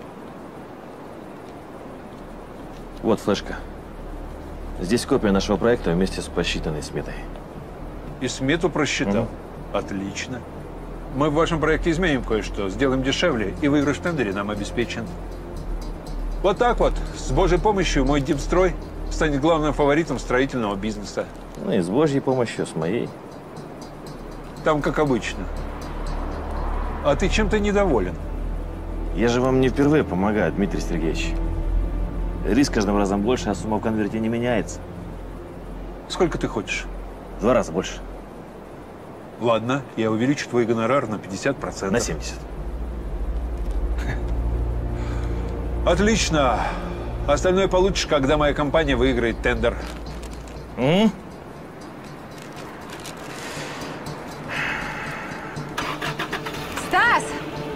Вот флешка. Здесь копия нашего проекта вместе с посчитанной сметой. И смету просчитал? Угу. Отлично. Мы в вашем проекте изменим кое-что, сделаем дешевле, и выигрыш в тендере нам обеспечен. Вот так вот, с Божьей помощью, мой Дипстрой станет главным фаворитом строительного бизнеса. Ну и с Божьей помощью, с моей. Там как обычно. А ты чем-то недоволен? Я же вам не впервые помогаю, Дмитрий Сергеевич. Риск каждым разом больше, а сумма в конверте не меняется. Сколько ты хочешь? В два раза больше. Ладно, я увеличу твой гонорар на пятьдесят процентов. На семьдесят. Отлично. Остальное получишь, когда моя компания выиграет тендер. М? Стас!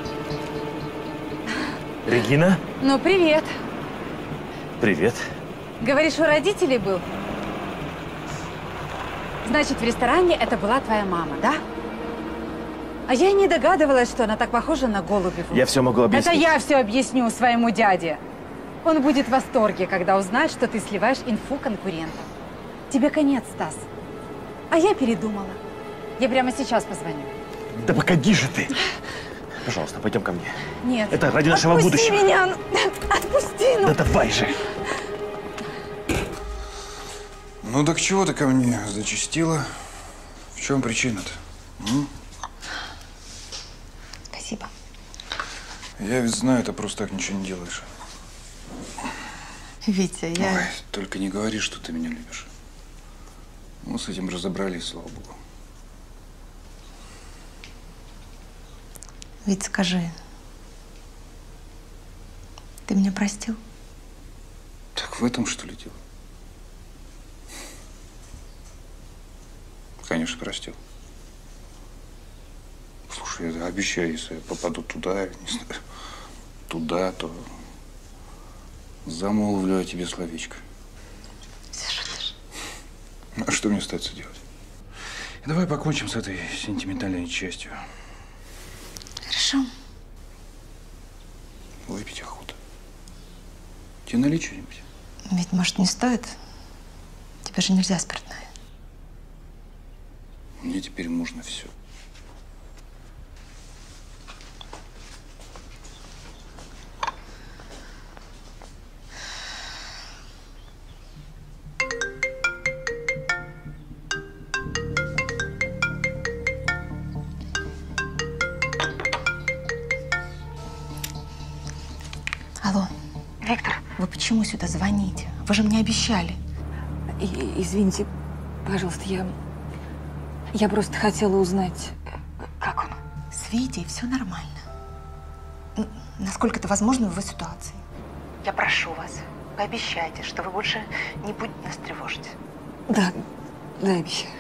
Регина? Ну, привет. Привет. Говоришь, у родителей был? Значит, в ресторане это была твоя мама, да? А я и не догадывалась, что она так похожа на Голубеву. Я все могу объяснить. Это я все объясню своему дяде. Он будет в восторге, когда узнает, что ты сливаешь инфу конкурентам. Тебе конец, Стас. А я передумала. Я прямо сейчас позвоню. Да погоди же ты! Пожалуйста, пойдем ко мне. Нет. Это ради нашего Отпусти будущего. меня! Отпусти! Ну. Да давай же! Ну так чего ты ко мне зачастила? В чем причина-то? М? Спасибо. Я ведь знаю, ты просто так ничего не делаешь. Витя, я… Ой, только не говори, что ты меня любишь. Мы с этим разобрались, слава богу. Вить, скажи, ты меня простил? Так в этом, что ли, дело? Конечно, простил. Слушай, я обещаю, если я попаду туда, не знаю, туда, то замолвлю о тебе словечко. А что мне остается делать? И давай покончим с этой сентиментальной частью. Хорошо. Выпить охота. Тебе налить что-нибудь? Ведь, может, не стоит? Тебе же нельзя спиртное. Мне теперь можно все. Алло. Виктор. Вы почему сюда звоните? Вы же мне обещали. И, извините, пожалуйста, я… Я просто хотела узнать, как он. С Витей все нормально. Н- Насколько это возможно в его ситуации. Я прошу вас, пообещайте, что вы больше не будете нас тревожить. Да, да, обещаю.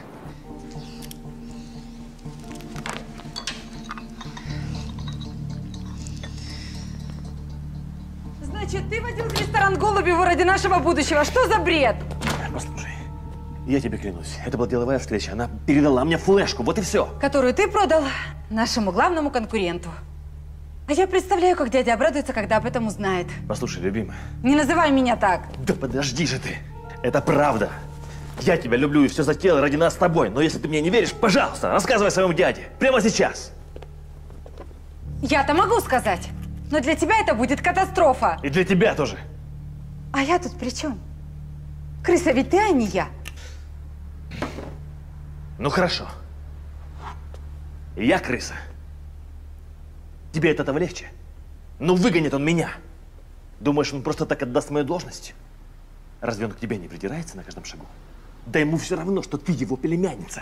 Значит, ты водил в ресторан Голубеву ради нашего будущего. Что за бред? Послушай, я тебе клянусь, это была деловая встреча. Она передала мне флешку, вот и все. Которую ты продал нашему главному конкуренту. А я представляю, как дядя обрадуется, когда об этом узнает. Послушай, любимая. Не называй меня так. Да подожди же ты. Это правда. Я тебя люблю и все затеял ради нас с тобой. Но если ты мне не веришь, пожалуйста, рассказывай своему дяде. Прямо сейчас. Я-то могу сказать. Но для тебя это будет катастрофа. И для тебя тоже. А я тут при чем? Крыса ведь ты, а не я. Ну хорошо. Я крыса. Тебе от этого легче? Ну выгонит он меня. Думаешь, он просто так отдаст мою должность? Разве он к тебе не придирается на каждом шагу? Да ему все равно, что ты его племянница.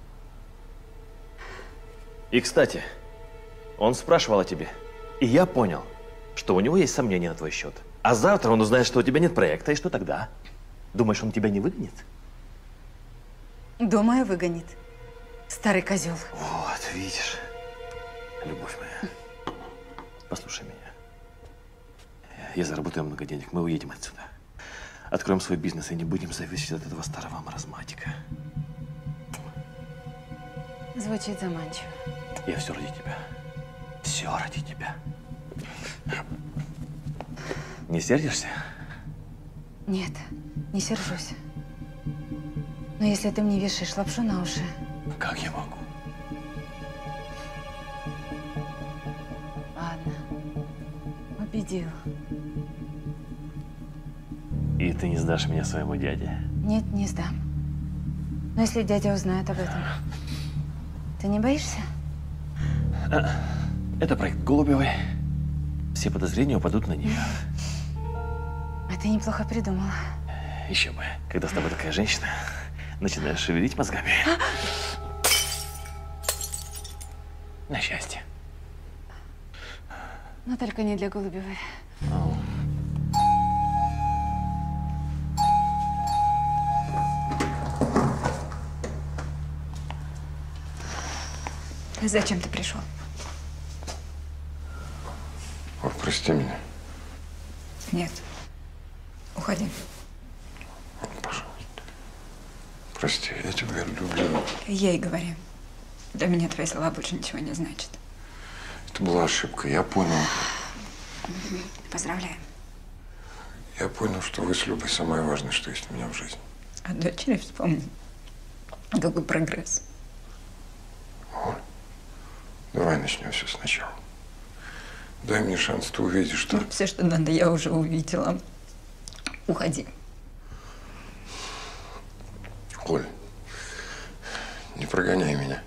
И, кстати, он спрашивал о тебе. И я понял, что у него есть сомнения на твой счет. А завтра он узнает, что у тебя нет проекта, и что тогда? Думаешь, он тебя не выгонит? Думаю, выгонит. Старый козел. Вот, видишь, любовь моя. Послушай меня. Я заработаю много денег, мы уедем отсюда. Откроем свой бизнес и не будем зависеть от этого старого маразматика. Звучит заманчиво. Я все ради тебя. Все ради тебя. Не сердишься? Нет, не сержусь. Но если ты мне вешаешь лапшу на уши… Как я могу? Ладно, убедил. И ты не сдашь меня своему дяде? Нет, не сдам. Но если дядя узнает об этом, ты не боишься? А, это проект Голубевой. Все подозрения упадут на нее. А ты неплохо придумала. Еще бы. Когда с тобой такая женщина, начинаешь шевелить мозгами. На счастье. Но только не для Голубевой. Ау. Зачем ты пришел? Ой, прости меня. Нет. Уходи. Пожалуйста. Прости, я тебя люблю. Ей говори. Для меня твои слова больше ничего не значат. Это была ошибка, я понял. Поздравляем. Я понял, что вы с Любой самое важное, что есть у меня в жизни. А дочери вспомни. Какой прогресс. Оль, давай начнем все сначала. Дай мне шанс, ты увидишь, что… Все, что надо, я уже увидела. Уходи. Оль, не прогоняй меня.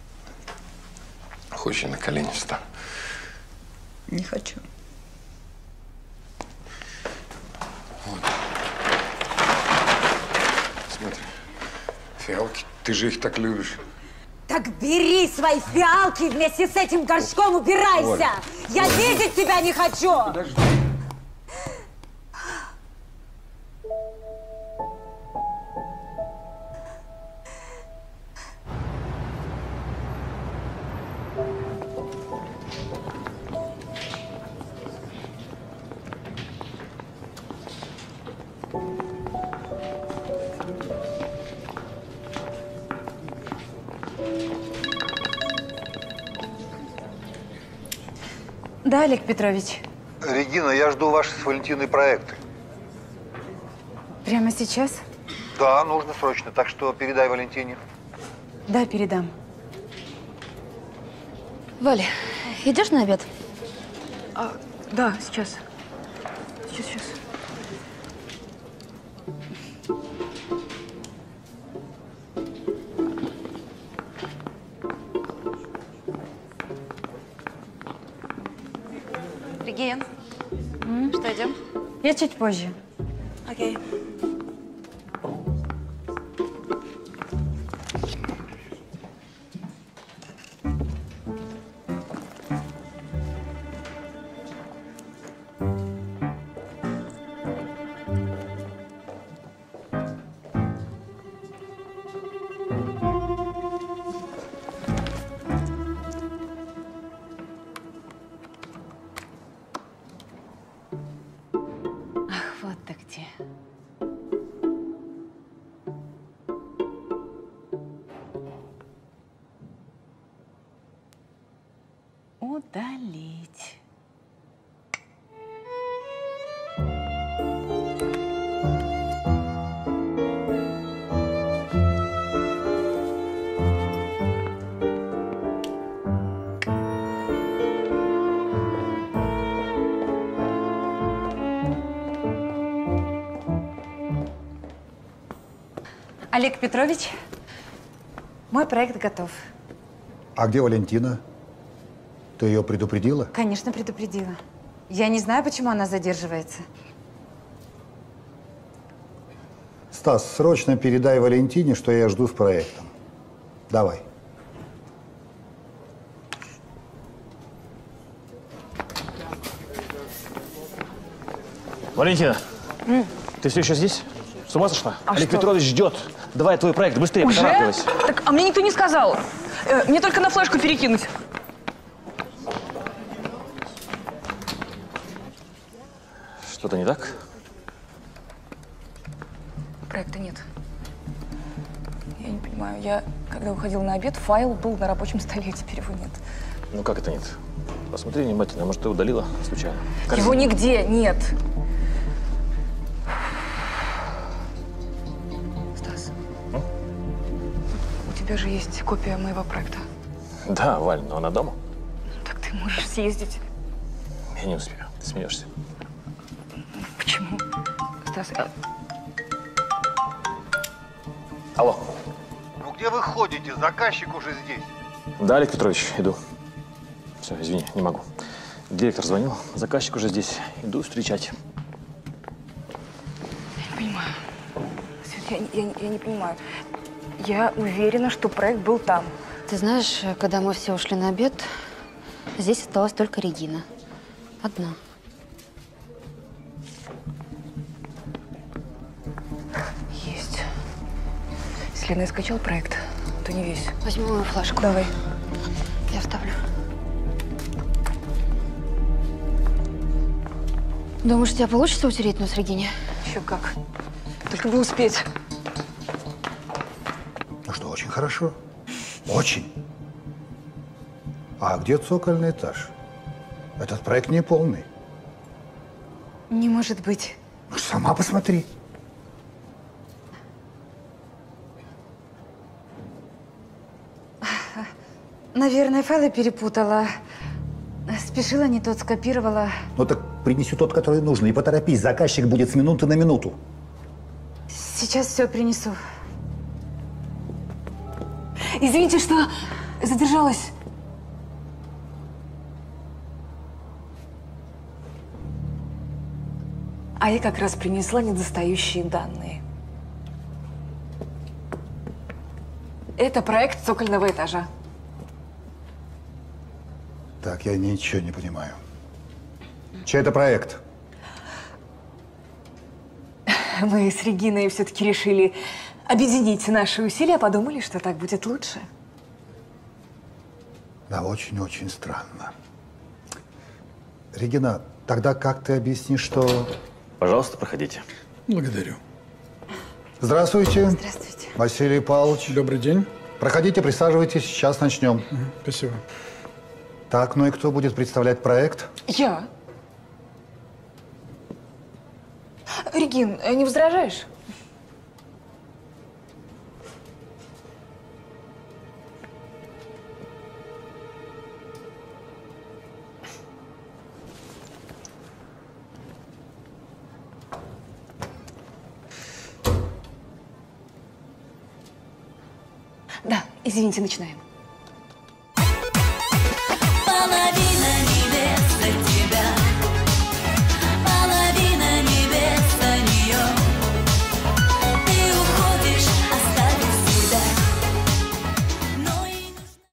Хочешь, я на колени встану? Не хочу. Фиалки, ты же их так любишь. Так бери свои фиалки вместе с этим горшком, убирайся! Оля, Я Оля. видеть тебя не хочу! Подожди. Да, Олег Петрович. Регина, я жду ваши с Валентиной проекты. Прямо сейчас? Да, нужно срочно, так что передай Валентине. Да, передам. Валя, идешь на обед? А, да, сейчас. Сейчас, сейчас. Регин, что, идем? Я чуть позже. Окей. Вот ты где. Удалить. Олег Петрович, мой проект готов. А где Валентина? Ты ее предупредила? Конечно, предупредила. Я не знаю, почему она задерживается. Стас, срочно передай Валентине, что я жду с проектом. Давай. Валентина, М. ты все еще здесь? С ума сошла? А Олег что? Петрович ждет. Давай твой проект, быстрее, Уже? поторапливайся. Так, а мне никто не сказал. Э, мне только на флешку перекинуть. Что-то не так? Проекта нет. Я не понимаю, я, когда уходила на обед, файл был на рабочем столе, а теперь его нет. Ну как это нет? Посмотри внимательно, может, ты удалила случайно? Его Корзину. нигде нет. Стас, М? у тебя же есть копия моего проекта. Да, Валь, но она дома. Так ты можешь съездить. Я не успею. Ты смеешься. Почему? Стас, а... Алло. Ну где вы ходите? Заказчик уже здесь. Да, Олег Петрович, иду. Все, извини, не могу. Директор звонил, заказчик уже здесь. Иду встречать. Я не понимаю. Свет, я, я, я не понимаю. Я уверена, что проект был там. Ты знаешь, когда мы все ушли на обед, здесь осталась только Регина. Одна. Есть. Если Лена скачал проект, то не весь. Возьму мою флешку. Давай. Я вставлю. Думаешь, у тебя получится утереть нос Регине? Еще как. Только бы успеть. Ну что, очень хорошо. Очень. А где цокольный этаж? Этот проект не полный. Не может быть. Ну, сама посмотри. Наверное, файлы перепутала. Спешила, не тот скопировала. Ну так принеси тот, который нужен. И поторопись, заказчик будет с минуты на минуту. Сейчас все принесу. Извините, что задержалась. А я как раз принесла недостающие данные. Это проект цокольного этажа. Так, я ничего не понимаю. Чей это проект? Мы с Региной все-таки решили объединить наши усилия, подумали, что так будет лучше. Да, очень-очень странно. Регина, тогда как ты объяснишь, что… Пожалуйста, проходите. Благодарю. Здравствуйте. Здравствуйте. Василий Павлович. Добрый день. Проходите, присаживайтесь, сейчас начнем. Угу, спасибо. Так, ну и кто будет представлять проект? Я. Регин, не возражаешь? Да, извините, начинаем. Половина невеста тебя, половина невеста нее. Ты уходишь, оставив себя. Но и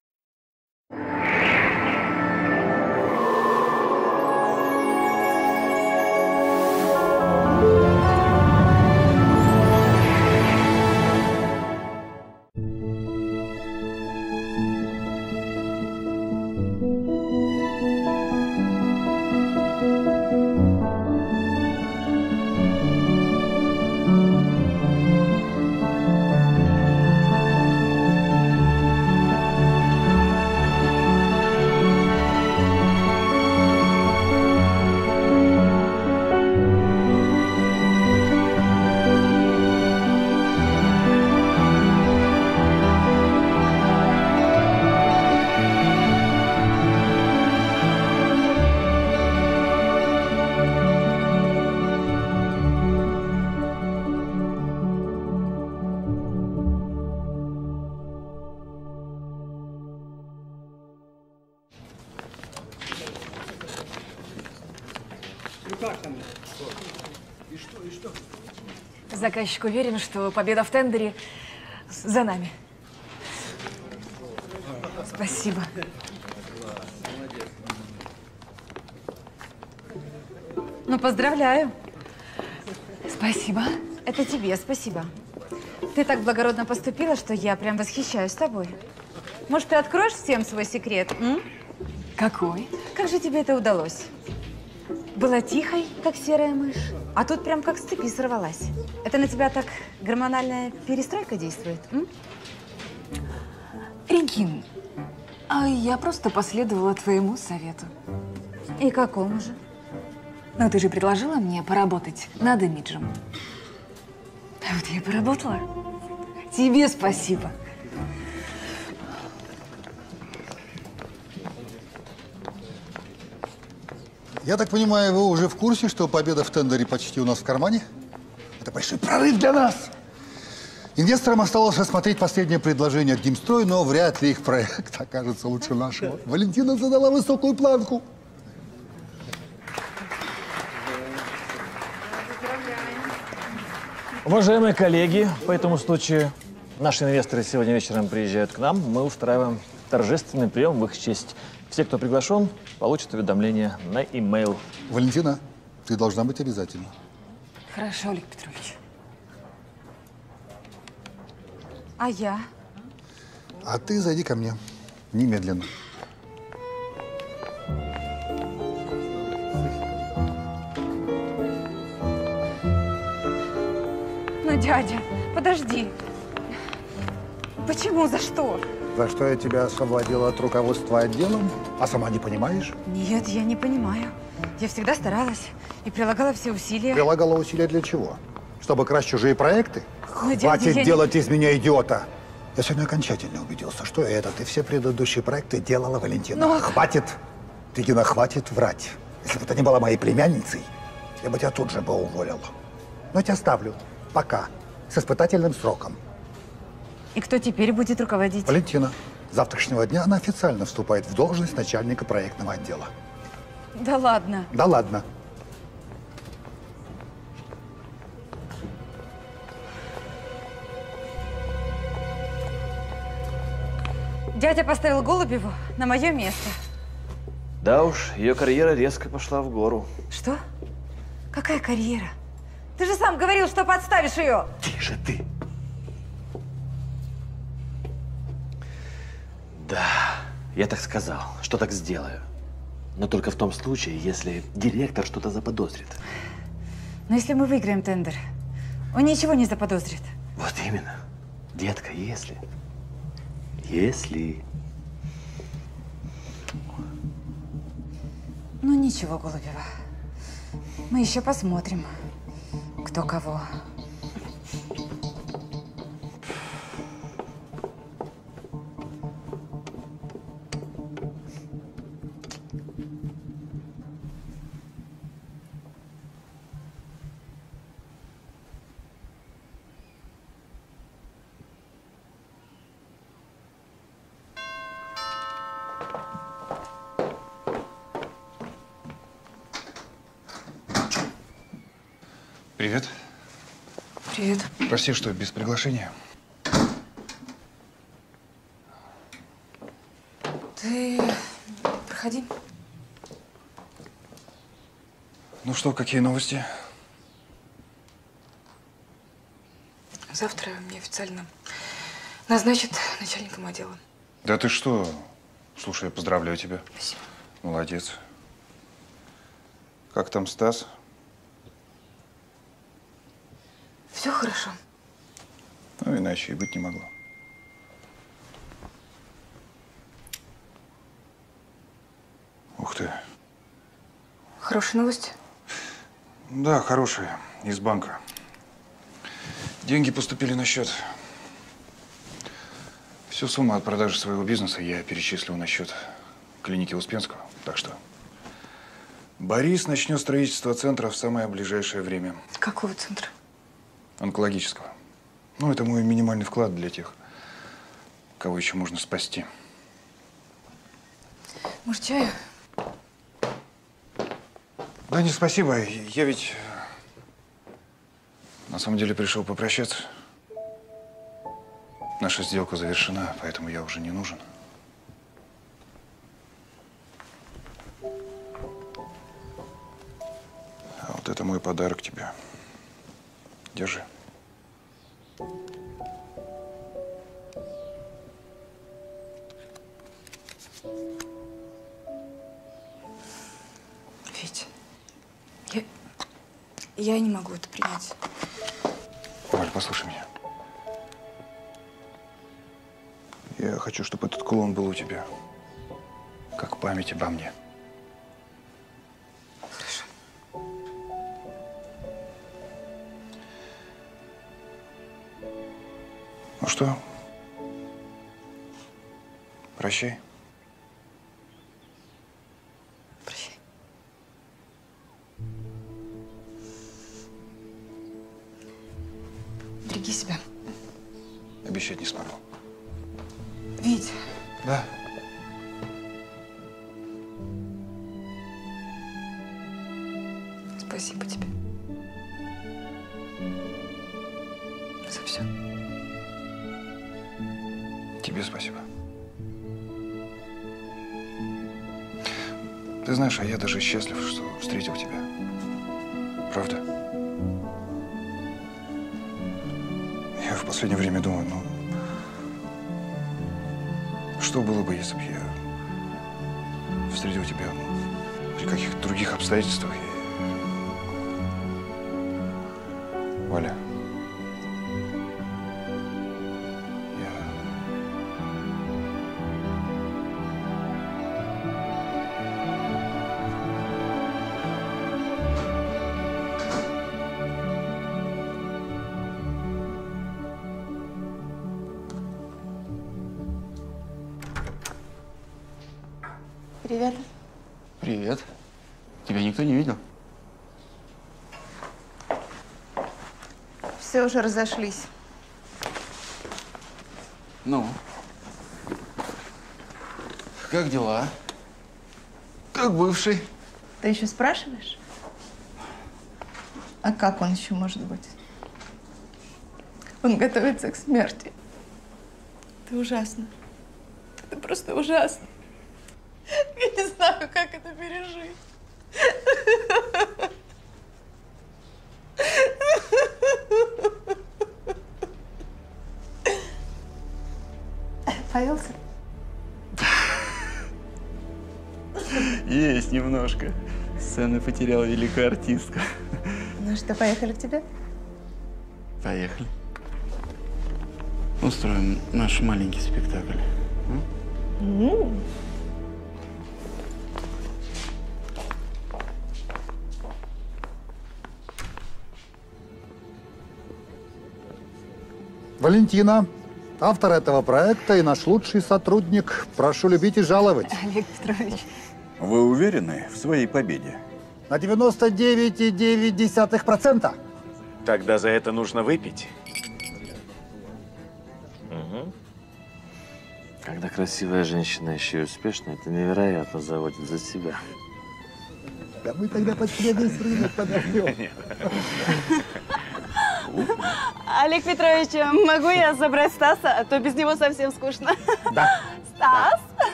Заказчик уверен, что победа в тендере за нами. Спасибо. Ну, поздравляю. Спасибо. Это тебе спасибо. Ты так благородно поступила, что я прям восхищаюсь тобой. Может, ты откроешь всем свой секрет? М? Какой? Как же тебе это удалось? Была тихой, как серая мышь, а тут прям как с цепи сорвалась. Это на тебя так гормональная перестройка действует? М? Регин, а я просто последовала твоему совету. И какому же? Ну, ты же предложила мне поработать над имиджем. А вот я и поработала. Тебе спасибо. Я так понимаю, вы уже в курсе, что победа в тендере почти у нас в кармане? Это большой прорыв для нас. Инвесторам осталось рассмотреть последнее предложение от Гимстрой, но вряд ли их проект окажется лучше нашего. Валентина задала высокую планку. Уважаемые коллеги, по этому случаю наши инвесторы сегодня вечером приезжают к нам. Мы устраиваем торжественный прием в их честь. Все, кто приглашен, получат уведомление на имейл. Валентина, ты должна быть обязательно. Хорошо, Олег Петрович. А я? А ты зайди ко мне немедленно. Ну, дядя, подожди. Почему? За что? За что я тебя освободила от руководства отделом, а сама не понимаешь? Нет, я не понимаю. Я всегда старалась и прилагала все усилия. Прилагала усилия для чего? Чтобы красть чужие проекты? Ну, дядя, Хватит я делать не... из меня идиота! Я сегодня окончательно убедился, что этот и все предыдущие проекты делала Валентина. Но... Хватит, Регина, хватит врать. Если бы ты не была моей племянницей, я бы тебя тут же бы уволил. Но я тебя оставлю пока, с испытательным сроком. И кто теперь будет руководить? Валентина. С завтрашнего дня она официально вступает в должность начальника проектного отдела. Да ладно. Да ладно. Дядя поставил Голубеву на мое место. Да уж, ее карьера резко пошла в гору. Что? Какая карьера? Ты же сам говорил, что подставишь ее. Тише ты. Да, я так сказал, что так сделаю. Но только в том случае, если директор что-то заподозрит. Но если мы выиграем тендер, он ничего не заподозрит. Вот именно. Детка, если… Если… Ну ничего, Голубева. Мы еще посмотрим, кто кого. Привет. Привет. Прости, что без приглашения. Ты проходи. Ну что, какие новости? Завтра мне официально назначат начальником отдела. Да ты что? Слушай, я поздравляю тебя. Спасибо. Молодец. Как там Стас? Все хорошо. Ну, иначе и быть не могло. Ух ты. Хорошая новость? Да, хорошая. Из банка. Деньги поступили на счет. Всю сумму от продажи своего бизнеса я перечислил на счет клиники Успенского. Так что Борис начнет строительство центра в самое ближайшее время. Какого центра? Онкологического. Ну, это мой минимальный вклад для тех, кого еще можно спасти. Может, чаю? Да не, спасибо. Я ведь на самом деле пришел попрощаться. Наша сделка завершена, поэтому я уже не нужен. А вот это мой подарок тебе. Держи. Витя, я, я не могу это принять. Валь, послушай меня. Я хочу, чтобы этот кулон был у тебя. Как память обо мне. Хорошо. Ну что? Прощай. Прощай. Береги себя. Обещать не смогу. Вить. Да. Спасибо тебе. За все. Тебе спасибо. Ты знаешь, а я даже счастлив, что встретил тебя. Правда? Я в последнее время думаю, ну, что было бы, если бы я встретил тебя ну, при каких-то других обстоятельствах? И... Валя. Привет. Привет. Тебя никто не видел? Все уже разошлись. Ну? Как дела? Как бывший? Ты еще спрашиваешь? А как он еще может быть? Он готовится к смерти. Это ужасно. Это просто ужасно. Я не знаю, как это пережить. Появился? Есть немножко. Сцена потеряла великую артистку. Ну что, поехали к тебе? Поехали. Устроим наш маленький спектакль. М? Валентина, автор этого проекта и наш лучший сотрудник. Прошу любить и жаловать. Олег Петрович. Вы уверены в своей победе? На девяносто девять и девять десятых процента. Тогда за это нужно выпить. Угу. Когда красивая женщина еще и успешная, это невероятно заводит за себя. Да мы тогда под весь рынок подождем. Олег Петрович, могу я забрать Стаса? А то без него совсем скучно. Да. Стас?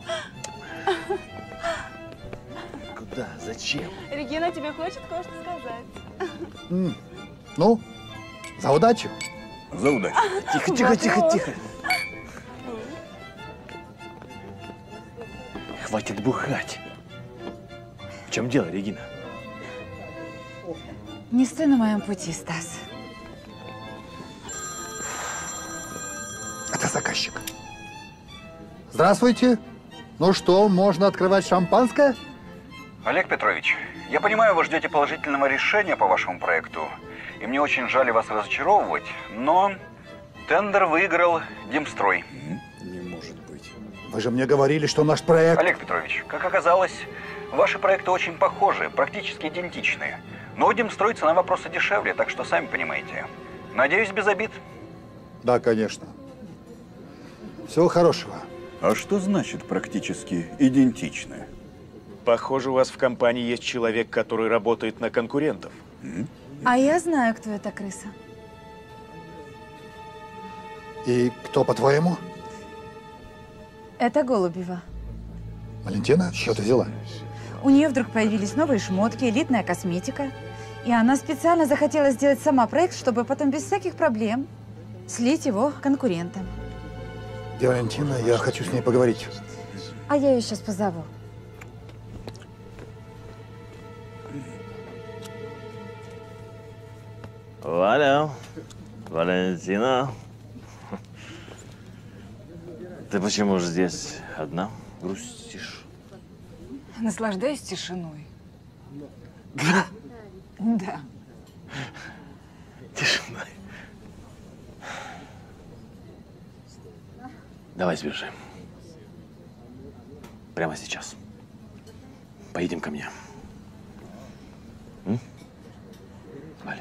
Куда? Зачем? Регина тебе хочет кое-что сказать. М. Ну, за удачу. За удачу. Тихо, тихо, тихо, тихо. Хватит бухать. В чем дело, Регина? Не стой на моем пути, Стас. Это заказчик. Здравствуйте. Ну что, можно открывать шампанское? Олег Петрович, я понимаю, вы ждете положительного решения по вашему проекту, и мне очень жаль вас разочаровывать, но тендер выиграл Демстрой. Не может быть. Вы же мне говорили, что наш проект… Олег Петрович, как оказалось, ваши проекты очень похожи, практически идентичны. Но у Демстрой цена вопроса дешевле, так что сами понимаете. Надеюсь, без обид. Да, конечно. Всего хорошего. А что значит практически идентичны? Похоже, у вас в компании есть человек, который работает на конкурентов. А я знаю, кто эта крыса. И кто, по-твоему? Это Голубева. Валентина, что ты взяла? У нее вдруг появились новые шмотки, элитная косметика. И она специально захотела сделать сама проект, чтобы потом без всяких проблем слить его конкурентам. Где Валентина? Я хочу с ней поговорить. А я ее сейчас позову. Валя, Валентина, ты почему же здесь одна грустишь? Наслаждаюсь тишиной. Да. Да. Тишиной. Давай сбежим. Прямо сейчас. Поедем ко мне. М? Валя.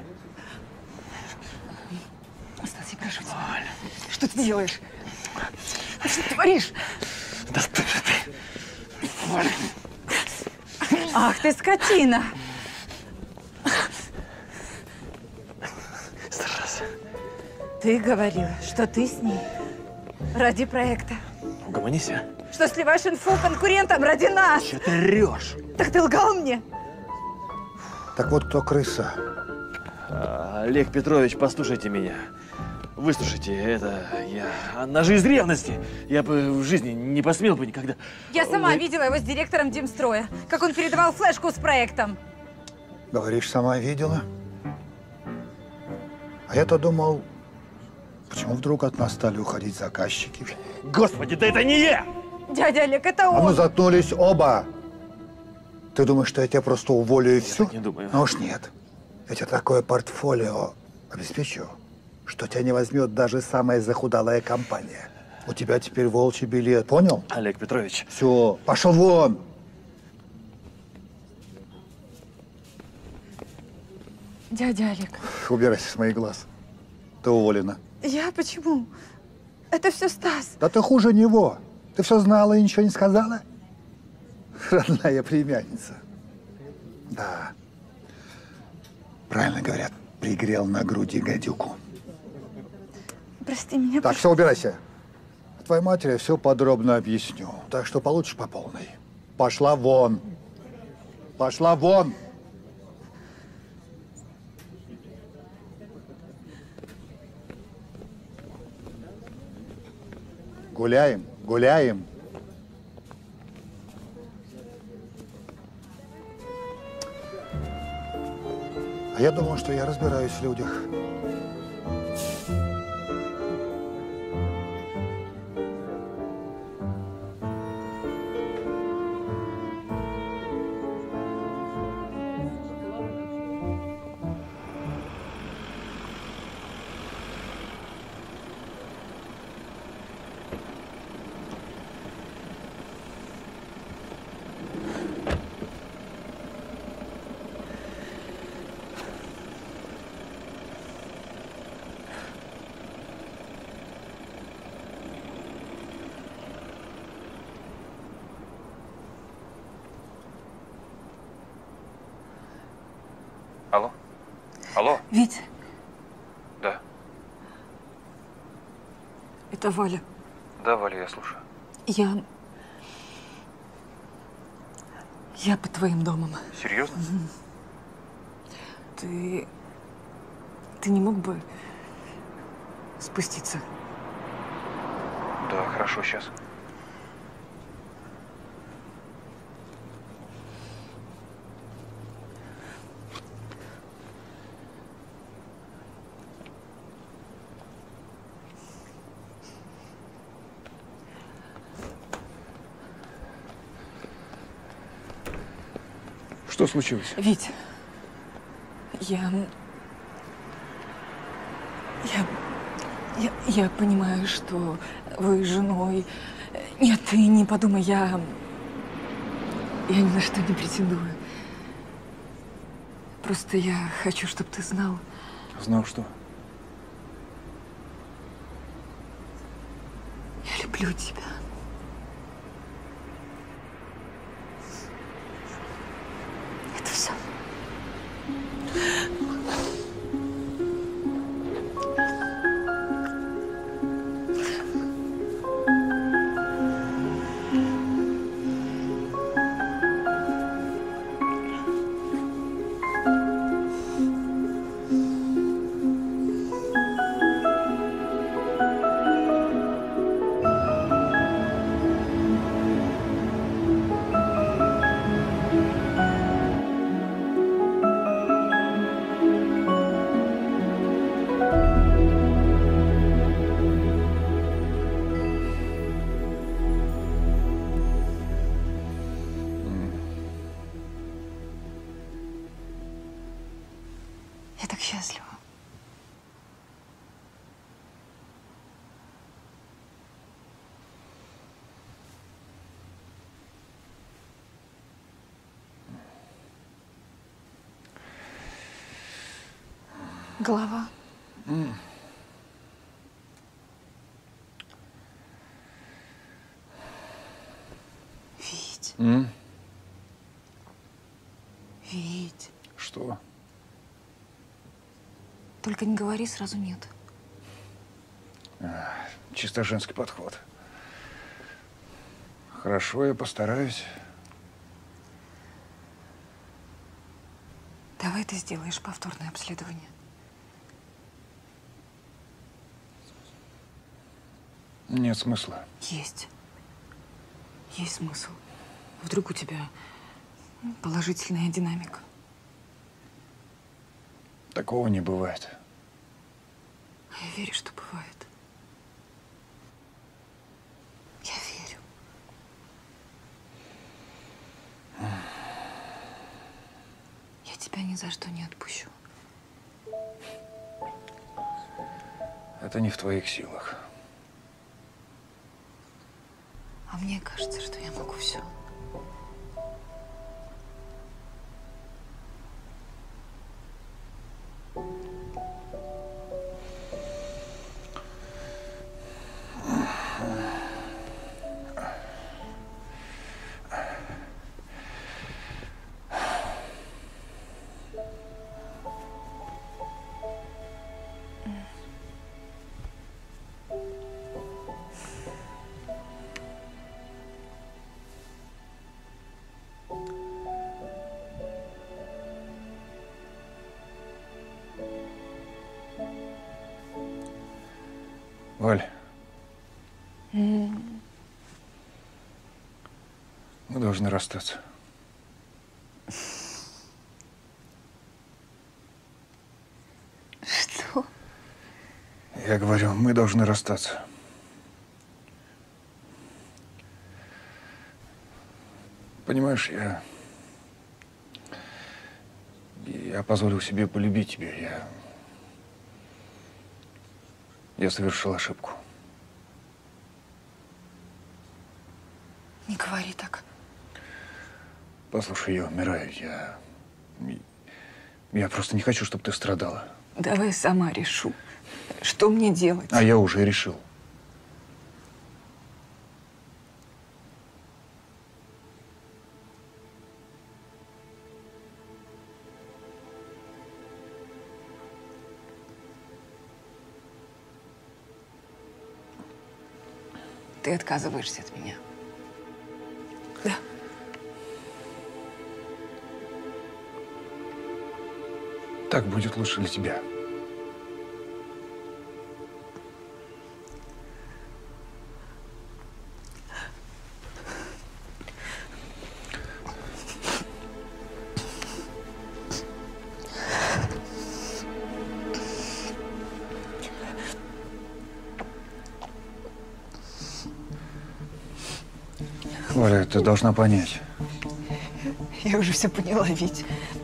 Стас, я прошу тебя. Валя. Что ты делаешь? Что ты творишь? Да ты же ты. Валя. Ах ты скотина! Старайся. Ты говорила, что ты с ней ради проекта. Угомонись, а? Что сливаешь инфу конкурентам ради нас. Че ты орешь? Так ты лгал мне. Так вот, кто крыса? А, Олег Петрович, послушайте меня. Выслушайте, это я… Она же из ревности. Я бы в жизни не посмел бы никогда… Я сама Ой. видела его с директором Демстроя, как он передавал флешку с проектом. Говоришь, сама видела? А я-то думал, почему вдруг от нас стали уходить заказчики? Господи, да это не я! Дядя Олег, это А ну он. заткнулись оба! Ты думаешь, что я тебя просто уволю и все? так не думаю. Ну уж нет. Я тебе такое портфолио обеспечу, что тебя не возьмет даже самая захудалая компания. У тебя теперь волчий билет, понял? Олег Петрович. Все, пошел вон! Дядя Олег. Убирайся с моих глаз. Ты уволена. Я почему? Это все Стас. Да ты хуже него. Ты все знала и ничего не сказала? Родная племянница. Да. Правильно говорят, пригрел на груди гадюку. Прости меня, Так, все, убирайся. твоей матери все подробно объясню. Так что получишь по полной. Пошла вон. Пошла вон. Гуляем, гуляем. А я думал, что я разбираюсь в людях. Алло? Алло? Витя, Да. это Валя. Да, Валя, я слушаю. Я... Я под твоим домом. Серьезно? Мгм. Ты... Ты не мог бы спуститься? Да, хорошо, сейчас. Что случилось? Вить, я... Я... Я, я понимаю, что вы с женой... Нет, ты не подумай, я... Я ни на что не претендую. Просто я хочу, чтобы ты знал. Знал что? Я люблю тебя. Это все. Я так счастлива. Голова. М. Вить. М? Вить. Что? Только не говори сразу нет. А, чисто женский подход. Хорошо, я постараюсь. Давай ты сделаешь повторное обследование. Нет смысла. Есть. Есть смысл. Вдруг у тебя положительная динамика. Такого не бывает. А я верю, что бывает. Я верю. Я тебя ни за что не отпущу. Это не в твоих силах. А мне кажется, что я могу все. Валь, М. мы должны расстаться. Что? Я говорю, мы должны расстаться. Понимаешь, я… Я позволил себе полюбить тебя. Я… Я совершил ошибку. Не говори так. Послушай, я умираю. Я… Я просто не хочу, чтобы ты страдала. Давай сама решу, что мне делать. А я уже решил. Ты отказываешься от меня. Да. Так будет лучше для тебя. Валя, ты должна понять. Я уже все поняла, Вить.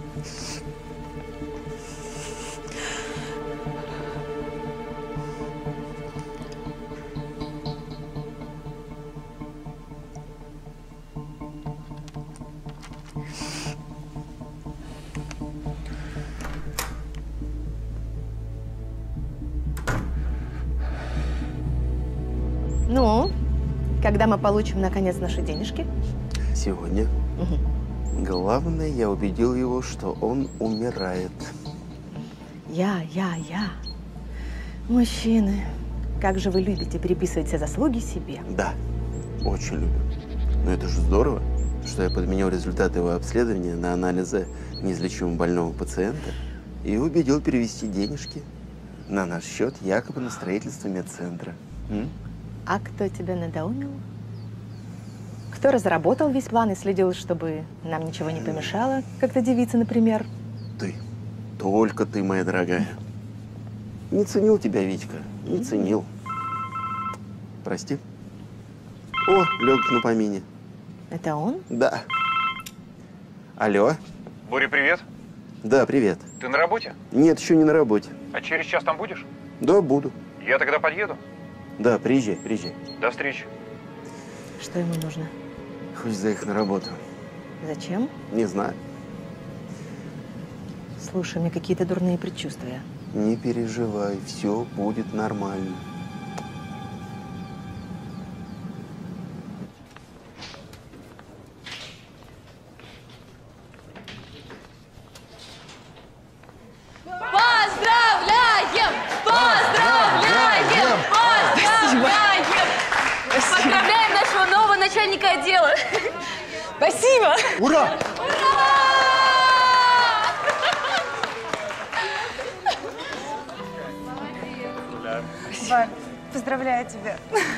Ну, когда мы получим, наконец, наши денежки? Сегодня. Угу. Главное, я убедил его, что он умирает. Я, я, я. Мужчины, как же вы любите переписывать все заслуги себе. Да, очень любим. Но это же здорово, что я подменил результаты его обследования на анализы неизлечимо больного пациента и убедил перевести денежки на наш счет якобы на строительство медцентра. М? А кто тебя надоумил? Кто разработал весь план и следил, чтобы нам ничего не помешало, как-то девица, например? Ты. Только ты, моя дорогая. Не ценил тебя, Витька. Не ценил. Прости. О, легок на помине. Это он? Да. Алло. Боря, привет. Да, привет. Ты на работе? Нет, еще не на работе. А через час там будешь? Да, буду. Я тогда подъеду. Да, приезжай, приезжай. До встречи. Что ему нужно? Хочешь заехать на работу? Зачем? Не знаю. Слушай, у меня какие-то дурные предчувствия. Не переживай, все будет нормально. Поздравляем! Поздравляем! Поздравляем! Поздравляем нашего нового начальника отдела! Спасибо! Ура! Валь, поздравляю тебя.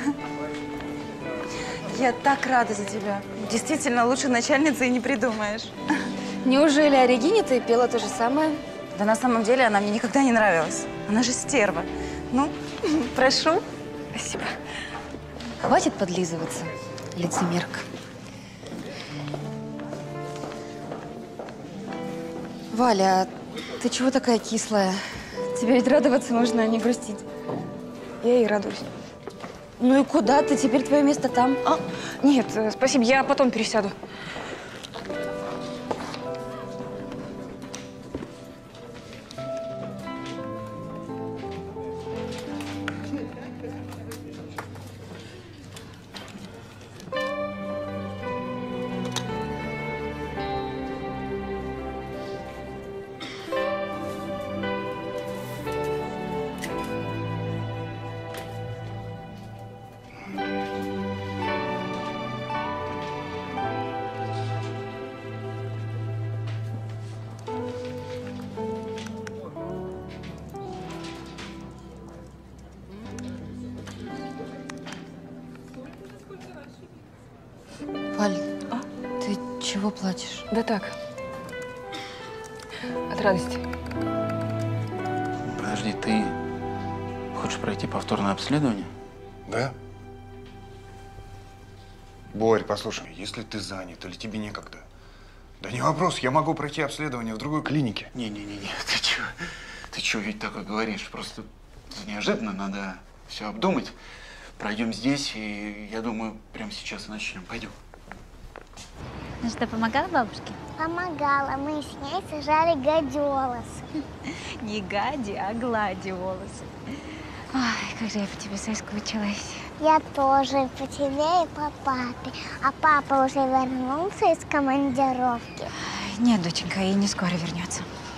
Я так рада за тебя. Действительно, лучше начальницы и не придумаешь. Неужели о Регине ты пела то же самое? Да на самом деле она мне никогда не нравилась. Она же стерва. Ну, прошу. Спасибо. Хватит подлизываться, лицемерка. Валя, а ты чего такая кислая? Тебе ведь радоваться нужно, а не грустить. Я и радуюсь. Ну и куда ты? Теперь твое место там. А? Нет, спасибо, я потом пересяду. Валь, а? Ты чего плачешь? Да так. От радости. Подожди, ты хочешь пройти повторное обследование? Да. Борь, послушай, если ты занят или тебе некогда, да не вопрос, я могу пройти обследование в другой клинике. Не-не-не, ты чё? Ты чё ведь такое говоришь? Просто неожиданно, надо все обдумать. Пройдем здесь, и я думаю, прямо сейчас и начнем. Пойдем. Ну что, помогала бабушке? Помогала. Мы с ней сажали гадиолусы. Не гади, а глади волосы. Ой, как же я по тебе соскучилась. Я тоже по тебе и по папе. А папа уже вернулся из командировки? Нет, доченька, и не скоро вернется.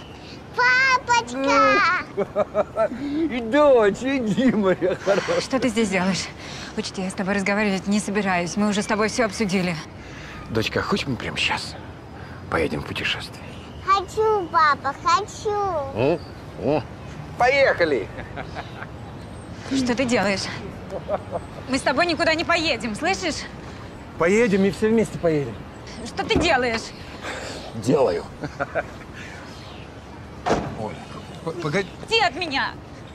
Папочка! Дочь, иди, моя хорошая. Что ты здесь делаешь? Учти, я с тобой разговаривать не собираюсь. Мы уже с тобой все обсудили. Дочка, хочешь мы прямо сейчас поедем в путешествие? Хочу, папа, хочу. О, о. Поехали! Что ты делаешь? Мы с тобой никуда не поедем, слышишь? Поедем и все вместе поедем. Что ты делаешь? Делаю. Оля, погоди. Иди от меня!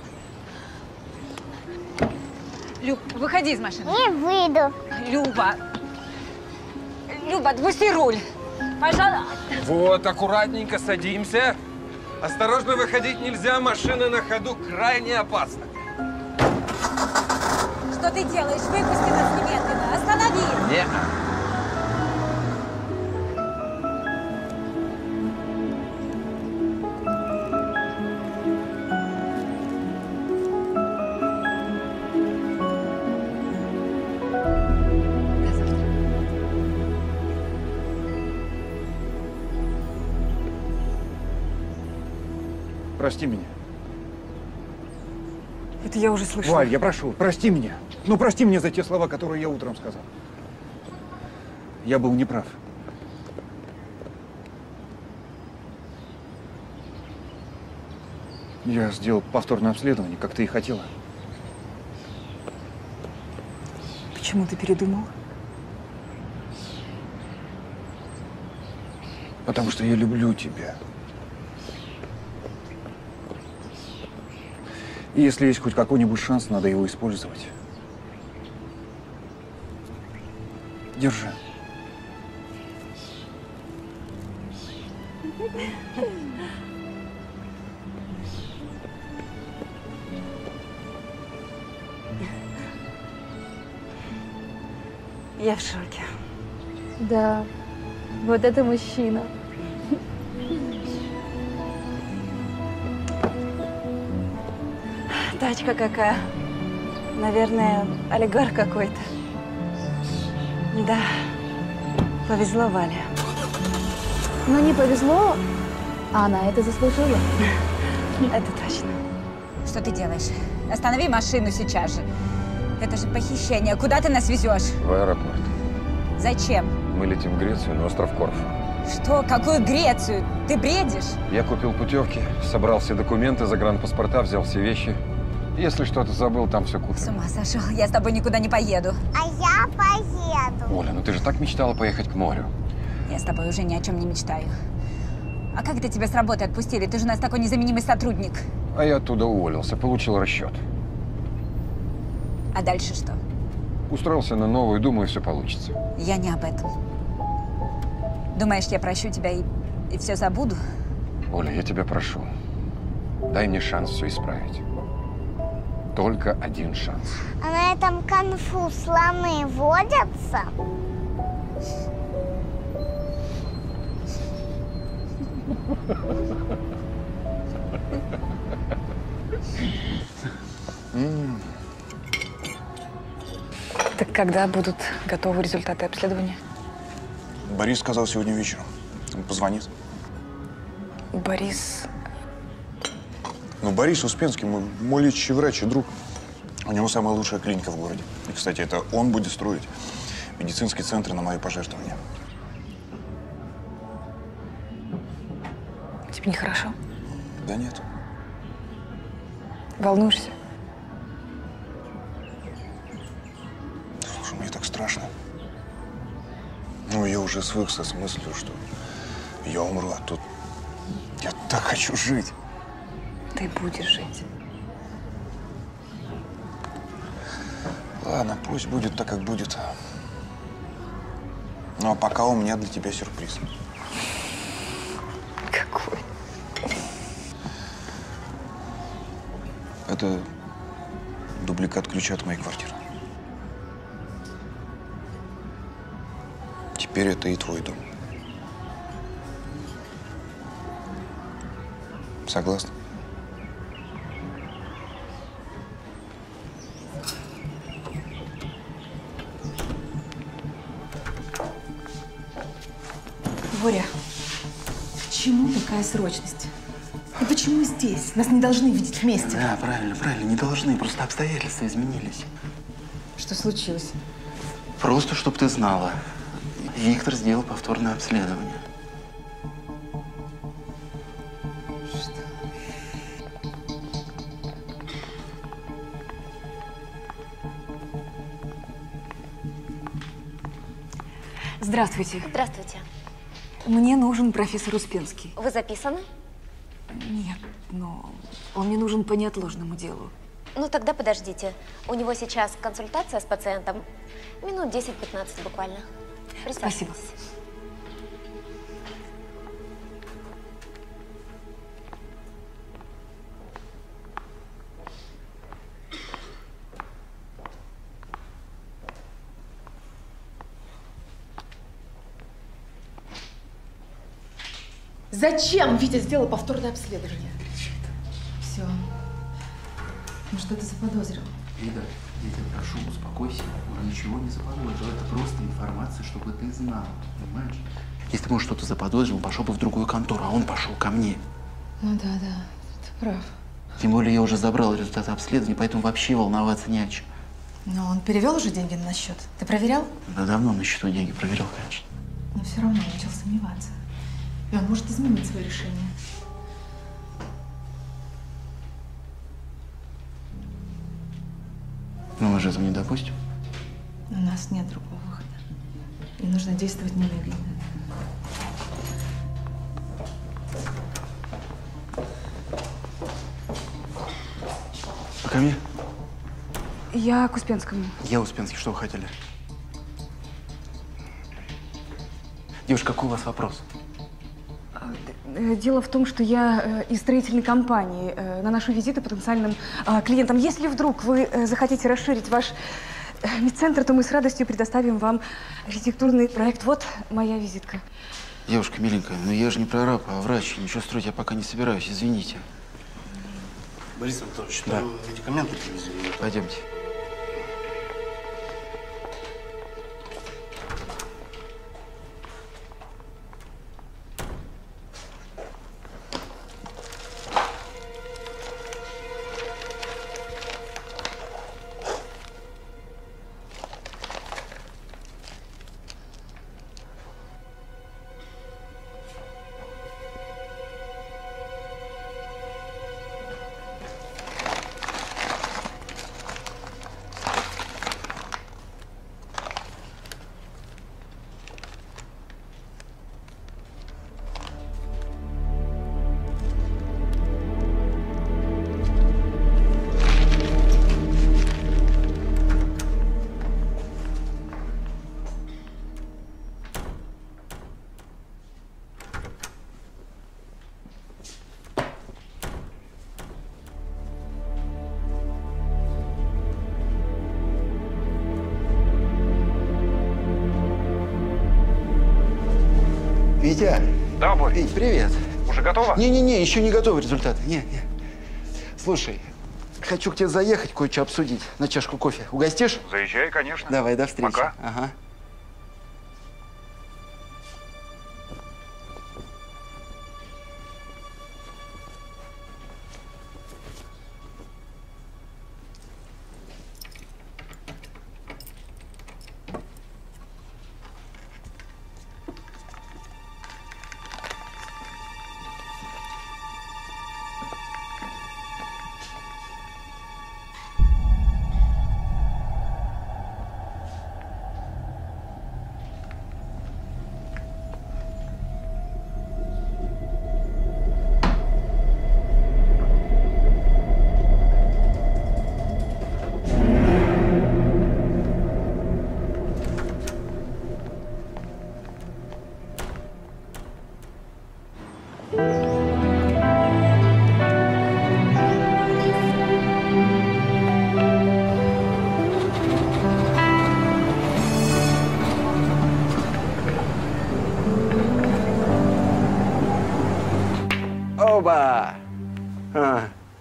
Люб, выходи из машины. Не выйду. Люба. Люба, отпусти руль. Пожалуйста. Вот, аккуратненько садимся. Осторожно, выходить нельзя, машина на ходу крайне опасна. Что ты делаешь? Выпусти нас немедленно. Останови. Нет. Прости меня. Это я уже слышала. Валь, я прошу, прости меня. Ну, прости меня за те слова, которые я утром сказал. Я был неправ. Я сделал повторное обследование, как ты и хотела. Почему ты передумал? Потому что я люблю тебя. И если есть хоть какой-нибудь шанс, надо его использовать. Держи. Я в шоке. Да, вот это мужчина. Тачка какая. Наверное, олигарх какой-то. Да, повезло Вале. Но не повезло, а она это заслужила. Это точно. Что ты делаешь? Останови машину сейчас же. Это же похищение. Куда ты нас везешь? В аэропорт. Зачем? Мы летим в Грецию, на остров Корфу. Что? Какую Грецию? Ты бредишь? Я купил путевки, собрал все документы, загранпаспорта, взял все вещи. Если что-то забыл, там все куплено. С ума сошел. Я с тобой никуда не поеду. А я поеду. Оля, ну ты же так мечтала поехать к морю. Я с тобой уже ни о чем не мечтаю. А как это тебя с работы отпустили? Ты же у нас такой незаменимый сотрудник. А я оттуда уволился, получил расчет. А дальше что? Устроился на новую, думаю, все получится. Я не об этом. Думаешь, я прощу тебя и, и все забуду? Оля, я тебя прошу, дай мне шанс все исправить. Только один шанс. А на этом конфу слоны водятся? Так когда будут готовы результаты обследования? Борис сказал сегодня вечером. Он позвонит. Борис… Ну, Борис Успенский, мой, мой лечащий врач и друг. У него самая лучшая клиника в городе. И, кстати, это он будет строить медицинский центр на мои пожертвования. Тебе нехорошо? Да нет. Волнуешься? Слушай, мне так страшно. Ну, я уже свыкся с мыслью, что я умру, а тут я так хочу жить. Ты будешь жить. Ладно, пусть будет так, как будет. Ну, а пока у меня для тебя сюрприз. Какой? Это дубликат ключа от моей квартиры. Теперь это и твой дом. Согласна? Боря, к чему такая срочность? И почему здесь? Нас не должны видеть вместе. Да, правильно, правильно, не должны, просто обстоятельства изменились. Что случилось? Просто, чтобы ты знала, Виктор сделал повторное обследование. Здравствуйте. Здравствуйте. Мне нужен профессор Успенский. Вы записаны? Нет, но он мне нужен по неотложному делу. Ну, тогда подождите. У него сейчас консультация с пациентом. Минут десять-пятнадцать буквально. Спасибо. Зачем Витя сделал повторное обследование? Все. Ну что ты заподозрил? Лида, я тебя прошу, успокойся. Он ничего не заподозрил. Это просто информация, чтобы ты знал. Понимаешь? Если бы он что-то заподозрил, он пошел бы в другую контору, а он пошел ко мне. Ну да, да, ты прав. Тем более я уже забрал результаты обследования, поэтому вообще волноваться не о чем. Но он перевел уже деньги на счет. Ты проверял? Да давно на счету деньги проверял, конечно. Но все равно начал сомневаться. И он может изменить свое решение. Но мы же этого не допустим. У нас нет другого выхода. И нужно действовать немедленно. А ко мне? Я к Успенскому. Я Успенский, что вы хотели? Девушка, какой у вас вопрос? Дело в том, что я из строительной компании наношу визиты потенциальным клиентам. Если вдруг вы захотите расширить ваш медцентр, то мы с радостью предоставим вам архитектурный проект. Вот моя визитка. Девушка миленькая, ну я же не прораб, а врач. Ничего строить я пока не собираюсь, извините. Борис Анатольевич, да. ну, медикаменты привезли. Пойдемте. Витя. Да, Борь. Вить, привет. Уже готово? Не-не-не, еще не готовы результаты. Не, не. Слушай, хочу к тебе заехать, кое-что обсудить на чашку кофе. Угостишь? Заезжай, конечно. Давай, до встречи. Пока. Ага.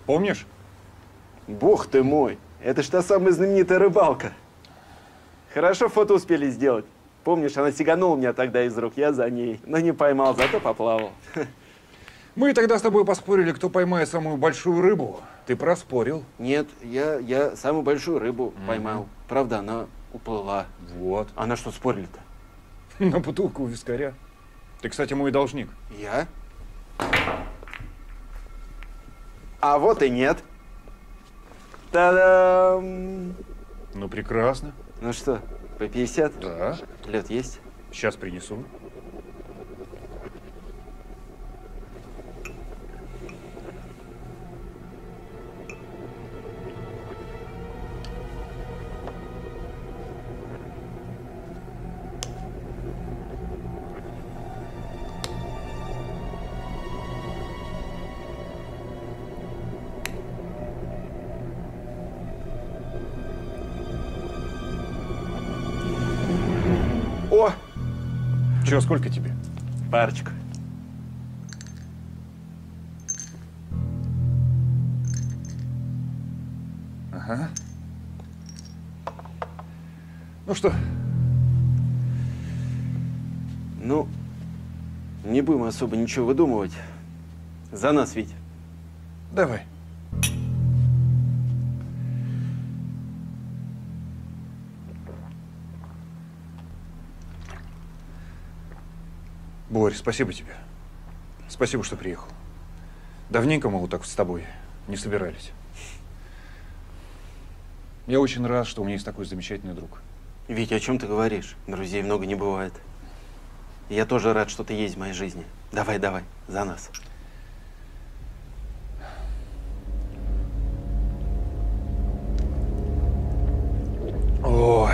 Помнишь? Бог ты мой, это ж та самая знаменитая рыбалка. Хорошо фото успели сделать. Помнишь, она сиганула меня тогда из рук, я за ней. Но не поймал, зато поплавал. Мы тогда с тобой поспорили, кто поймает самую большую рыбу. Ты проспорил. Нет, я, я самую большую рыбу mm-hmm. поймал. Правда, она уплыла. Вот. А на что спорили-то? На бутылку вискаря. Ты, кстати, мой должник. Я? А вот и нет. Та-дам! Ну, прекрасно. Ну что, по пятьдесят? Да. Лед есть? Сейчас принесу. О! Че, сколько тебе? Парочку. Ага. Ну что? Ну, не будем особо ничего выдумывать. За нас, Витя. Давай. Борь, спасибо тебе. Спасибо, что приехал. Давненько мы вот так с тобой не собирались. Я очень рад, что у меня есть такой замечательный друг. Витя, о чем ты говоришь? Друзей много не бывает. Я тоже рад, что ты есть в моей жизни. Давай, давай, за нас. Ой.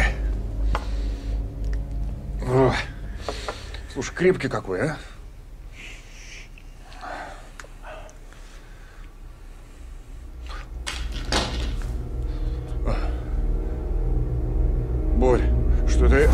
Ой. Слушай, крепкий какой, а? Борь, что это?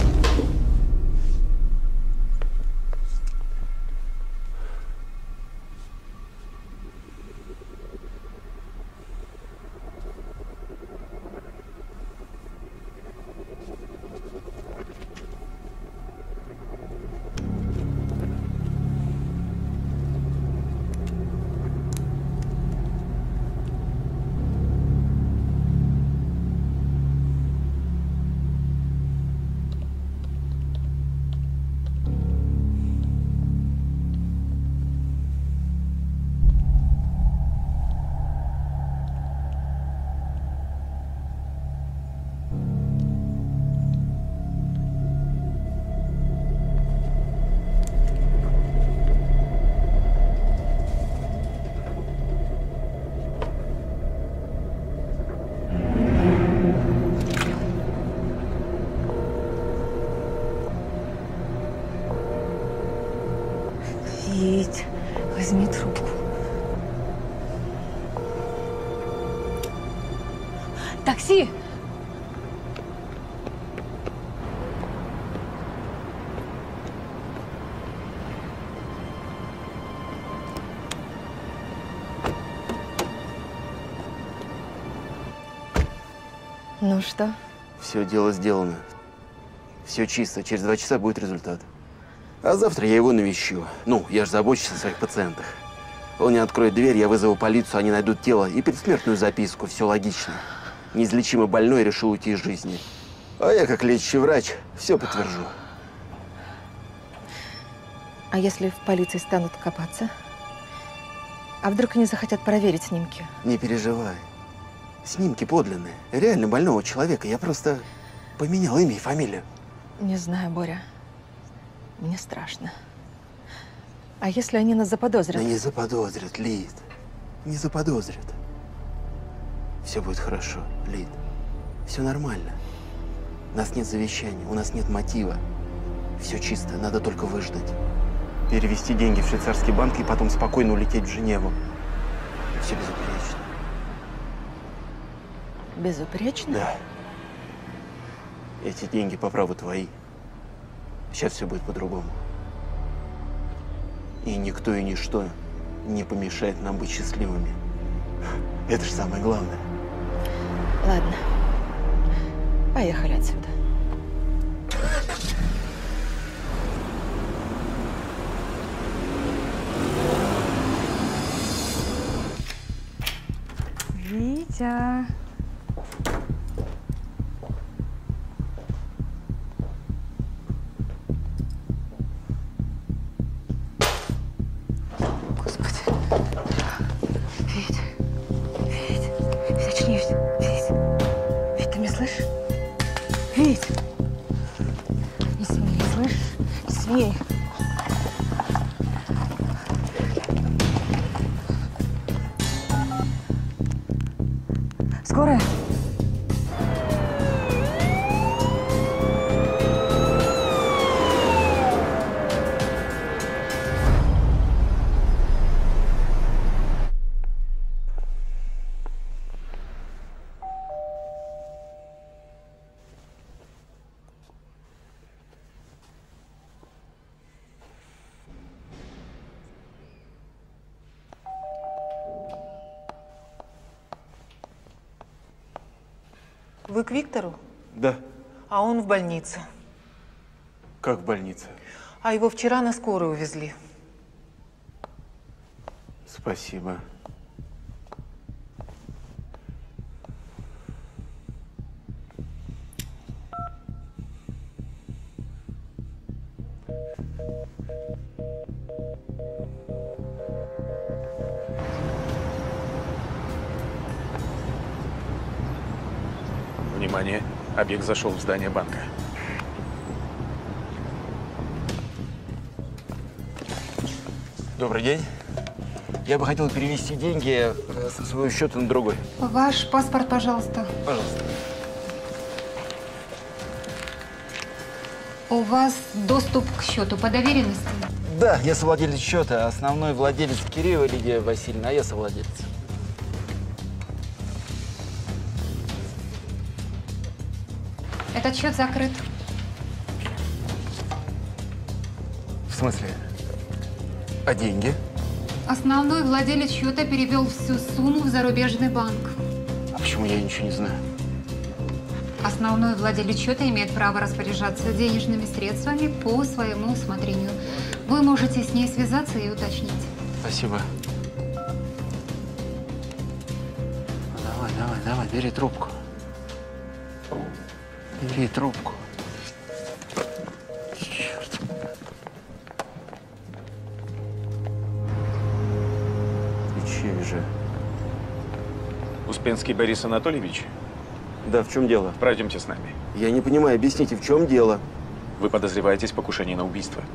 Вить, возьми трубку. Такси! Ну что? Все, дело сделано. Все чисто. Через два часа будет результат. А завтра я его навещу. Ну, я же забочусь о своих пациентах. Он не откроет дверь, я вызову полицию, они найдут тело и предсмертную записку. Все логично. Неизлечимо больной решил уйти из жизни. А я, как лечащий врач, все подтвержу. А если в полиции станут копаться? А вдруг они захотят проверить снимки? Не переживай. Снимки подлинные. Реально больного человека. Я просто поменял имя и фамилию. Не знаю, Боря. Мне страшно. А если они нас заподозрят? Да не заподозрят, Лид. Не заподозрят. Все будет хорошо, Лид. Все нормально. У нас нет завещания, у нас нет мотива. Все чисто, надо только выждать. Перевести деньги в швейцарский банк и потом спокойно улететь в Женеву. Все безупречно. Безупречно? Да. Эти деньги по праву твои. Сейчас все будет по-другому. И никто и ничто не помешает нам быть счастливыми. Это же самое главное. Ладно, поехали отсюда. Витя. Очнись. Вить. Вить, ты меня слышишь? Вить! Не смей, слышишь? Не смей. Скорая? Вы к Виктору? Да. А он в больнице. Как в больнице? А его вчера на скорую увезли. Спасибо. Внимание! Объект зашел в здание банка. Добрый день. Я бы хотел перевести деньги со своего счета на другой. Ваш паспорт, пожалуйста. Пожалуйста. У вас доступ к счету по доверенности? Да, я совладелец счета. Основной владелец Киреева Лидия Васильевна, а я совладелец. Этот счет закрыт. В смысле? А деньги? Основной владелец счета перевел всю сумму в зарубежный банк. А почему я ничего не знаю? Основной владелец счета имеет право распоряжаться денежными средствами по своему усмотрению. Вы можете с ней связаться и уточнить. Спасибо. Давай, давай, давай, бери трубку. Бери трубку. Черт. И чей же? Успенский Борис Анатольевич? Да, в чем дело? Пройдемте с нами. Я не понимаю, объясните, в чем дело? Вы подозреваетесь в покушении на убийство.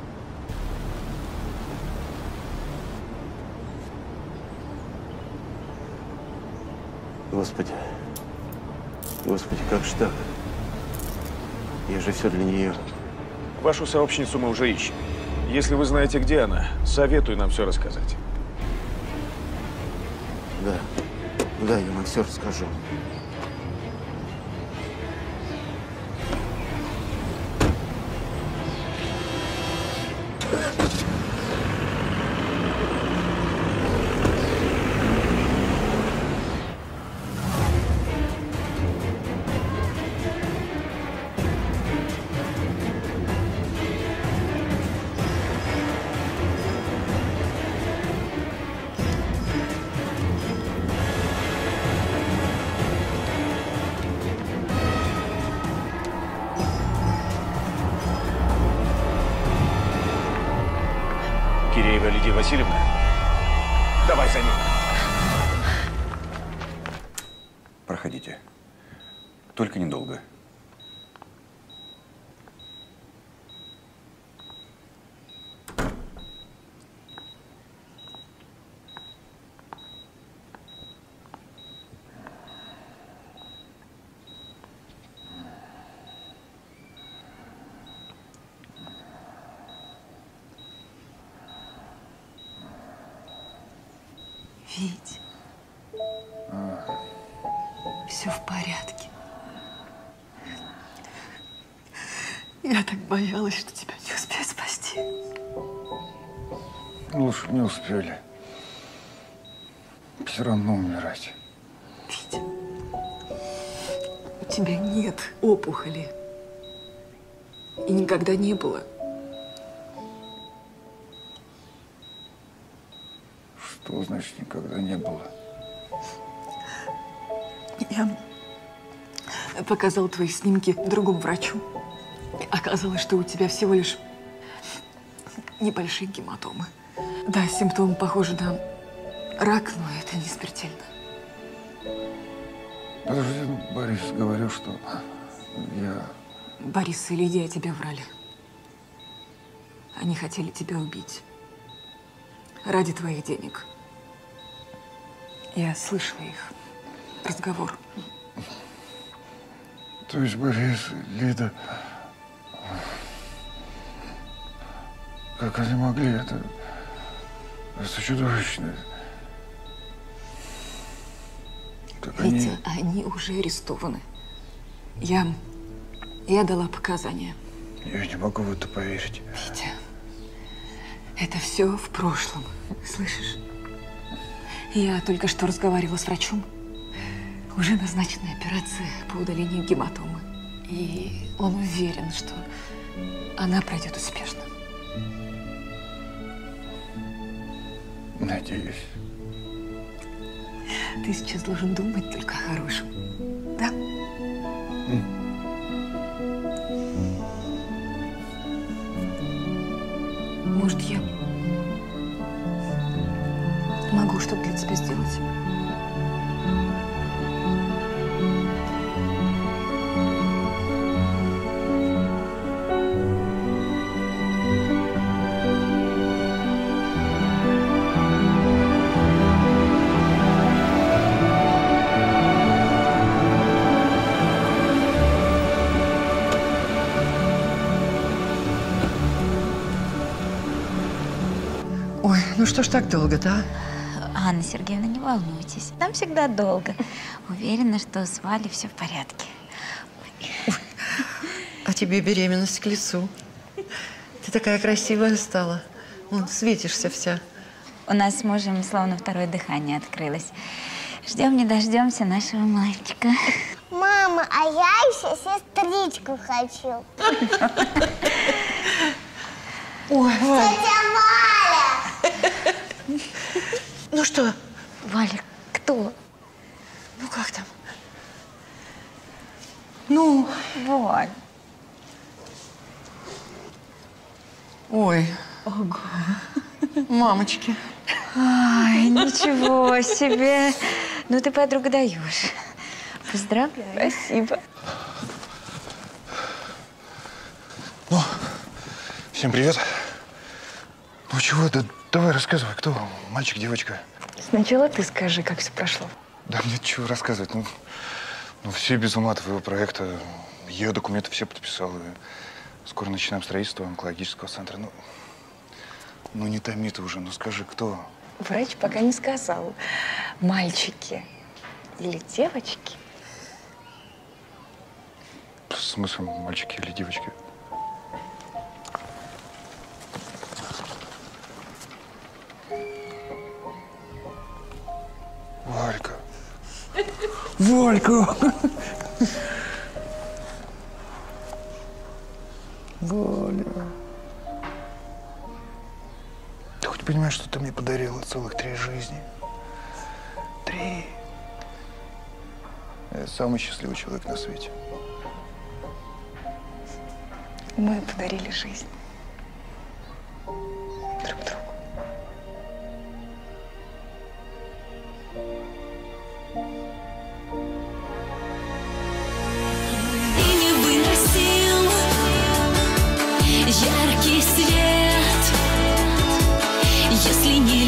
Господи. Господи, как же так? Я же все для нее. Вашу сообщницу мы уже ищем. Если вы знаете, где она, советую нам все рассказать. Да. Да, я вам все расскажу. Киреева Лидия Васильевна? Давай за ним. Проходите. Только недолго. Вить, все в порядке. Я так боялась, что тебя не успею спасти. Лучше не успели. все равно умирать. Витя, у тебя нет опухоли. И никогда не было. Что значит никогда не было? Я показала твои снимки другому врачу. Оказалось, что у тебя всего лишь небольшие гематомы. Да, симптомы похожи на рак, но это не смертельно. Подожди, Борис говорил, что я… Борис и Лидия тебя врали. Они хотели тебя убить. Ради твоих денег. Я слышала их разговор. То есть Борис, Лида… Как они могли? Это… Это чудовищно. Как Витя, они… они уже арестованы. Я… Я дала показания. Я не могу в это поверить. Витя, это все в прошлом. Слышишь? Я только что разговаривала с врачом. Уже назначена операция по удалению гематомы. И он уверен, что она пройдет успешно. Надеюсь. Ты сейчас должен думать только о хорошем. Да? Mm. Может, я могу что-то для тебя сделать? Ой, ну что ж так долго-то, а? Анна Сергеевна, не волнуйтесь. Там всегда долго. Уверена, что с Валей все в порядке. А тебе беременность к лицу. Ты такая красивая стала. Вон, светишься вся. У нас с мужем словно второе дыхание открылось. Ждем не дождемся нашего мальчика. Мама, а я еще сестричку хочу. Ой, Валя. Тетя Валя! Ну что? Валя, кто? Ну как там? Ну? Валь. Ой. Ого. Мамочки. Ой, ничего себе. Ну ты, подруга, даешь. Поздравляю. Спасибо. Ну, всем привет. Ну чего, да давай рассказывай, кто мальчик, девочка? Сначала ты скажи, как все прошло. Да мне чего рассказывать, ну, ну все без ума от твоего проекта. Я документы все подписал. И скоро начинаем строительство онкологического центра. Ну, ну не томи ты уже, ну скажи, кто? Врач пока не сказал, мальчики или девочки. В смысле, мальчики или девочки? Валька. Валька! Валя. Ты хоть понимаешь, что ты мне подарила целых три жизни? Три. Я самый счастливый человек на свете. Мы подарили жизнь друг другу. И не выносил яркий свет, если не